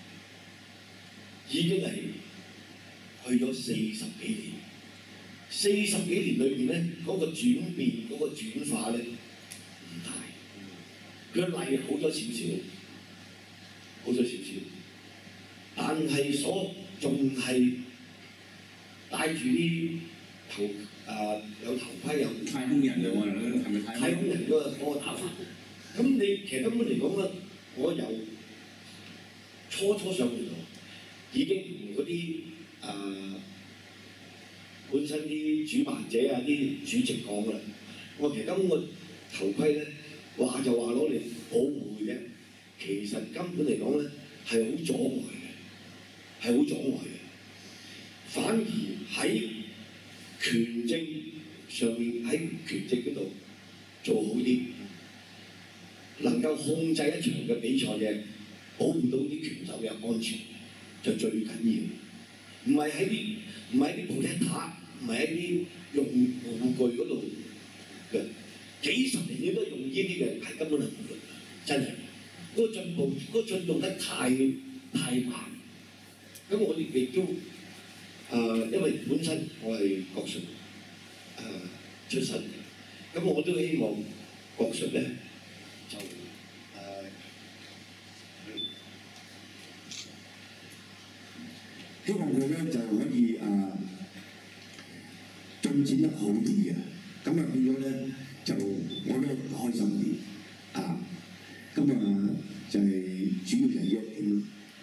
已經係去咗四十幾年。四十幾年裏邊咧，嗰、那個轉變、嗰、那個轉化咧唔大。佢例好咗少少，好咗少少，但係所仲係戴住啲頭啊有頭盔有太空人嘅喎，係咪太空人嗰個嗰個打法？咁你其實根本嚟講咧，我由初初上嚟已經同嗰啲啊本身啲主辦者啊、啲主席講㗎啦，我其實根本個頭盔咧話就話攞嚟保護嘅啫，其實根本嚟講咧係好阻礙嘅，係好阻礙嘅。反而喺拳證上面喺拳證嗰度做好啲，能夠控制一場嘅比賽嘅，保護到啲拳手嘅安全就最緊要。唔係喺啲唔係喺啲 protector， 唔係喺啲用護具嗰度嘅。幾十年你都用呢啲嘅，係根本係唔得，真係嗰個進步嗰、嗰個進步得太太慢。咁我哋亦都誒、呃，因為本身我係國術誒、呃、出身嘅，咁我都希望國術咧就誒、呃、 希望佢咧就可以誒、呃、進展得好啲嘅，咁啊變咗咧就我都開心啲啊！咁啊就係、是、主要就係呢一點。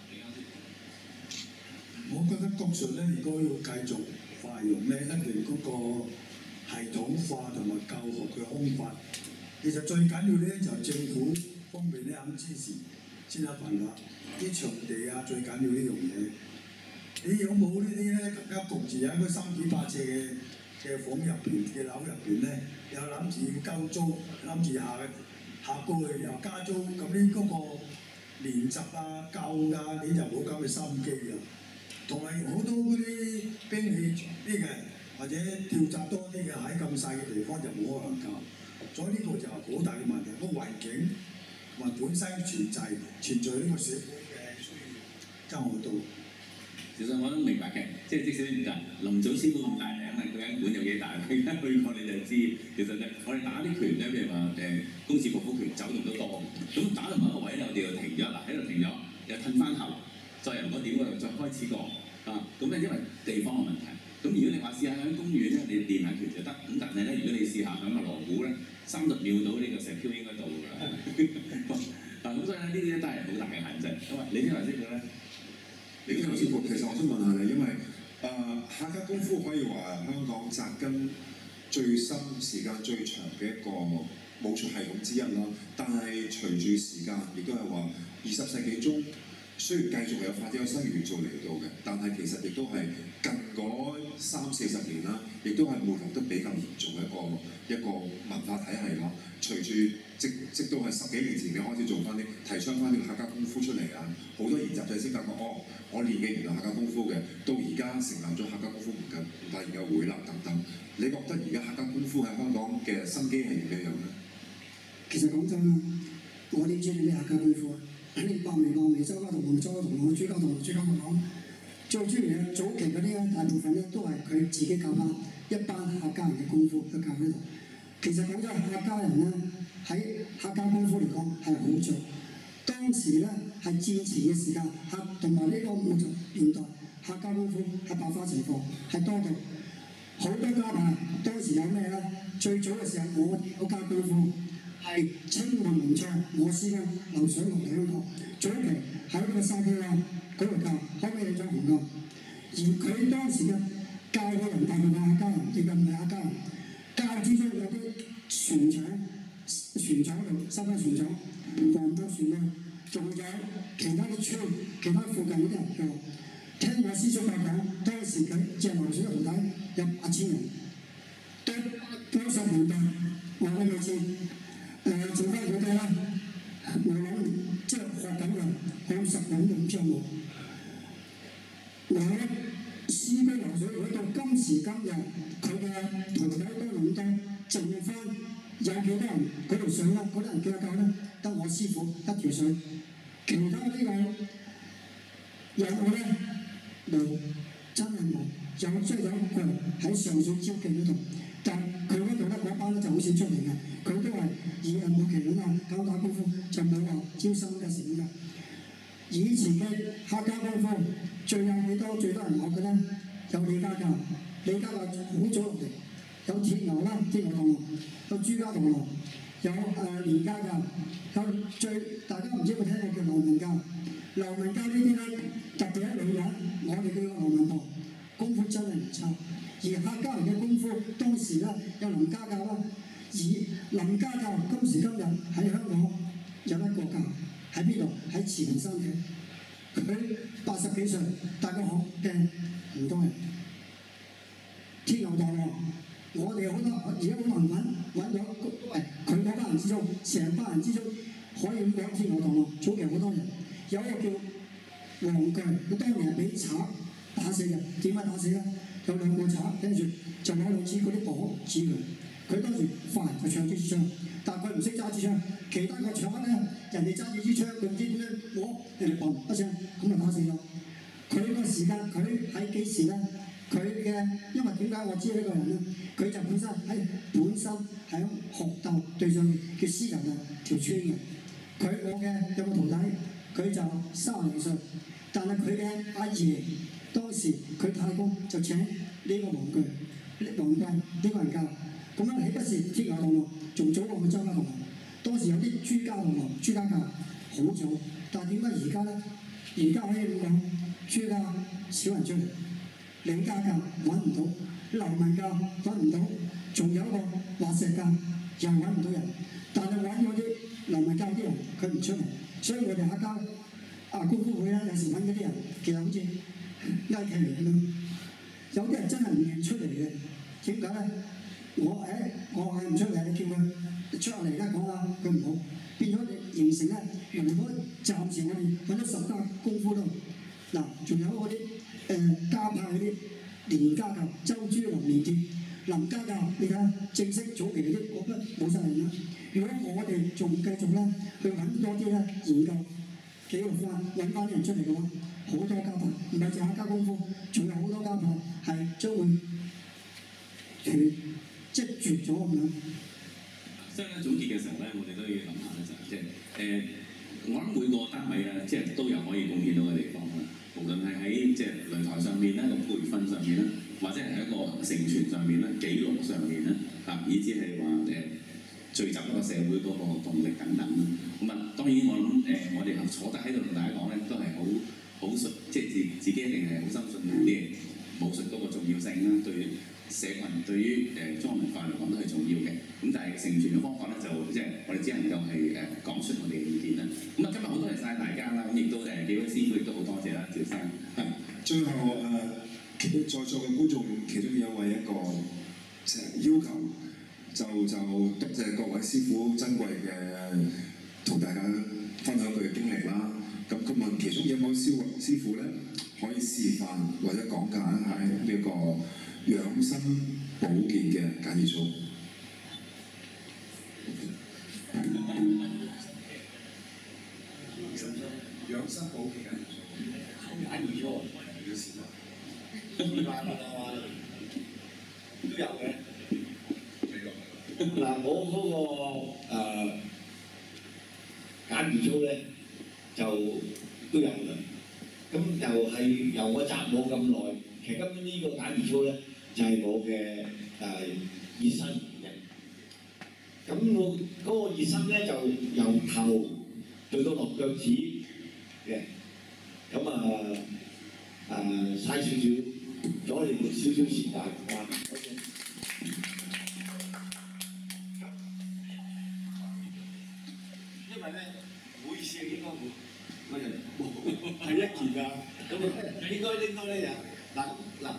我覺得國術咧，如果要繼續發揚咧，一定嗰個系統化同埋教學嘅方法。其實最緊要咧就係政府方面咧肯支持先有辦法。啲場地啊，最緊要呢樣嘢。你有冇呢啲咧？大家焗住喺個三幾百尺嘅嘅房入邊嘅樓入邊咧，又諗住要交租，諗住下下個月又加租，咁呢嗰個練習啊、教啊，你就冇咁嘅心機啊。同埋好多嗰啲兵器啲嘅，或者跳習多啲嘅喺咁細嘅地方就冇可能教，所以呢個就係好大嘅問題。個環境同埋本身存在存在呢個社會嘅需要爭好多。 其實我都明白嘅，即係即使嗱林祖師傅咁大名啦，佢間館有幾大，而家去過你就知。其實咧，我哋打啲拳咧，譬如話誒公子國府拳走動都多，咁打到某一個位咧，我哋又停咗，嗱喺度停咗，又褪翻後，再由嗰點嗰度再開始過啊。咁咧因為地方嘅問題，咁如果你話試下喺公園咧，你練下拳就得，咁但係咧，如果你試下響個鑼鼓咧，三十秒到呢個石 Q 應該到㗎啦。嗱咁所以咧，呢啲咧都係好大嘅限制。咁啊，你啲頭先講咧？ 李天豪師傅，其實我想問下你，因為誒、呃、客家功夫可以話香港扎根最深、時間最長嘅一個武術系統之一啦。但係隨住時間，亦都係話二十世紀中，雖然繼續有發展有新元素嚟到嘅，但係其實亦都係近嗰三四十年啦，亦都係沒落得比較嚴重嘅一個一個文化體系咯。隨住直直到係十幾年前，你開始做翻啲提倡翻呢個客家功夫出嚟啊，好多研習者先發覺，哦，我練嘅原來客家功夫嘅，到而家成立咗客家功夫唔緊唔大研究會啦等等。你覺得而家客家功夫喺香港嘅生機係點樣樣咧？ 其實講真啦，我點知你咩客家功夫啊？你白眉白眉，周家同學周家同學，朱家同學朱家同學，最主要嘅早期嗰啲咧，大部分咧都係佢自己教翻一班客家人嘅功夫都教喺度。其實講真，客家人咧喺客家功夫嚟講係好做。當時咧係戰前嘅時間，客同埋呢個五十年代客家功夫係爆發情況係多到好多家派。當時有咩咧？最早嘅時候，我我教功夫係清末名將我師兄劉水龍嚟香港，早期喺呢個沙基灣嗰度教，後尾去咗紅磡。而佢當時嘅教嘅人大部分客家人，亦唔係客家人。教之中有啲船長、船長度收翻船長、黃埔船啊，仲有其他啲村、其他附近嗰啲人嘅。聽我師叔講講，當時佢隻流水嘅徒弟有八千人，到九十年代話俾你知，誒剩翻幾多咧？我諗即係學緊嘅，有十兩咁張喎。我師兄流水去到今時今日，佢嘅徒弟都咁多，剩翻有幾多人嗰條水咧？嗰啲人叫教咧，得我師傅一條水，其他呢個有冇咧？冇，真係冇。有即係有一個人喺上水招記嗰度，但佢嗰度咧嗰班咧就好少出嚟嘅，佢都係以誒冇期戀啊搞打功夫，就冇話招生嘅事㗎。以前嘅客家功夫最有幾多最多人學嘅咧？有李家教，李家教好早落嚟，有鐵牛啦，鐵牛同學，有朱家同學，有誒連家教，有最大家唔知有冇聽過叫劉文教。劉文教呢啲咧，特別係女人，我哋叫劉文婆，功夫真係唔差。而客家人嘅功夫當時咧有林家教啦，而林家教今時今日喺香港有一個教喺邊度？喺慈雲山嘅，佢八十幾歲，大家學嘅唔多人。鐵牛大王，我哋好多而家好難揾揾咗，喂佢嗰班人之中，成班人之中可以咁講鐵牛大王，早期好多人，有一個叫黃巨，佢當年係俾賊打死嘅，點解打死咧？有兩個賊，跟住就攞兩支嗰啲磅指佢，佢當時快就搶住支槍，但係佢唔識揸支槍，其他個賊咧，人哋揸住支槍，佢唔知點樣攞，人哋砰一聲咁就打死咗。佢個時間，佢喺幾時咧？佢嘅因為點解我知呢個人咧？佢就本身喺本身喺學鬥對上叫私人啊條村嘅。佢我嘅有個徒弟，佢就三十零歲，但係佢嘅阿爺當時佢太公就請呢個黃巨、黃貴呢個人教。咁樣豈不是鐵牛同學，仲早過佢周家同學。當時有啲朱家同學、朱家教好早，但係點解而家咧？而家可以咁講，朱家少人出嚟。李家教揾唔到，劉文教揾唔到，仲有一個華石教又揾唔到人，但係揾嗰啲劉文教啲人佢唔出嚟，所以我哋客家啊功夫會咧有時揾嗰啲人，其實好似拉契嚟咁樣，有啲人真係唔願出嚟嘅，點解咧？我誒我嗌唔出嚟，你叫佢出嚟啦講啊，佢唔好，變咗形成咧，如果暫時我哋揾咗十家功夫都嗱，仲有嗰啲。誒家派嗰啲連家教、周珠林連鐵、林家教，你睇下正式早期嗰啲，我覺得冇晒人啦。如果我哋仲繼續咧去揾多啲咧研究嘅記錄翻揾翻啲人出嚟嘅話，好多家牌唔係淨係交功夫，仲有好多家牌係將會斷積絕咗咁樣。 所以咧總結嘅時候咧，我哋都要諗下咧就即係誒，我諗每個單位咧，即係都有可以貢獻到嘅地方啦。無論係喺即係擂台上面咧，個培訓上面咧，或者係一個承傳上面咧、記錄上面咧，啊，以至係話誒聚集一個社會嗰個動力等等啦。咁啊，當然我諗誒、呃，我哋坐得喺度同大家講咧，都係好好信，即係自自己一定係好深信啲武術嗰個重要性啦，對社群對於誒中華文化嚟講都係重要嘅。咁但係承傳嘅方法咧，就即係我哋只能夠係誒講出我哋嘅意見啦。咁啊，今日好多謝晒大家啦，咁亦都誒幾位師傅亦都好多謝啦，趙生。 係，最後誒、呃，在座嘅觀眾其中有一位一個誒要求，就就多謝各位師傅珍貴嘅同大家分享佢嘅經歷啦。咁佢問其中有冇師師傅咧可以示範或者講解一下呢一個養生保健嘅簡易操？ 養生保健嘅簡易操要示範，示範啊都有嘅。嗱，我嗰、個誒簡易操咧就都有嘅，咁又係由我習武咁耐，其實根本呢個簡易操咧就係、是、我嘅誒熱身嘅。咁我嗰個熱身咧就由頭做到落腳趾嘅，咁啊誒嘥少少，阻你少少時間啊。因為咧，每次應該會我就係一件㗎，咁啊應該應該咧就嗱嗱。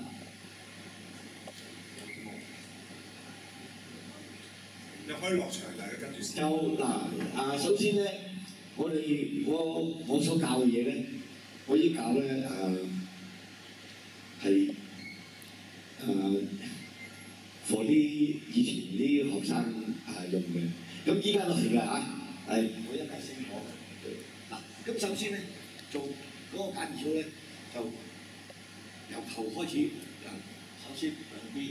你可以落場，大家跟住先。 就嗱啊，首先咧，我哋我我所教嘅嘢咧，我依教咧誒係誒 for 啲以前啲學生啊用嘅，咁依家都係㗎嚇。係，我一解釋我嗱，咁首先咧做嗰個簡易操咧，就由頭開始嗱，首先兩邊，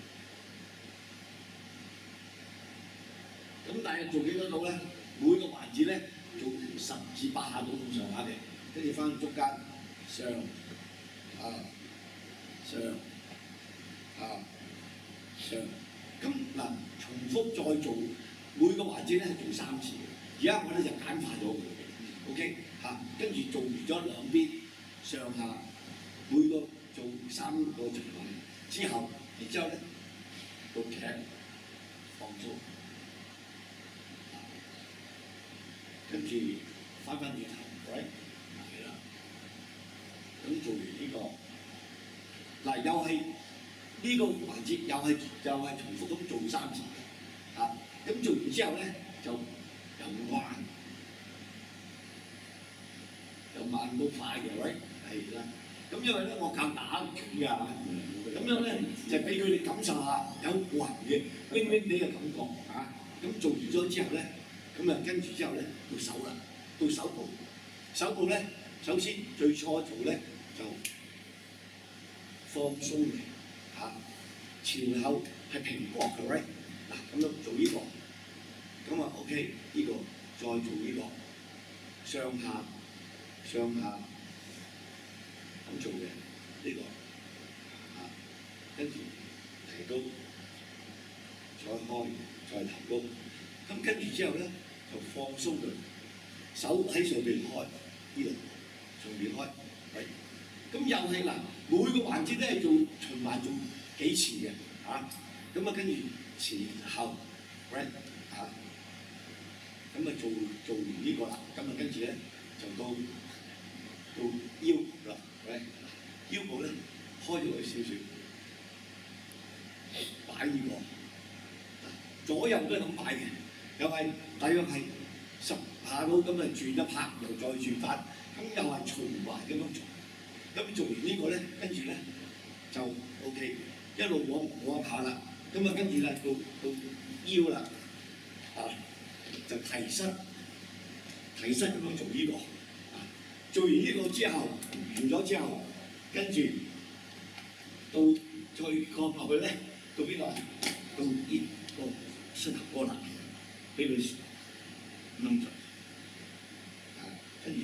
咁但係做幾多度咧？每個環節咧做十至八下到咁上下嘅，跟住翻中間上啊上啊上，咁嗱重複再做每個環節咧係做三次。而家我咧就簡化咗佢 ，OK 嚇、啊，跟住做完咗兩邊上下每個做三個循環之後，然之後咧到劇放鬆，跟住翻返轉頭 ，right 係啦，咁做完呢、這個，嗱又係呢個環節又係又係重複咁做三次嘅，嚇、啊，咁做完之後咧就。由慢，由慢到快嘅，喂，係啦。咁因為咧，我教打拳㗎，咁樣咧就俾佢哋感受下有個人嘅冰冰地嘅感覺嚇。咁做完咗之後咧，咁啊跟住之後咧到手啦，到手部，手部咧首先最初做咧就放鬆嚟嚇，前後係平角嘅，喂，嗱咁樣做呢個。咁啊 OK， 呢個再做呢個上下上下咁做嘅呢個啊，跟住提高，再開再提高，咁跟住之後咧就放鬆佢，手喺上邊開呢度，上邊開，係，咁又係嗱，每個環節都係做循環做幾次嘅嚇，咁啊跟住前後 right 嚇。咁啊做做完呢個啦，咁啊跟住咧就到到腰部啦，喂，腰部咧開咗佢少少，擺呢個，左右都係咁擺嘅，又係大約係十下到咁啊轉一拍，又再轉翻，咁又係循環咁樣做，咁做完個呢個咧，跟住咧就 OK， 一路往往下啦，咁啊跟住咧到到腰啦，啊。就提膝，提膝咁樣做呢、這個，啊做完呢個之後，完咗之後，跟住到再降落去咧，到邊度啊？到呢個膝頭哥啦，俾佢掹咗，啊，跟住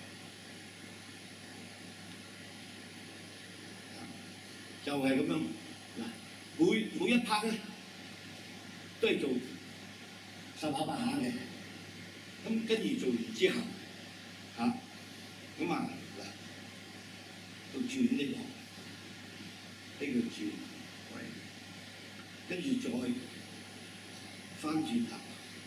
就係咁樣嗱，每每一 part 咧都係做十下八下嘅，咁跟住做完之後，嚇咁啊嗱，到轉呢個呢個轉位，跟住再翻轉頭，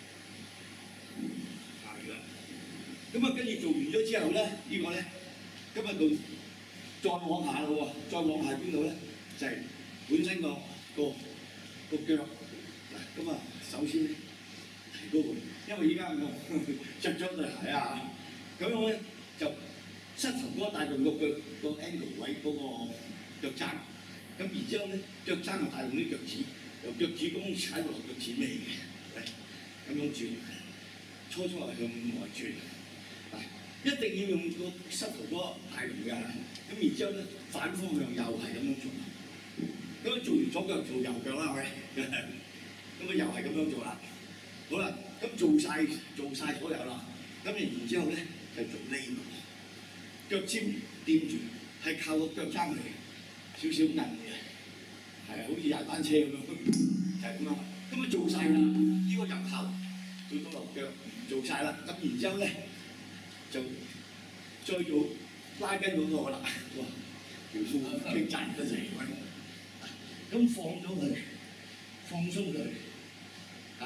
係啦。咁啊，跟住做完咗之後咧，呢個咧，今日到再往下咯喎，再往下邊度咧？就係本身個個個腳嗱，咁啊，首先咧提高佢，因為依家我着咗對鞋啊，咁樣咧就膝頭哥帶動個腳個 angle 位嗰個腳踭，咁然之後咧腳踭就帶動啲腳趾，由腳趾公踩落腳趾尾嘅，咁樣轉，初初係向外轉，一定要用個膝頭哥帶動㗎，咁然之後咧反方向又係咁樣做。咁做完左腳做右腳啦，係咪？咁啊又係咁樣做啦。好啦，咁做晒做晒所有啦。咁然之後咧就做呢個腳尖掂住，係靠個腳踭嚟，少少韌嘅，係啊，好似踩單車咁樣，就係咁樣。咁啊做晒啦，呢個入後到到落腳做晒啦。咁然之後咧就再做拉筋嗰個啦。哇！條褲經賺得滯。咁放咗佢，放鬆佢，嚇，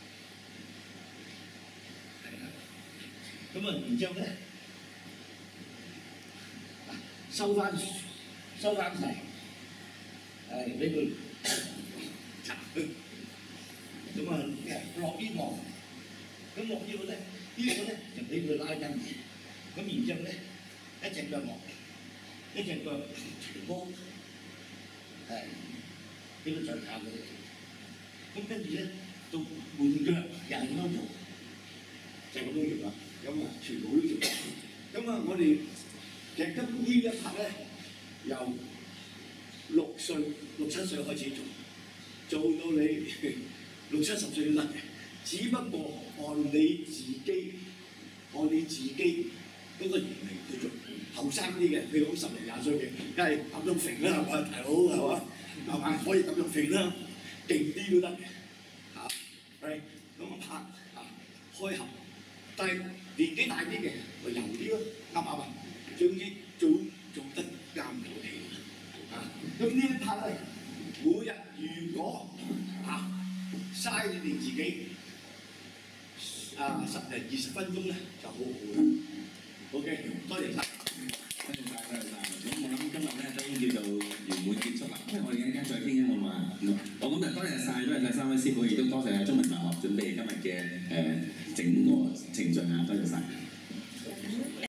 係啦。咁啊，然之後咧，收翻收翻齊，係俾佢插佢。咁啊，落呢個，咁落呢個咧，呢個咧就俾佢拉筋嘅。咁然之後咧，一隻腳落，一隻腳斜波，係。俾佢再靠佢，咁跟住咧到換腳又係咁樣做，就係咁樣做啦。咁啊，全部都做。咁啊，我哋其實今呢一 part 咧，由六歲、六七歲開始做，做到你六七十歲都得嘅。只不過按你自己，按你自己嗰個年齡去做。後生啲嘅，譬如好十零廿歲嘅，梗係咁樣揈啦，係嘛，大佬係嘛？係嘛？可以咁樣揈啦，勁啲都得嘅嚇。係咁啊拍啊開合，但係年紀大啲嘅咪柔啲咯，啱唔啱啊？總之做做得啱有氣嚇。咁呢一拍咧，每日如果嚇嘥你哋自己啊十零二十分鐘咧，就好好啦。OK， 多謝晒。 多謝晒，多謝晒。咁我諗今日咧都已經叫做圓滿結束啦。因為我哋陣間再傾啊，好嘛？好咁就多謝晒，多謝晒三位師傅，亦都多謝中文大學準備今日嘅誒